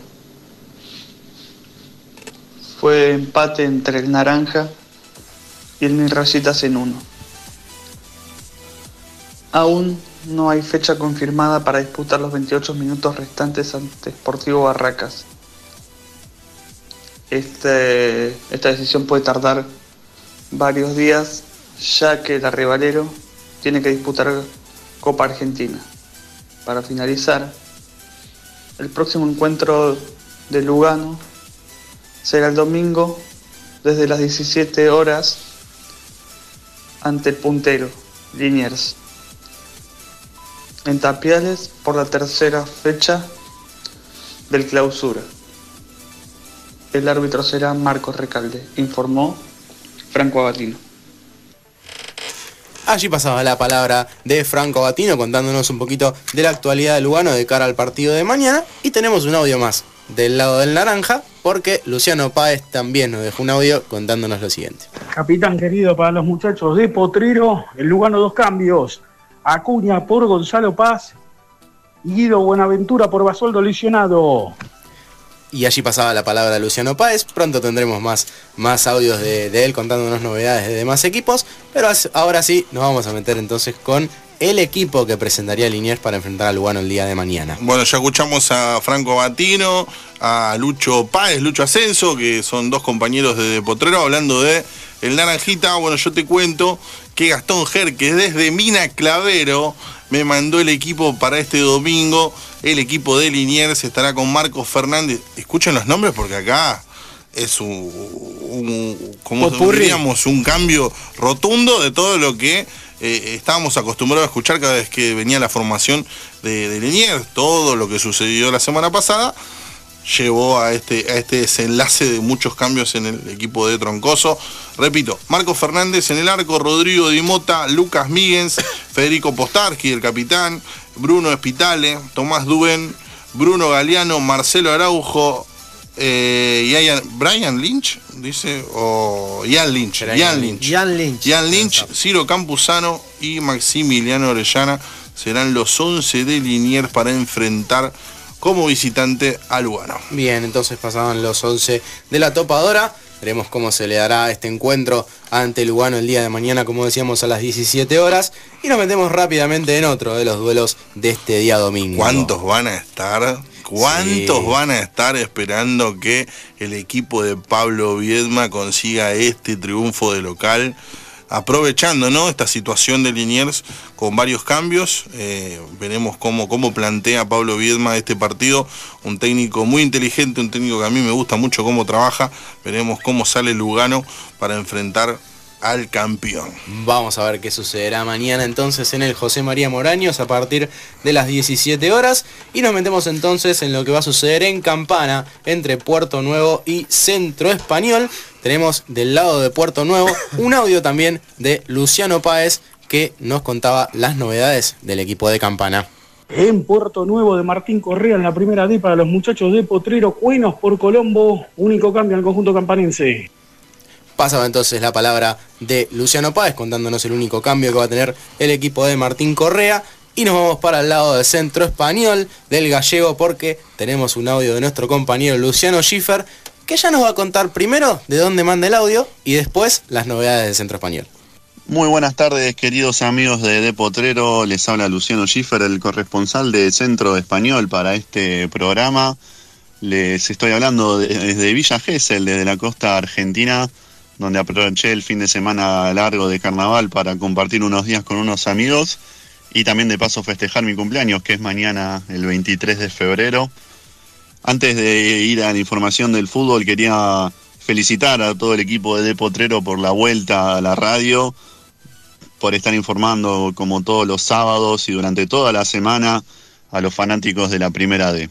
Fue empate entre el naranja y el Mil Rayitas en uno. Aún no hay fecha confirmada para disputar los veintiocho minutos restantes ante Sportivo Barracas. Este, esta decisión puede tardar varios días, ya que el Arrebalero tiene que disputar Copa Argentina. Para finalizar, el próximo encuentro de Lugano será el domingo desde las diecisiete horas ante el puntero, Liniers. En Tapiales por la tercera fecha del clausura. El árbitro será Marcos Recalde, informó Franco Abatino. Allí pasaba la palabra de Franco Abatino contándonos un poquito de la actualidad de Lugano de cara al partido de mañana. Y tenemos un audio más del lado del naranja, porque Luciano Páez también nos dejó un audio contándonos lo siguiente. Capitán querido, para los muchachos de Potrero, el Lugano dos cambios. Acuña por Gonzalo Paz y Guido Buenaventura por Basualdo lesionado. Y allí pasaba la palabra de Luciano Páez. Pronto tendremos más, más audios de, de él contándonos novedades de demás equipos. Pero ahora sí, nos vamos a meter entonces con el equipo que presentaría Liniers para enfrentar a Lugano el día de mañana. Bueno, ya escuchamos a Franco Abatino, a Lucho Páez, Lucho Ascenso, que son dos compañeros de Potrero, hablando de el Naranjita. Bueno, yo te cuento que Gastón Jerque desde Mina Clavero me mandó el equipo para este domingo. El equipo de Liniers estará con Marcos Fernández. Escuchen los nombres porque acá es un, un como diríamos, un cambio rotundo de todo lo que eh, estábamos acostumbrados a escuchar cada vez que venía la formación de, de Liniers. Todo lo que sucedió la semana pasada llevó a este, a este desenlace de muchos cambios en el equipo de Troncoso. Repito, Marcos Fernández en el arco, Rodrigo Di Mota, Lucas Míguez, Federico Postarski, el capitán, Bruno Espitale, Tomás Duen, Bruno Galeano, Marcelo Araujo, eh, y Ian, Brian Lynch, dice, o Ian Lynch, Ian Lynch, Ian Lynch, Ian Lynch, Ciro Campuzano y Maximiliano Orellana serán los once de Liniers para enfrentar como visitante a Lugano. Bien, entonces pasaban los once de la topadora. Veremos cómo se le dará este encuentro ante Lugano el día de mañana, como decíamos, a las diecisiete horas. Y nos metemos rápidamente en otro de los duelos de este día domingo. ¿Cuántos van a estar? ¿Cuántos Sí. van a estar esperando que el equipo de Pablo Viedma consiga este triunfo de local? Aprovechando, ¿no?, esta situación de Liniers con varios cambios. Eh, veremos cómo, cómo plantea Pablo Viedma este partido. Un técnico muy inteligente, un técnico que a mí me gusta mucho cómo trabaja. Veremos cómo sale Lugano para enfrentar al campeón. Vamos a ver qué sucederá mañana entonces en el José María Moraños a partir de las diecisiete horas. Y nos metemos entonces en lo que va a suceder en Campana entre Puerto Nuevo y Centro Español. Tenemos del lado de Puerto Nuevo un audio también de Luciano Páez que nos contaba las novedades del equipo de Campana. En Puerto Nuevo de Martín Correa en la primera D para los muchachos de Potrero, Cuenos por Colombo, único cambio al conjunto campanense. Pasaba entonces la palabra de Luciano Páez contándonos el único cambio que va a tener el equipo de Martín Correa. Y nos vamos para el lado de Centro Español del Gallego porque tenemos un audio de nuestro compañero Luciano Schiffer que ya nos va a contar primero de dónde manda el audio y después las novedades de Centro Español. Muy buenas tardes, queridos amigos de De Potrero. Les habla Luciano Schiffer, el corresponsal de Centro Español para este programa. Les estoy hablando de, desde Villa Gesell, desde la costa argentina, donde aproveché el fin de semana largo de carnaval para compartir unos días con unos amigos y también de paso festejar mi cumpleaños, que es mañana el veintitrés de febrero. Antes de ir a la información del fútbol, quería felicitar a todo el equipo de De Potrero por la vuelta a la radio, por estar informando como todos los sábados y durante toda la semana a los fanáticos de la Primera D.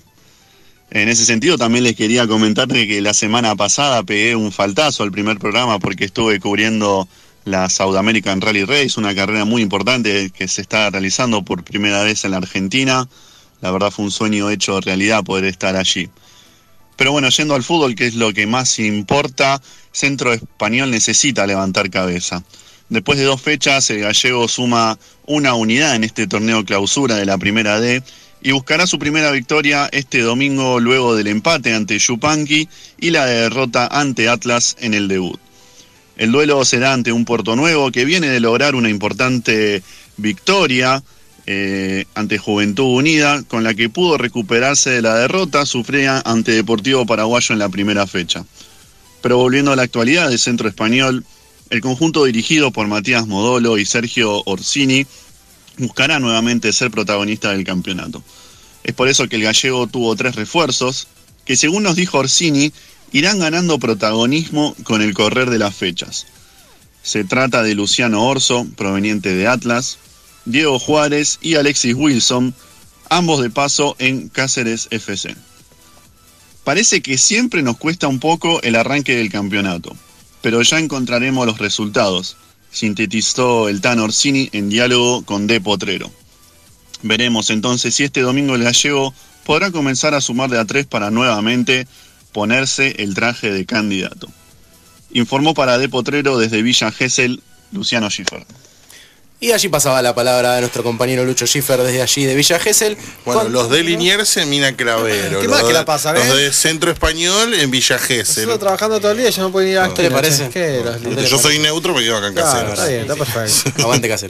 En ese sentido también les quería comentar que la semana pasada pegué un faltazo al primer programa porque estuve cubriendo la South American Rally Race, una carrera muy importante que se está realizando por primera vez en la Argentina. La verdad fue un sueño hecho realidad poder estar allí. Pero bueno, yendo al fútbol, que es lo que más importa, Centro Español necesita levantar cabeza. Después de dos fechas, el Gallego suma una unidad en este torneo clausura de la Primera D y buscará su primera victoria este domingo luego del empate ante Yupanqui y la derrota ante Atlas en el debut. El duelo será ante un Puerto Nuevo que viene de lograr una importante victoria eh, ante Juventud Unida, con la que pudo recuperarse de la derrota sufrida ante Deportivo Paraguayo en la primera fecha. Pero volviendo a la actualidad del Centro Español, el conjunto dirigido por Matías Modolo y Sergio Orsini buscará nuevamente ser protagonista del campeonato. Es por eso que el gallego tuvo tres refuerzos, que según nos dijo Orsini, irán ganando protagonismo con el correr de las fechas. Se trata de Luciano Orso, proveniente de Atlas, Diego Juárez y Alexis Wilson, ambos de paso en Cáceres F C. Parece que siempre nos cuesta un poco el arranque del campeonato, pero ya encontraremos los resultados, sintetizó el Tan Orsini en diálogo con De Potrero. Veremos entonces si este domingo el gallego podrá comenzar a sumar de a tres para nuevamente ponerse el traje de candidato. Informó para De Potrero desde Villa Gesell, Luciano Schiffer. Y allí pasaba la palabra de nuestro compañero Lucho Schiffer desde allí de Villa Gesell. Bueno, con... los de Liniers en Mina Clavero. ¿Qué más los que la de- pasa, Los eh? de Centro Español en Villa Gesell. Estuve trabajando todo el día y ya no puedo ir a ¿Qué le parece? ¿Qué? Los- Yo soy parece? neutro, me quedo acá en Claro, Caseros. está bien, está perfecto. Aguante Casero.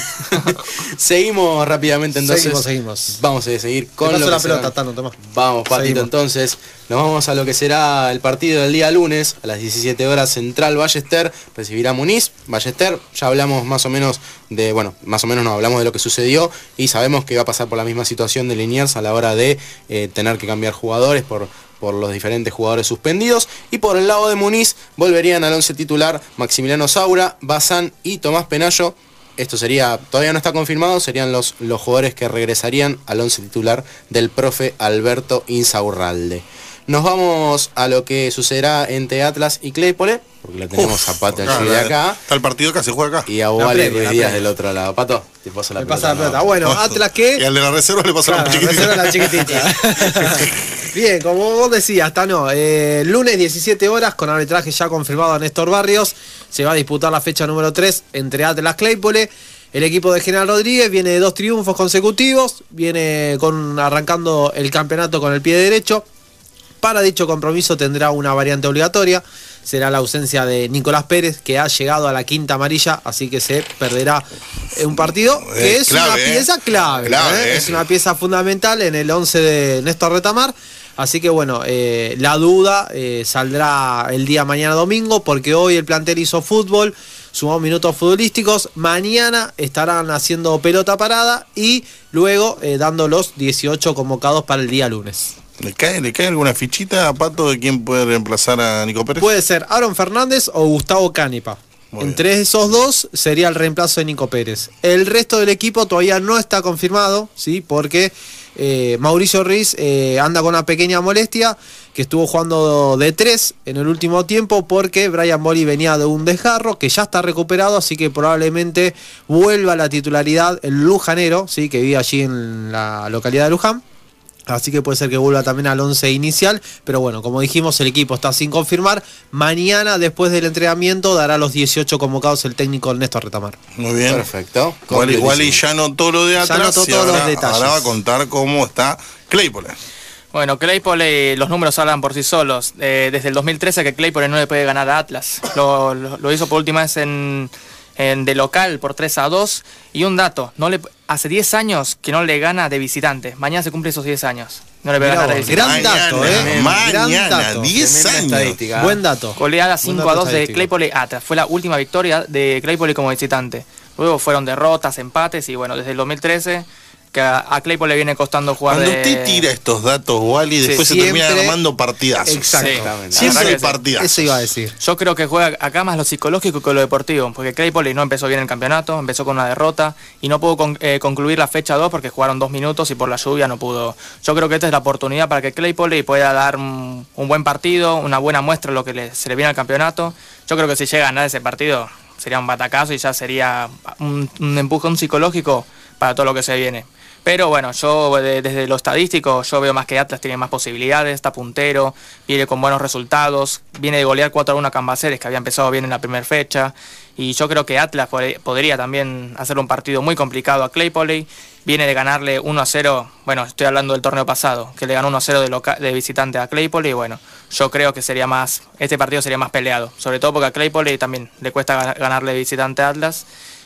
Seguimos rápidamente entonces. Seguimos, seguimos. Vamos a seguir Te con paso lo la que pelota, será- Tano, tomá. Vamos, Patito, Seguimos. entonces. Nos vamos a lo que será el partido del día lunes, a las diecisiete horas, Central Ballester recibirá a Muniz. Ballester, ya hablamos más o menos de, bueno, más o menos no hablamos de lo que sucedió y sabemos que va a pasar por la misma situación de Liniers a la hora de eh, tener que cambiar jugadores por, por los diferentes jugadores suspendidos. Y por el lado de Muniz volverían al once titular Maximiliano Saura, Bazán y Tomás Penayo. Esto sería, todavía no está confirmado, serían los, los jugadores que regresarían al once titular del profe Alberto Insaurralde. Nos vamos a lo que sucederá entre Atlas y Claypole, porque la tenemos Uf, a Pato acá, allí de acá. Está el partido que se juega acá. Y a La Wally Premier, Ruiz la Díaz Premier. del otro lado. Pato, te paso la Me pelota. pasa la pelota. Bueno, Atlas que... Y al de la reserva le pasa Claro, la chiquitita. reserva la chiquitita. Bien, como vos decías, Tano, eh, lunes diecisiete horas, con arbitraje ya confirmado a Néstor Barrios, se va a disputar la fecha número tres entre Atlas Claypole. El equipo de General Rodríguez viene de dos triunfos consecutivos, viene con arrancando el campeonato con el pie derecho. Para dicho compromiso tendrá una variante obligatoria, será la ausencia de Nicolás Pérez, que ha llegado a la quinta amarilla, así que se perderá un partido que Eh, es clave, una eh. pieza clave, Clave, ¿eh? eh. Es una pieza fundamental en el once de Néstor Retamar. Así que bueno, eh, la duda eh, saldrá el día mañana domingo, porque hoy el plantel hizo fútbol, sumó minutos futbolísticos, mañana estarán haciendo pelota parada y luego eh, dando los dieciocho convocados para el día lunes. ¿Le cae, ¿Le cae alguna fichita a Pato de quién puede reemplazar a Nico Pérez? Puede ser Aaron Fernández o Gustavo Canepa. Muy Entre esos dos sería el reemplazo de Nico Pérez. El resto del equipo todavía no está confirmado, ¿sí? Porque eh, Mauricio Ruiz eh, anda con una pequeña molestia, que estuvo jugando de tres en el último tiempo porque Brian Boli venía de un desgarro, que ya está recuperado, así que probablemente vuelva a la titularidad el lujanero, ¿sí? Que vive allí en la localidad de Luján. Así que puede ser que vuelva también al once inicial. Pero bueno, como dijimos, el equipo está sin confirmar. Mañana, después del entrenamiento, dará los dieciocho convocados el técnico Néstor Retamar. Muy bien. Perfecto. Igual, igual y Completísimo. ya anotó lo de Ya Atlas anotó y todos ahora, los detalles. ahora va a contar cómo está Claypole. Bueno, Claypole, los números hablan por sí solos. Eh, desde el dos mil trece que Claypole no le puede ganar a Atlas. Lo, lo, lo hizo por última vez en, en de local por tres a dos. Y un dato, no le, hace diez años que no le gana de visitante. Mañana se cumple esos diez años. No le puede Mirá ganar de vos, visitante. gran dato, ¿eh? Mañana, Gran dato. diez Tremenda años. estadística. Buen dato. Goleada Buen cinco dato a dos de estadístico. Claypole Atlas. Fue la última victoria de Claypole como visitante. Luego fueron derrotas, empates y bueno, desde el dos mil trece que a, a Claypole le viene costando jugar Cuando de... usted tira estos datos, Wally, Sí, después se siempre- termina armando partidazos. Exactamente. Sí, Siempre la hay verdad que sí. partidazos. Eso iba a decir. Yo creo que juega acá más lo psicológico que lo deportivo, porque Claypole no empezó bien el campeonato, empezó con una derrota y no pudo con- eh, concluir la fecha dos porque jugaron dos minutos y por la lluvia no pudo. Yo creo que esta es la oportunidad para que Claypole pueda dar un, un buen partido, una buena muestra de lo que le- se le viene al campeonato. Yo creo que si llega a ganar ese partido sería un batacazo y ya sería un, un empujón psicológico para todo lo que se viene. Pero bueno, yo de- desde lo estadístico, yo veo más que Atlas tiene más posibilidades, está puntero, viene con buenos resultados, viene de golear cuatro a uno a Cambaceres, que había empezado bien en la primera fecha, y yo creo que Atlas pod- podría también hacer un partido muy complicado a Claypole, viene de ganarle uno a cero, bueno, estoy hablando del torneo pasado, que le ganó uno a cero de, loca- de visitante a Claypole, y bueno, yo creo que sería más, este partido sería más peleado, sobre todo porque a Claypole también le cuesta gan- ganarle de visitante a Atlas.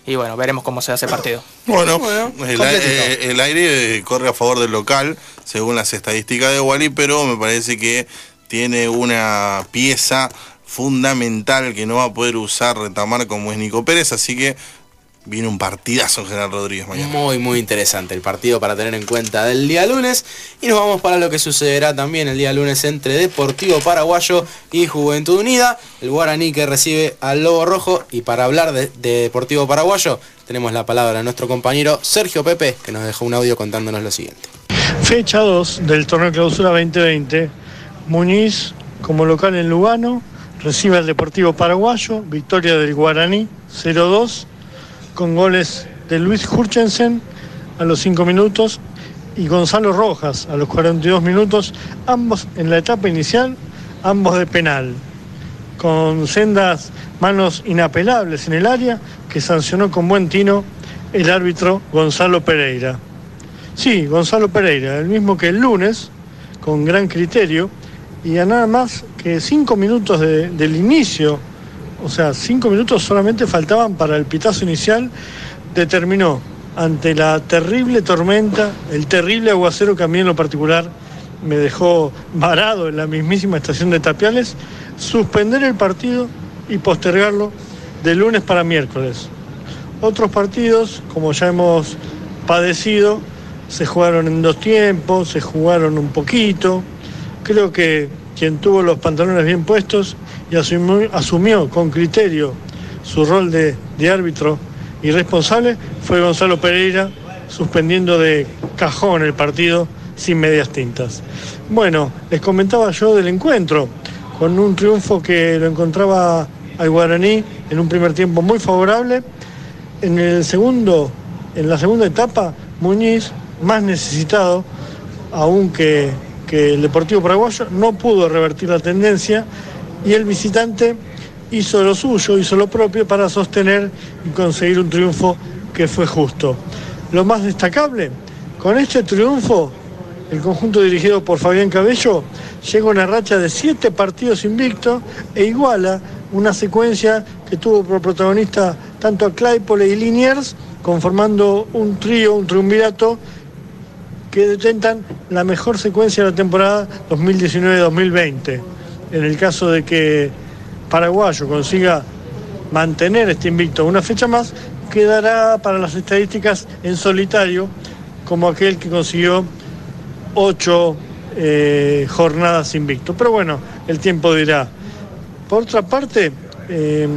y bueno, veremos cómo se hace el partido. Bueno, Bueno, el, completito. eh, el aire corre a favor del local, según las estadísticas de Wally, pero me parece que tiene una pieza fundamental que no va a poder usar Retamar, como es Nico Pérez, así que viene un partidazo en General Rodríguez mañana. Muy, muy interesante el partido para tener en cuenta del día lunes. Y nos vamos para lo que sucederá también el día lunes entre Deportivo Paraguayo y Juventud Unida. El Guaraní que recibe al Lobo Rojo. Y para hablar de, de Deportivo Paraguayo, tenemos la palabra a nuestro compañero Sergio Pepe, que nos dejó un audio contándonos lo siguiente. Fecha dos del torneo Clausura veinte veinte. Muñiz, como local en Lugano, recibe al Deportivo Paraguayo. Victoria del Guaraní cero dos. Con goles de Luis Hurchensen a los cinco minutos y Gonzalo Rojas a los cuarenta y dos minutos, ambos en la etapa inicial, ambos de penal, con sendas manos inapelables en el área que sancionó con buen tino el árbitro Gonzalo Pereira. Sí, Gonzalo Pereira, el mismo que el lunes, con gran criterio, y a nada más que cinco minutos de, del inicio. O sea, cinco minutos solamente faltaban para el pitazo inicial, determinó, ante la terrible tormenta, el terrible aguacero que a mí en lo particular me dejó varado en la mismísima estación de Tapiales, suspender el partido y postergarlo de lunes para miércoles. Otros partidos, como ya hemos padecido, se jugaron en dos tiempos, se jugaron un poquito. Creo que quien tuvo los pantalones bien puestos y asumió, asumió con criterio su rol de, de árbitro y responsable fue Gonzalo Pereira, suspendiendo de cajón el partido sin medias tintas. Bueno, les comentaba yo del encuentro, con un triunfo que lo encontraba al Guaraní en un primer tiempo muy favorable. En el segundo, en la segunda etapa, Muñiz, más necesitado aún que, que el Deportivo Paraguayo, no pudo revertir la tendencia y el visitante hizo lo suyo, hizo lo propio para sostener y conseguir un triunfo que fue justo. Lo más destacable, con este triunfo, el conjunto dirigido por Fabián Cabello llega a una racha de siete partidos invictos e iguala una secuencia que tuvo por protagonista tanto a Claypole y Liniers, conformando un trío, un triunvirato que detentan la mejor secuencia de la temporada dos mil diecinueve dos mil veinte. En el caso de que Paraguayo consiga mantener este invicto una fecha más, quedará para las estadísticas en solitario como aquel que consiguió ocho eh, jornadas invicto. Pero bueno, el tiempo dirá. Por otra parte, eh,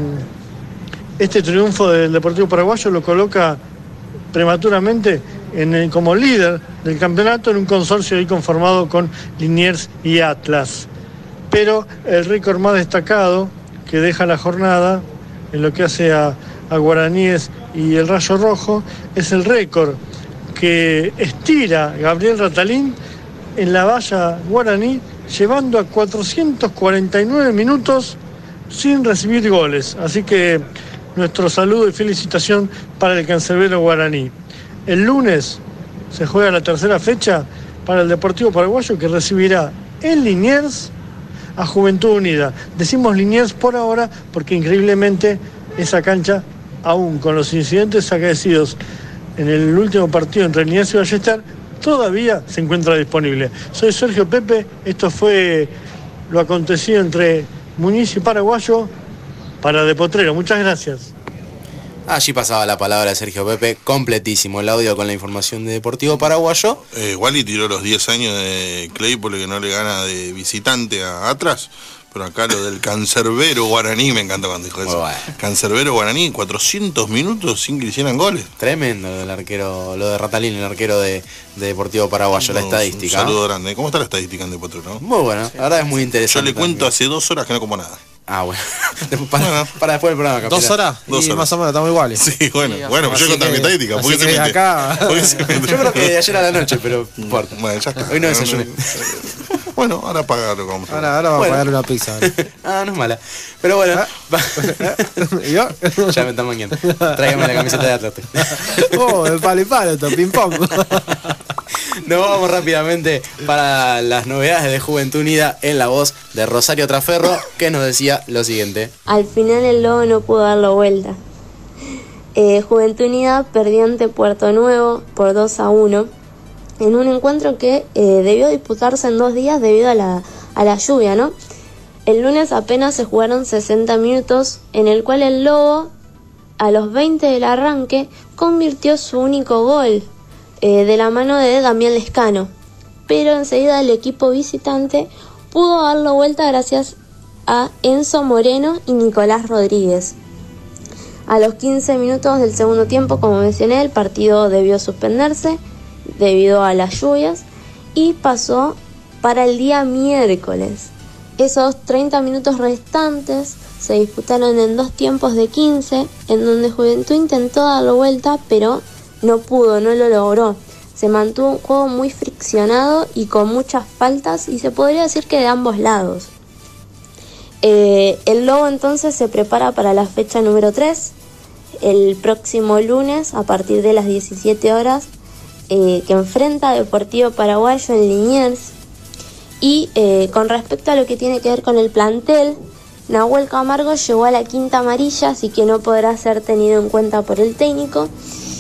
este triunfo del Deportivo Paraguayo lo coloca prematuramente en el, como líder del campeonato en un consorcio ahí conformado con Liniers y Atlas. Pero el récord más destacado que deja la jornada en lo que hace a, a Guaraníes y el Rayo Rojo es el récord que estira Gabriel Ratalín en la valla guaraní, llevando a cuatrocientos cuarenta y nueve minutos sin recibir goles. Así que nuestro saludo y felicitación para el cancerbero guaraní. El lunes se juega la tercera fecha para el Deportivo Paraguayo, que recibirá en Liniers a Juventud Unida. Decimos Liniers por ahora porque increíblemente esa cancha, aún con los incidentes acaecidos en el último partido entre Liniers y Ballester, todavía se encuentra disponible. Soy Sergio Pepe, esto fue lo acontecido entre Muñiz y Paraguayo para De Potrero. Muchas gracias. Allí pasaba la palabra de Sergio Pepe, completísimo el audio con la información de Deportivo Paraguayo. Eh, Wally tiró los diez años de Claypole que no le gana de visitante a atrás, pero acá lo del cancerbero guaraní, me encanta cuando dijo eso. Bueno. Cancerbero guaraní, cuatrocientos minutos sin que le hicieran goles. Tremendo lo del arquero, lo de Ratalín, el arquero de, de Deportivo Paraguayo, no, la estadística. Un saludo ¿no? grande. ¿Cómo está la estadística en Deportivo? ¿No? Muy bueno, la verdad es muy interesante. Yo le cuento también. hace dos horas que no como nada. Ah, bueno. para, bueno. para después del programa, capitán. Dos horas. Dos y horas. más o menos estamos iguales. Sí, bueno. Sí, bueno, pues yo conté mi estadística. ¿Por qué se mete? Acá... ¿Por qué se mete? Yo creo que de ayer a la noche, pero no importa. Bueno, ya está. Hoy no desayuné. Bueno, ahora pagar lo que vamos a hacer. Ahora, ahora vamos bueno. a pagar una pizza. Ah, no es mala. Pero bueno. ¿Y yo? Ya me están mangueando. Tráigame la camiseta de Atlas. Oh, el palo y palo, ping pong. Nos vamos rápidamente para las novedades de Juventud Unida en la voz de Rosario Traferro, que nos decía lo siguiente. Al final el lobo no pudo dar la vuelta. Eh, Juventud Unida perdió ante Puerto Nuevo por dos a uno en un encuentro que eh, debió disputarse en dos días debido a la, a la lluvia, ¿no? El lunes apenas se jugaron sesenta minutos, en el cual el Lobo, a los veinte del arranque, convirtió su único gol eh, de la mano de Damián Lescano. Pero enseguida el equipo visitante pudo darlo vuelta gracias a Enzo Moreno y Nicolás Rodríguez. A los quince minutos del segundo tiempo, como mencioné, el partido debió suspenderse debido a las lluvias y pasó para el día miércoles. Esos treinta minutos restantes se disputaron en dos tiempos de quince, en donde Juventud intentó darlo vuelta, pero no pudo, no lo logró. Se mantuvo un juego muy friccionado y con muchas faltas, y se podría decir que de ambos lados. Eh, el Lobo entonces se prepara para la fecha número tres, el próximo lunes a partir de las diecisiete horas, eh, que enfrenta a Deportivo Paraguayo en Liniers. Y eh, con respecto a lo que tiene que ver con el plantel, Nahuel Camargo llegó a la quinta amarilla, así que no podrá ser tenido en cuenta por el técnico.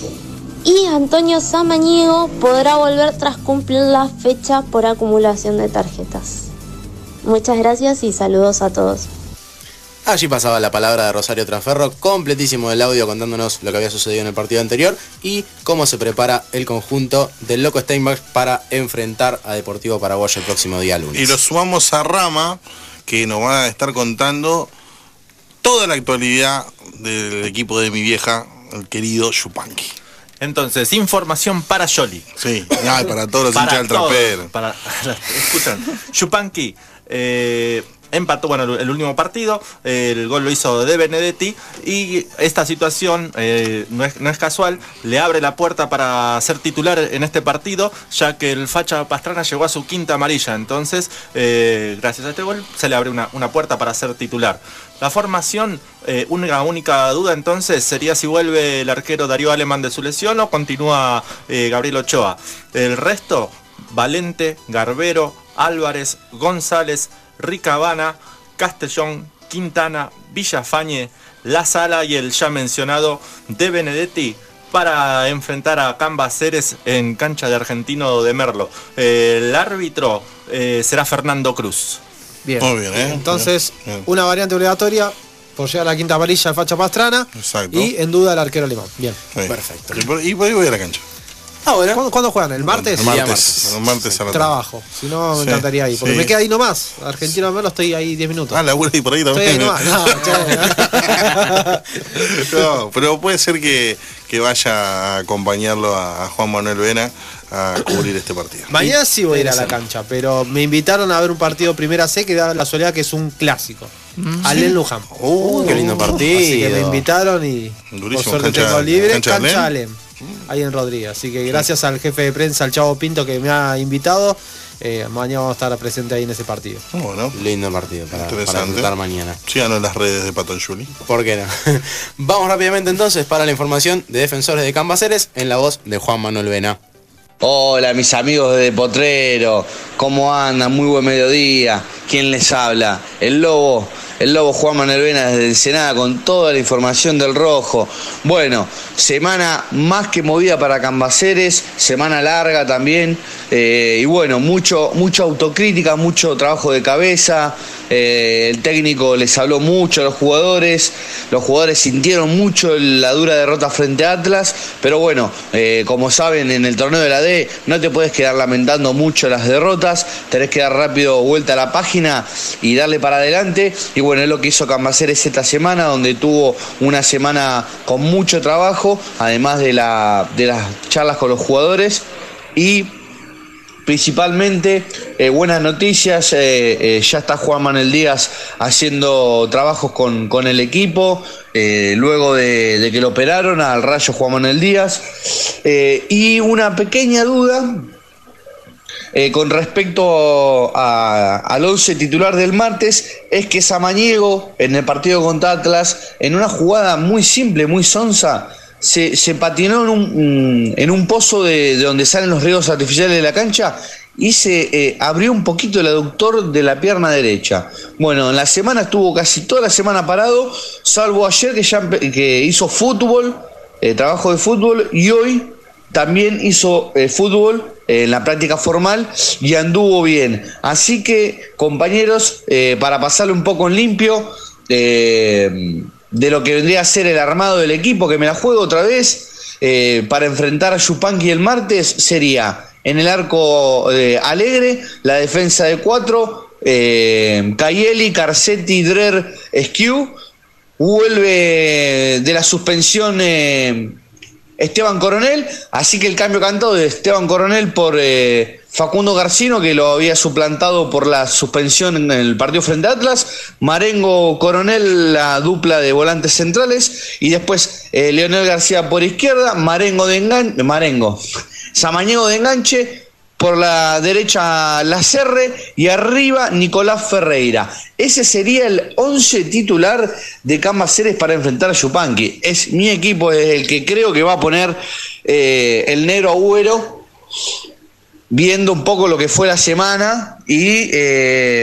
Y Antonio Samaniego podrá volver tras cumplir la fecha por acumulación de tarjetas. Muchas gracias y saludos a todos. Allí pasaba la palabra de Rosario Transferro, completísimo el audio contándonos lo que había sucedido en el partido anterior y cómo se prepara el conjunto del Loco Steinbach para enfrentar a Deportivo Paraguayo el próximo día lunes. Y lo sumamos a Rama, que nos va a estar contando toda la actualidad del equipo de mi vieja, el querido Yupanqui. Entonces, información para Yoli. Sí, no, para todos los hinchas del trapero. Para, escuchan, Yupanqui eh, empató, bueno, el último partido, eh, el gol lo hizo De Benedetti, y esta situación eh, no, es, no es casual, le abre la puerta para ser titular en este partido, ya que el Facha Pastrana llegó a su quinta amarilla. Entonces, eh, gracias a este gol, se le abre una, una puerta para ser titular. La formación, eh, una única duda entonces sería si vuelve el arquero Darío Alemán de su lesión o continúa eh, Gabriel Ochoa. El resto, Valente, Garbero, Álvarez, González, Ricabana, Castellón, Quintana, Villafañe, La Sala y el ya mencionado De Benedetti para enfrentar a Cambaceres en cancha de Argentino de Merlo. Eh, el árbitro eh, será Fernando Cruz. Bien. Muy bien, ¿eh? Entonces, bien, bien. Una variante obligatoria por llegar a la quinta amarilla al Facha Pastrana. Exacto. Y en duda el arquero alemán. Bien. Sí. Perfecto. Y por, y por ahí voy a la cancha. Ah, bueno. ¿Cuándo, ¿cuándo juegan? ¿El martes? El martes. martes. El martes a la tarde. Trabajo. Si no, me Sí, encantaría ir. Porque sí. me queda ahí nomás. Argentino de Merlo estoy ahí diez minutos. Ah, la labura y por ahí también. Estoy ahí nomás. No, No, pero puede ser que, que vaya a acompañarlo a, a Juan Manuel Vena a cubrir este partido. Mañana sí voy a ir a la cancha, pero me invitaron a ver un partido Primera C que da la soledad que es un clásico. Mm, Alén sí. Luján. Uh, qué lindo partido. Así que me invitaron y Durísimo, por suerte cancha- tengo libre. cancha Cancha, Alén. Alén. Ahí en Rodríguez. Así que gracias al jefe de prensa, al Chavo Pinto, que me ha invitado. Eh, mañana vamos a estar presentes ahí en ese partido. Bueno, lindo partido para, para interesante. disfrutar mañana. Síganos en las redes de Patón Juli. ¿Por qué no? Vamos rápidamente entonces para la información de Defensores de Cambaceres en la voz de Juan Manuel Vena. Hola mis amigos de Potrero, ¿cómo andan? Muy buen mediodía. ¿Quién les habla? El Lobo, el Lobo Juan Manuel Vena desde Ensenada con toda la información del Rojo. Bueno, semana más que movida para Cambaceres, semana larga también, eh, y bueno, mucho, mucha autocrítica, mucho trabajo de cabeza. Eh, el técnico les habló mucho a los jugadores, los jugadores sintieron mucho la dura derrota frente a Atlas, pero bueno, eh, como saben, en el torneo de la D no te puedes quedar lamentando mucho las derrotas, tenés que dar rápido vuelta a la página y darle para adelante, y bueno, es lo que hizo Cambaceres esta semana, donde tuvo una semana con mucho trabajo, además de, la, de las charlas con los jugadores, y principalmente eh, buenas noticias, eh, eh, ya está Juan Manuel Díaz haciendo trabajos con, con el equipo, eh, luego de, de que lo operaron al Rayo Juan Manuel Díaz, eh, y una pequeña duda eh, con respecto a, al once titular del martes, es que Samaniego en el partido contra Atlas, en una jugada muy simple, muy sonsa, Se, se patinó en un, en un pozo de, de donde salen los riegos artificiales de la cancha y se eh, abrió un poquito el aductor de la pierna derecha. Bueno, en la semana estuvo casi toda la semana parado, salvo ayer que ya que hizo fútbol eh, trabajo de fútbol y hoy también hizo eh, fútbol eh, en la práctica formal y anduvo bien. Así que, compañeros, eh, para pasarle un poco en limpio eh, de lo que vendría a ser el armado del equipo, que me la juego otra vez, eh, para enfrentar a Yupanqui el martes, sería en el arco eh, Alegre, la defensa de cuatro, eh, Cayeli, Carcetti, Drer, Esquiu. Vuelve de la suspensión eh, Esteban Coronel, así que el cambio cantado de Esteban Coronel por eh, Facundo Garcino, que lo había suplantado por la suspensión en el partido frente a Atlas. Marengo Coronel, la dupla de volantes centrales, y después eh, Leonel García por izquierda, Marengo de enganche, Marengo, Samaniego de enganche, por la derecha Lacerre y arriba Nicolás Ferreira. Ese sería el once titular de Cambaceres para enfrentar a Yupanqui. Es mi equipo, es el que creo que va a poner eh, el negro Agüero, viendo un poco lo que fue la semana y eh,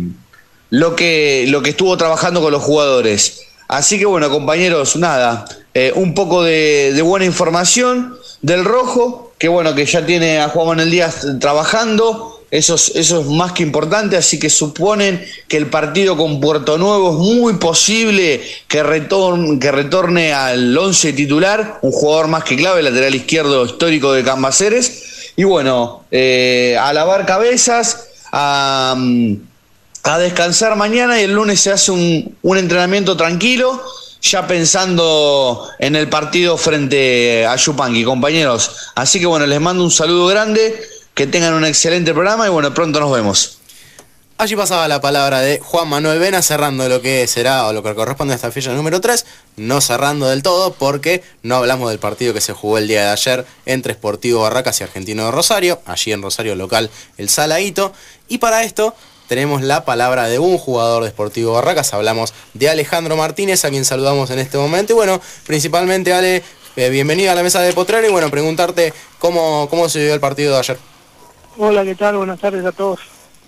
lo que, lo que estuvo trabajando con los jugadores. Así que bueno, compañeros, nada, eh, un poco de, de buena información del rojo, que bueno, que ya tiene a Juan Manuel Díaz trabajando, eso es, eso es más que importante, así que suponen que el partido con Puerto Nuevo es muy posible que retorne, que retorne al once titular, un jugador más que clave, lateral izquierdo histórico de Cambaceres, y bueno, eh, a lavar cabezas, a, a descansar mañana, y el lunes se hace un, un entrenamiento tranquilo, ya pensando en el partido frente a Yupanqui, compañeros. Así que bueno, les mando un saludo grande, que tengan un excelente programa y bueno, pronto nos vemos. Allí pasaba la palabra de Juan Manuel Vena, cerrando lo que será o lo que corresponde a esta fecha número tres, no cerrando del todo porque no hablamos del partido que se jugó el día de ayer entre Sportivo Barracas y Argentino de Rosario, allí en Rosario local el Saladito, y para esto tenemos la palabra de un jugador de Sportivo Barracas. Hablamos de Alejandro Martínez, a quien saludamos en este momento. Y bueno, principalmente, Ale, eh, bienvenido a la mesa de Potrero. Y bueno, preguntarte cómo, cómo se vivió el partido de ayer. Hola, ¿qué tal? Buenas tardes a todos.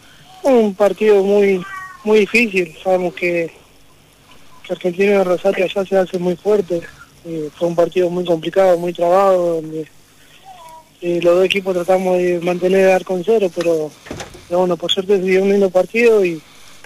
Un partido muy muy difícil. Sabemos que, que Argentino de Rosario allá se hace muy fuerte. Eh, fue un partido muy complicado, muy trabado, donde eh, los dos equipos tratamos de mantener el arco en cero, pero... Pero bueno, por suerte se dio un lindo partido y,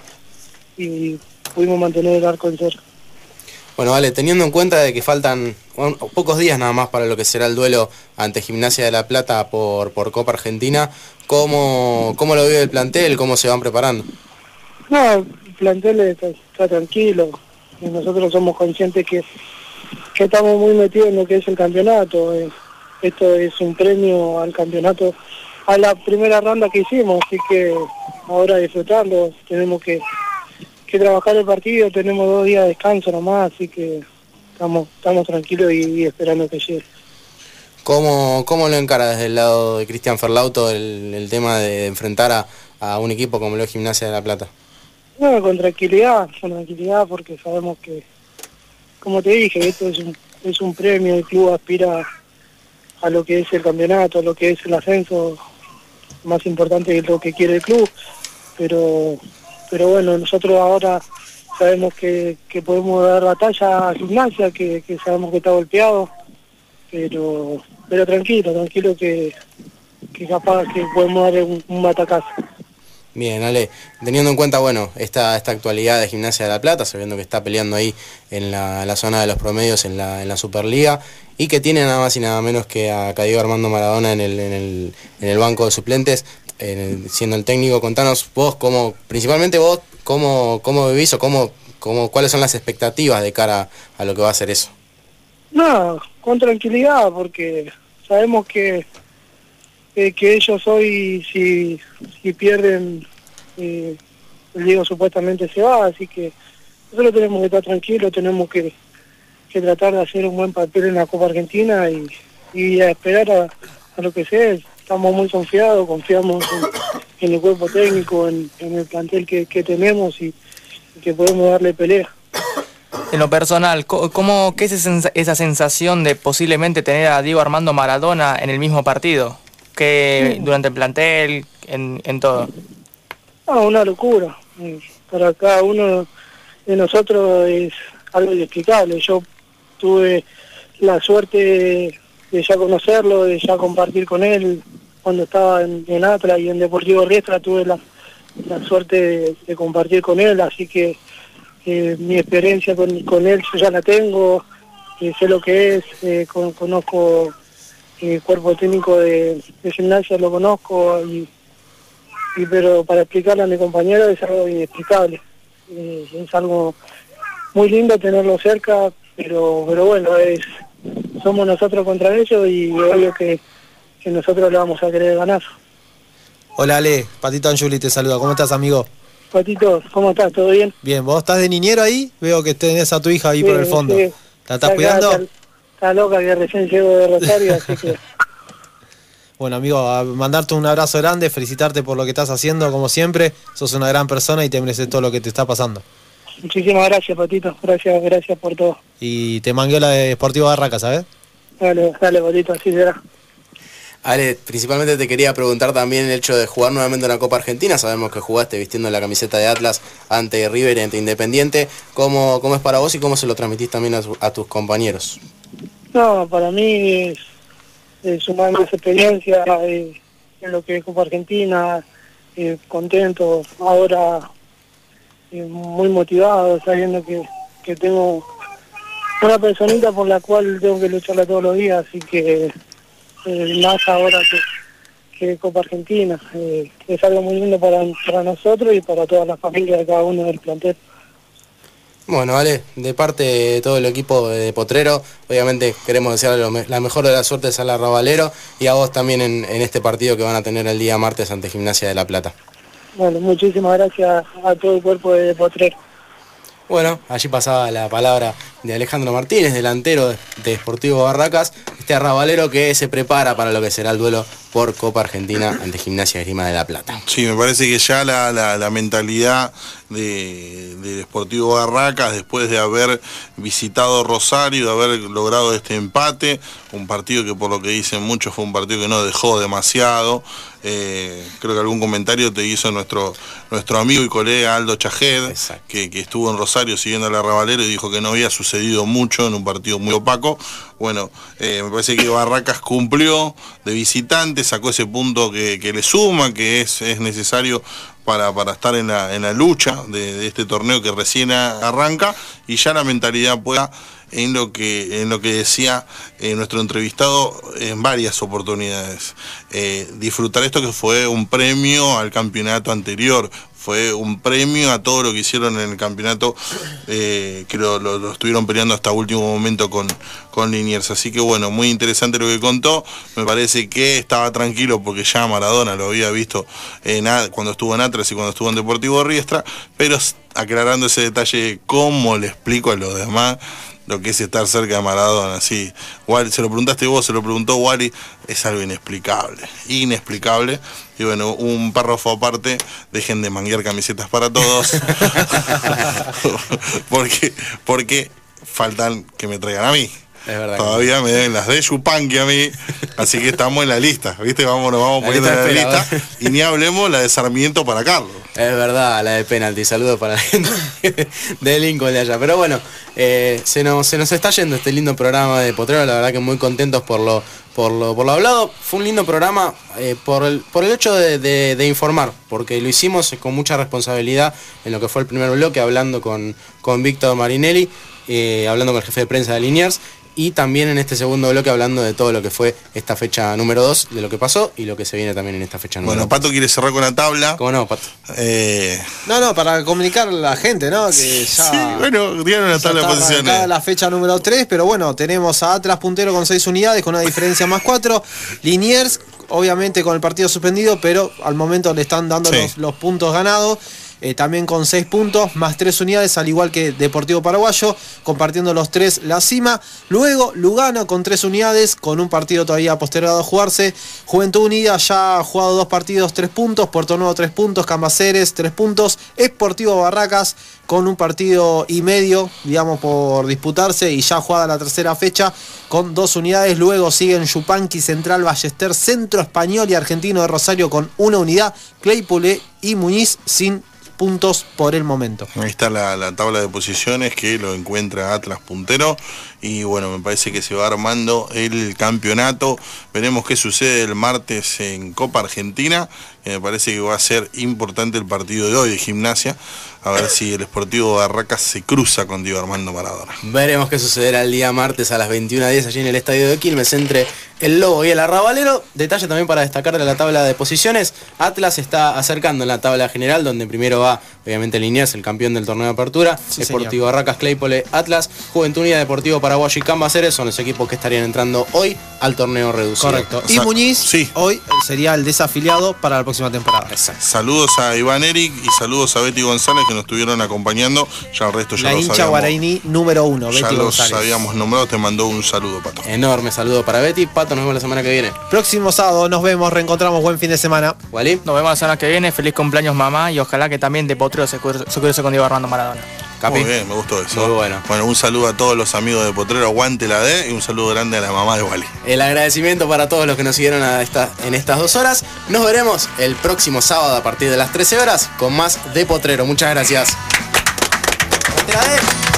y pudimos mantener el arco en cero. Bueno, vale, teniendo en cuenta de que faltan bueno, pocos días nada más para lo que será el duelo ante Gimnasia de La Plata por, por Copa Argentina, ¿cómo, cómo lo vive el plantel? ¿Cómo se van preparando? No, el plantel está, está tranquilo. Y nosotros somos conscientes que, que estamos muy metidos en lo que es el campeonato. Eh, esto es un premio al campeonato, a la primera ronda que hicimos, así que ahora disfrutando, tenemos que, que trabajar el partido, tenemos dos días de descanso nomás, así que estamos, estamos tranquilos y, y esperando que llegue. ¿Cómo, ¿Cómo lo encara desde el lado de Cristian Ferlauto el, el tema de enfrentar a, a un equipo como lo es Gimnasia de La Plata? No, con tranquilidad, con tranquilidad, porque sabemos que, como te dije, esto es un, es un premio, el club aspira a lo que es el campeonato, a lo que es el ascenso, más importante que lo que quiere el club, pero pero bueno, nosotros ahora sabemos que, que podemos dar batalla a Gimnasia, que, que sabemos que está golpeado, pero pero tranquilo, tranquilo que, que capaz que podemos dar un, un batacazo. Bien, Ale, teniendo en cuenta, bueno, esta, esta actualidad de Gimnasia de La Plata, sabiendo que está peleando ahí en la, en la zona de los promedios en la, en la Superliga, y que tiene nada más y nada menos que a Diego Armando Maradona en el, en el, en el banco de suplentes, en el, siendo el técnico. Contanos vos, cómo, principalmente vos, cómo, cómo vivís o cómo, cómo, cuáles son las expectativas de cara a lo que va a ser eso. No, con tranquilidad, porque sabemos que Eh, que ellos hoy si, si pierden eh, el Diego supuestamente se va, así que nosotros tenemos que estar tranquilos, tenemos que, que tratar de hacer un buen papel en la Copa Argentina y, y a esperar a, a lo que sea. Estamos muy confiados, confiamos en, en el cuerpo técnico, en, en el plantel que, que tenemos y, y que podemos darle pelea. En lo personal, ¿cómo, ¿qué es esa sensación de posiblemente tener a Diego Armando Maradona en el mismo partido? Que durante el plantel, en, en todo. Ah, una locura. Para cada uno de nosotros es algo inexplicable. Yo tuve la suerte de, de ya conocerlo, de ya compartir con él. Cuando estaba en, en Atlas y en Deportivo Riestra tuve la, la suerte de, de compartir con él, así que eh, mi experiencia con, con él yo ya la tengo, eh, sé lo que es, eh, con, conozco el cuerpo técnico de, de Gimnasia, lo conozco, y, y pero para explicarle a mi compañero es algo inexplicable, eh, es algo muy lindo tenerlo cerca, pero pero bueno, es somos nosotros contra ellos y obvio que, que nosotros le vamos a querer ganar. Hola Ale, Patito Anjuli te saluda, ¿cómo estás amigo? Patito, ¿cómo estás? ¿Todo bien? Bien, ¿vos estás de niñero ahí? Veo que tenés a tu hija ahí Sí, por el fondo. sí. ¿La estás Está cuidando? acá, Está, está loca que recién llego de Rosario, así que Bueno amigo, a mandarte un abrazo grande, felicitarte por lo que estás haciendo como siempre, sos una gran persona y te mereces todo lo que te está pasando. muchísimas gracias, Patito, gracias, gracias por todo. Y te mangueó la de Deportivo Barracas, ¿sabes? Dale, dale, Patito, así será. Ale, principalmente te quería preguntar también el hecho de jugar nuevamente una Copa Argentina. Sabemos que jugaste vistiendo la camiseta de Atlas ante River y ante Independiente. ¿Cómo, cómo es para vos y cómo se lo transmitís también a, a tus compañeros? No, para mí es, es sumar más experiencia eh, en lo que es Copa Argentina, eh, contento, ahora eh, muy motivado, sabiendo que, que tengo una personita por la cual tengo que lucharla todos los días, así que eh, más ahora que, que Copa Argentina. Eh, es algo muy lindo para, para nosotros y para todas las familias de cada uno del plantel. Bueno, Ale, de parte de todo el equipo de Potrero, obviamente queremos desearle lo me la mejor de las suertes al Arrabalero y a vos también en, en este partido que van a tener el día martes ante Gimnasia de La Plata. Bueno, muchísimas gracias a todo el cuerpo de Potrero. Bueno, allí pasaba la palabra de Alejandro Martínez, delantero de Deportivo Barracas, este arrabalero que se prepara para lo que será el duelo por Copa Argentina ante Gimnasia de Esgrima de La Plata. Sí, me parece que ya la, la, la mentalidad de, de Deportivo Barracas, después de haber visitado Rosario, de haber logrado este empate, un partido que por lo que dicen muchos fue un partido que no dejó demasiado. Eh, creo que algún comentario te hizo nuestro nuestro amigo y colega Aldo Chajed, que, que estuvo en Rosario siguiendo al Arrabalero y dijo que no había sucedido mucho en un partido muy opaco. Bueno, eh, me parece que Barracas cumplió de visitante, sacó ese punto que, que le suma, que es, es necesario para, para estar en la, en la lucha de, de este torneo que recién arranca, y ya la mentalidad pueda en lo que en lo que decía eh, nuestro entrevistado en varias oportunidades. Eh, disfrutar esto que fue un premio al campeonato anterior, fue un premio a todo lo que hicieron en el campeonato, eh, que lo, lo, lo estuvieron peleando hasta último momento con, con Liniers. Así que bueno, muy interesante lo que contó. Me parece que estaba tranquilo porque ya Maradona lo había visto en, cuando estuvo en Atlas y cuando estuvo en Deportivo Riestra, pero aclarando ese detalle, ¿cómo le explico a los demás lo que es estar cerca de Maradona? Sí, se lo preguntaste vos, se lo preguntó Wally, es algo inexplicable, inexplicable. Y bueno, un párrafo aparte, dejen de manguear camisetas para todos, porque, porque faltan que me traigan a mí. Es verdad. Todavía me deben las de Yupanqui a mí, así que estamos en la lista, ¿viste? Vamos, nos vamos La poniendo en lista la espera, lista, y ni hablemos la de Sarmiento para Carlos. Es verdad, la de penalti. Saludos para la gente de Lincoln de allá. Pero bueno, eh, se, nos, se nos está yendo este lindo programa de Potrero. La verdad que muy contentos por lo, por lo, por lo hablado. Fue un lindo programa eh, por, el, por el hecho de, de, de informar, porque lo hicimos con mucha responsabilidad en lo que fue el primer bloque, hablando con, con Víctor Marinelli, eh, hablando con el jefe de prensa de Liniers. Y también en este segundo bloque hablando de todo lo que fue esta fecha número dos, de lo que pasó y lo que se viene también en esta fecha número Bueno, Pato quiere cerrar con la tabla. ¿Cómo no, Pato? Eh... No, no, para comunicar a la gente, ¿no? Que ya, sí, bueno, dieron la tabla de posiciones. La fecha número tres, pero bueno, tenemos a Atlas puntero con seis unidades, con una diferencia más cuatro. Liniers, obviamente con el partido suspendido, pero al momento le están dando sí. los, los puntos ganados. Eh, también con seis puntos, más tres unidades, al igual que Deportivo Paraguayo, compartiendo los tres la cima. Luego Lugano con tres unidades, con un partido todavía postergado a jugarse. Juventud Unida ya ha jugado dos partidos, tres puntos. Puerto Nuevo, tres puntos. Cambaceres, tres puntos. Sportivo Barracas con un partido y medio, digamos, por disputarse, y ya jugada la tercera fecha con dos unidades. Luego siguen Yupanqui, Central, Ballester, Centro Español y Argentino de Rosario con una unidad. Claypole y Muñiz sin puntos por el momento. Ahí está la, la tabla de posiciones que lo encuentra Atlas puntero y bueno, me parece que se va armando el campeonato. Veremos qué sucede el martes en Copa Argentina, que me parece que va a ser importante el partido de hoy de Gimnasia, a ver si el Sportivo Barracas se cruza con Diego Armando Maradona. Veremos qué sucederá el día martes a las veintiuna diez allí en el estadio de Quilmes entre el Lobo y el Arrabalero. Detalle también para destacar de la tabla de posiciones: Atlas está acercando en la tabla general, donde primero va obviamente Liniers, el campeón del torneo de apertura, Sí, Sportivo señor. Barracas, Claypole, Atlas, Juventud Unida, Deportivo Paraguayo y Cambaceres son los equipos que estarían entrando hoy al torneo reducido. Correcto. Y Muñiz hoy sería el desafiliado para la próxima temporada. Exacto. Saludos a Iván Eric y saludos a Betty González, que nos estuvieron acompañando. Ya el resto ya La lo hincha sabíamos. guaraní número uno, Ya Betty los González. habíamos nombrado, te mandó un saludo, Pato. Enorme saludo para Betty. Pato, nos vemos la semana que viene. Próximo sábado nos vemos, reencontramos, buen fin de semana. ¿Wally? Nos vemos la semana que viene. Feliz cumpleaños, mamá. Y ojalá que también de Potrero se cruce se cruce con Diego Armando Maradona. Capi. Muy bien, me gustó eso. Muy bueno. Bueno, un saludo a todos los amigos de Potrero, aguante la D, y un saludo grande a la mamá de Wally. El agradecimiento para todos los que nos siguieron a esta, en estas dos horas. Nos veremos el próximo sábado a partir de las trece horas con más de Potrero. Muchas gracias. ¡Aguante la D!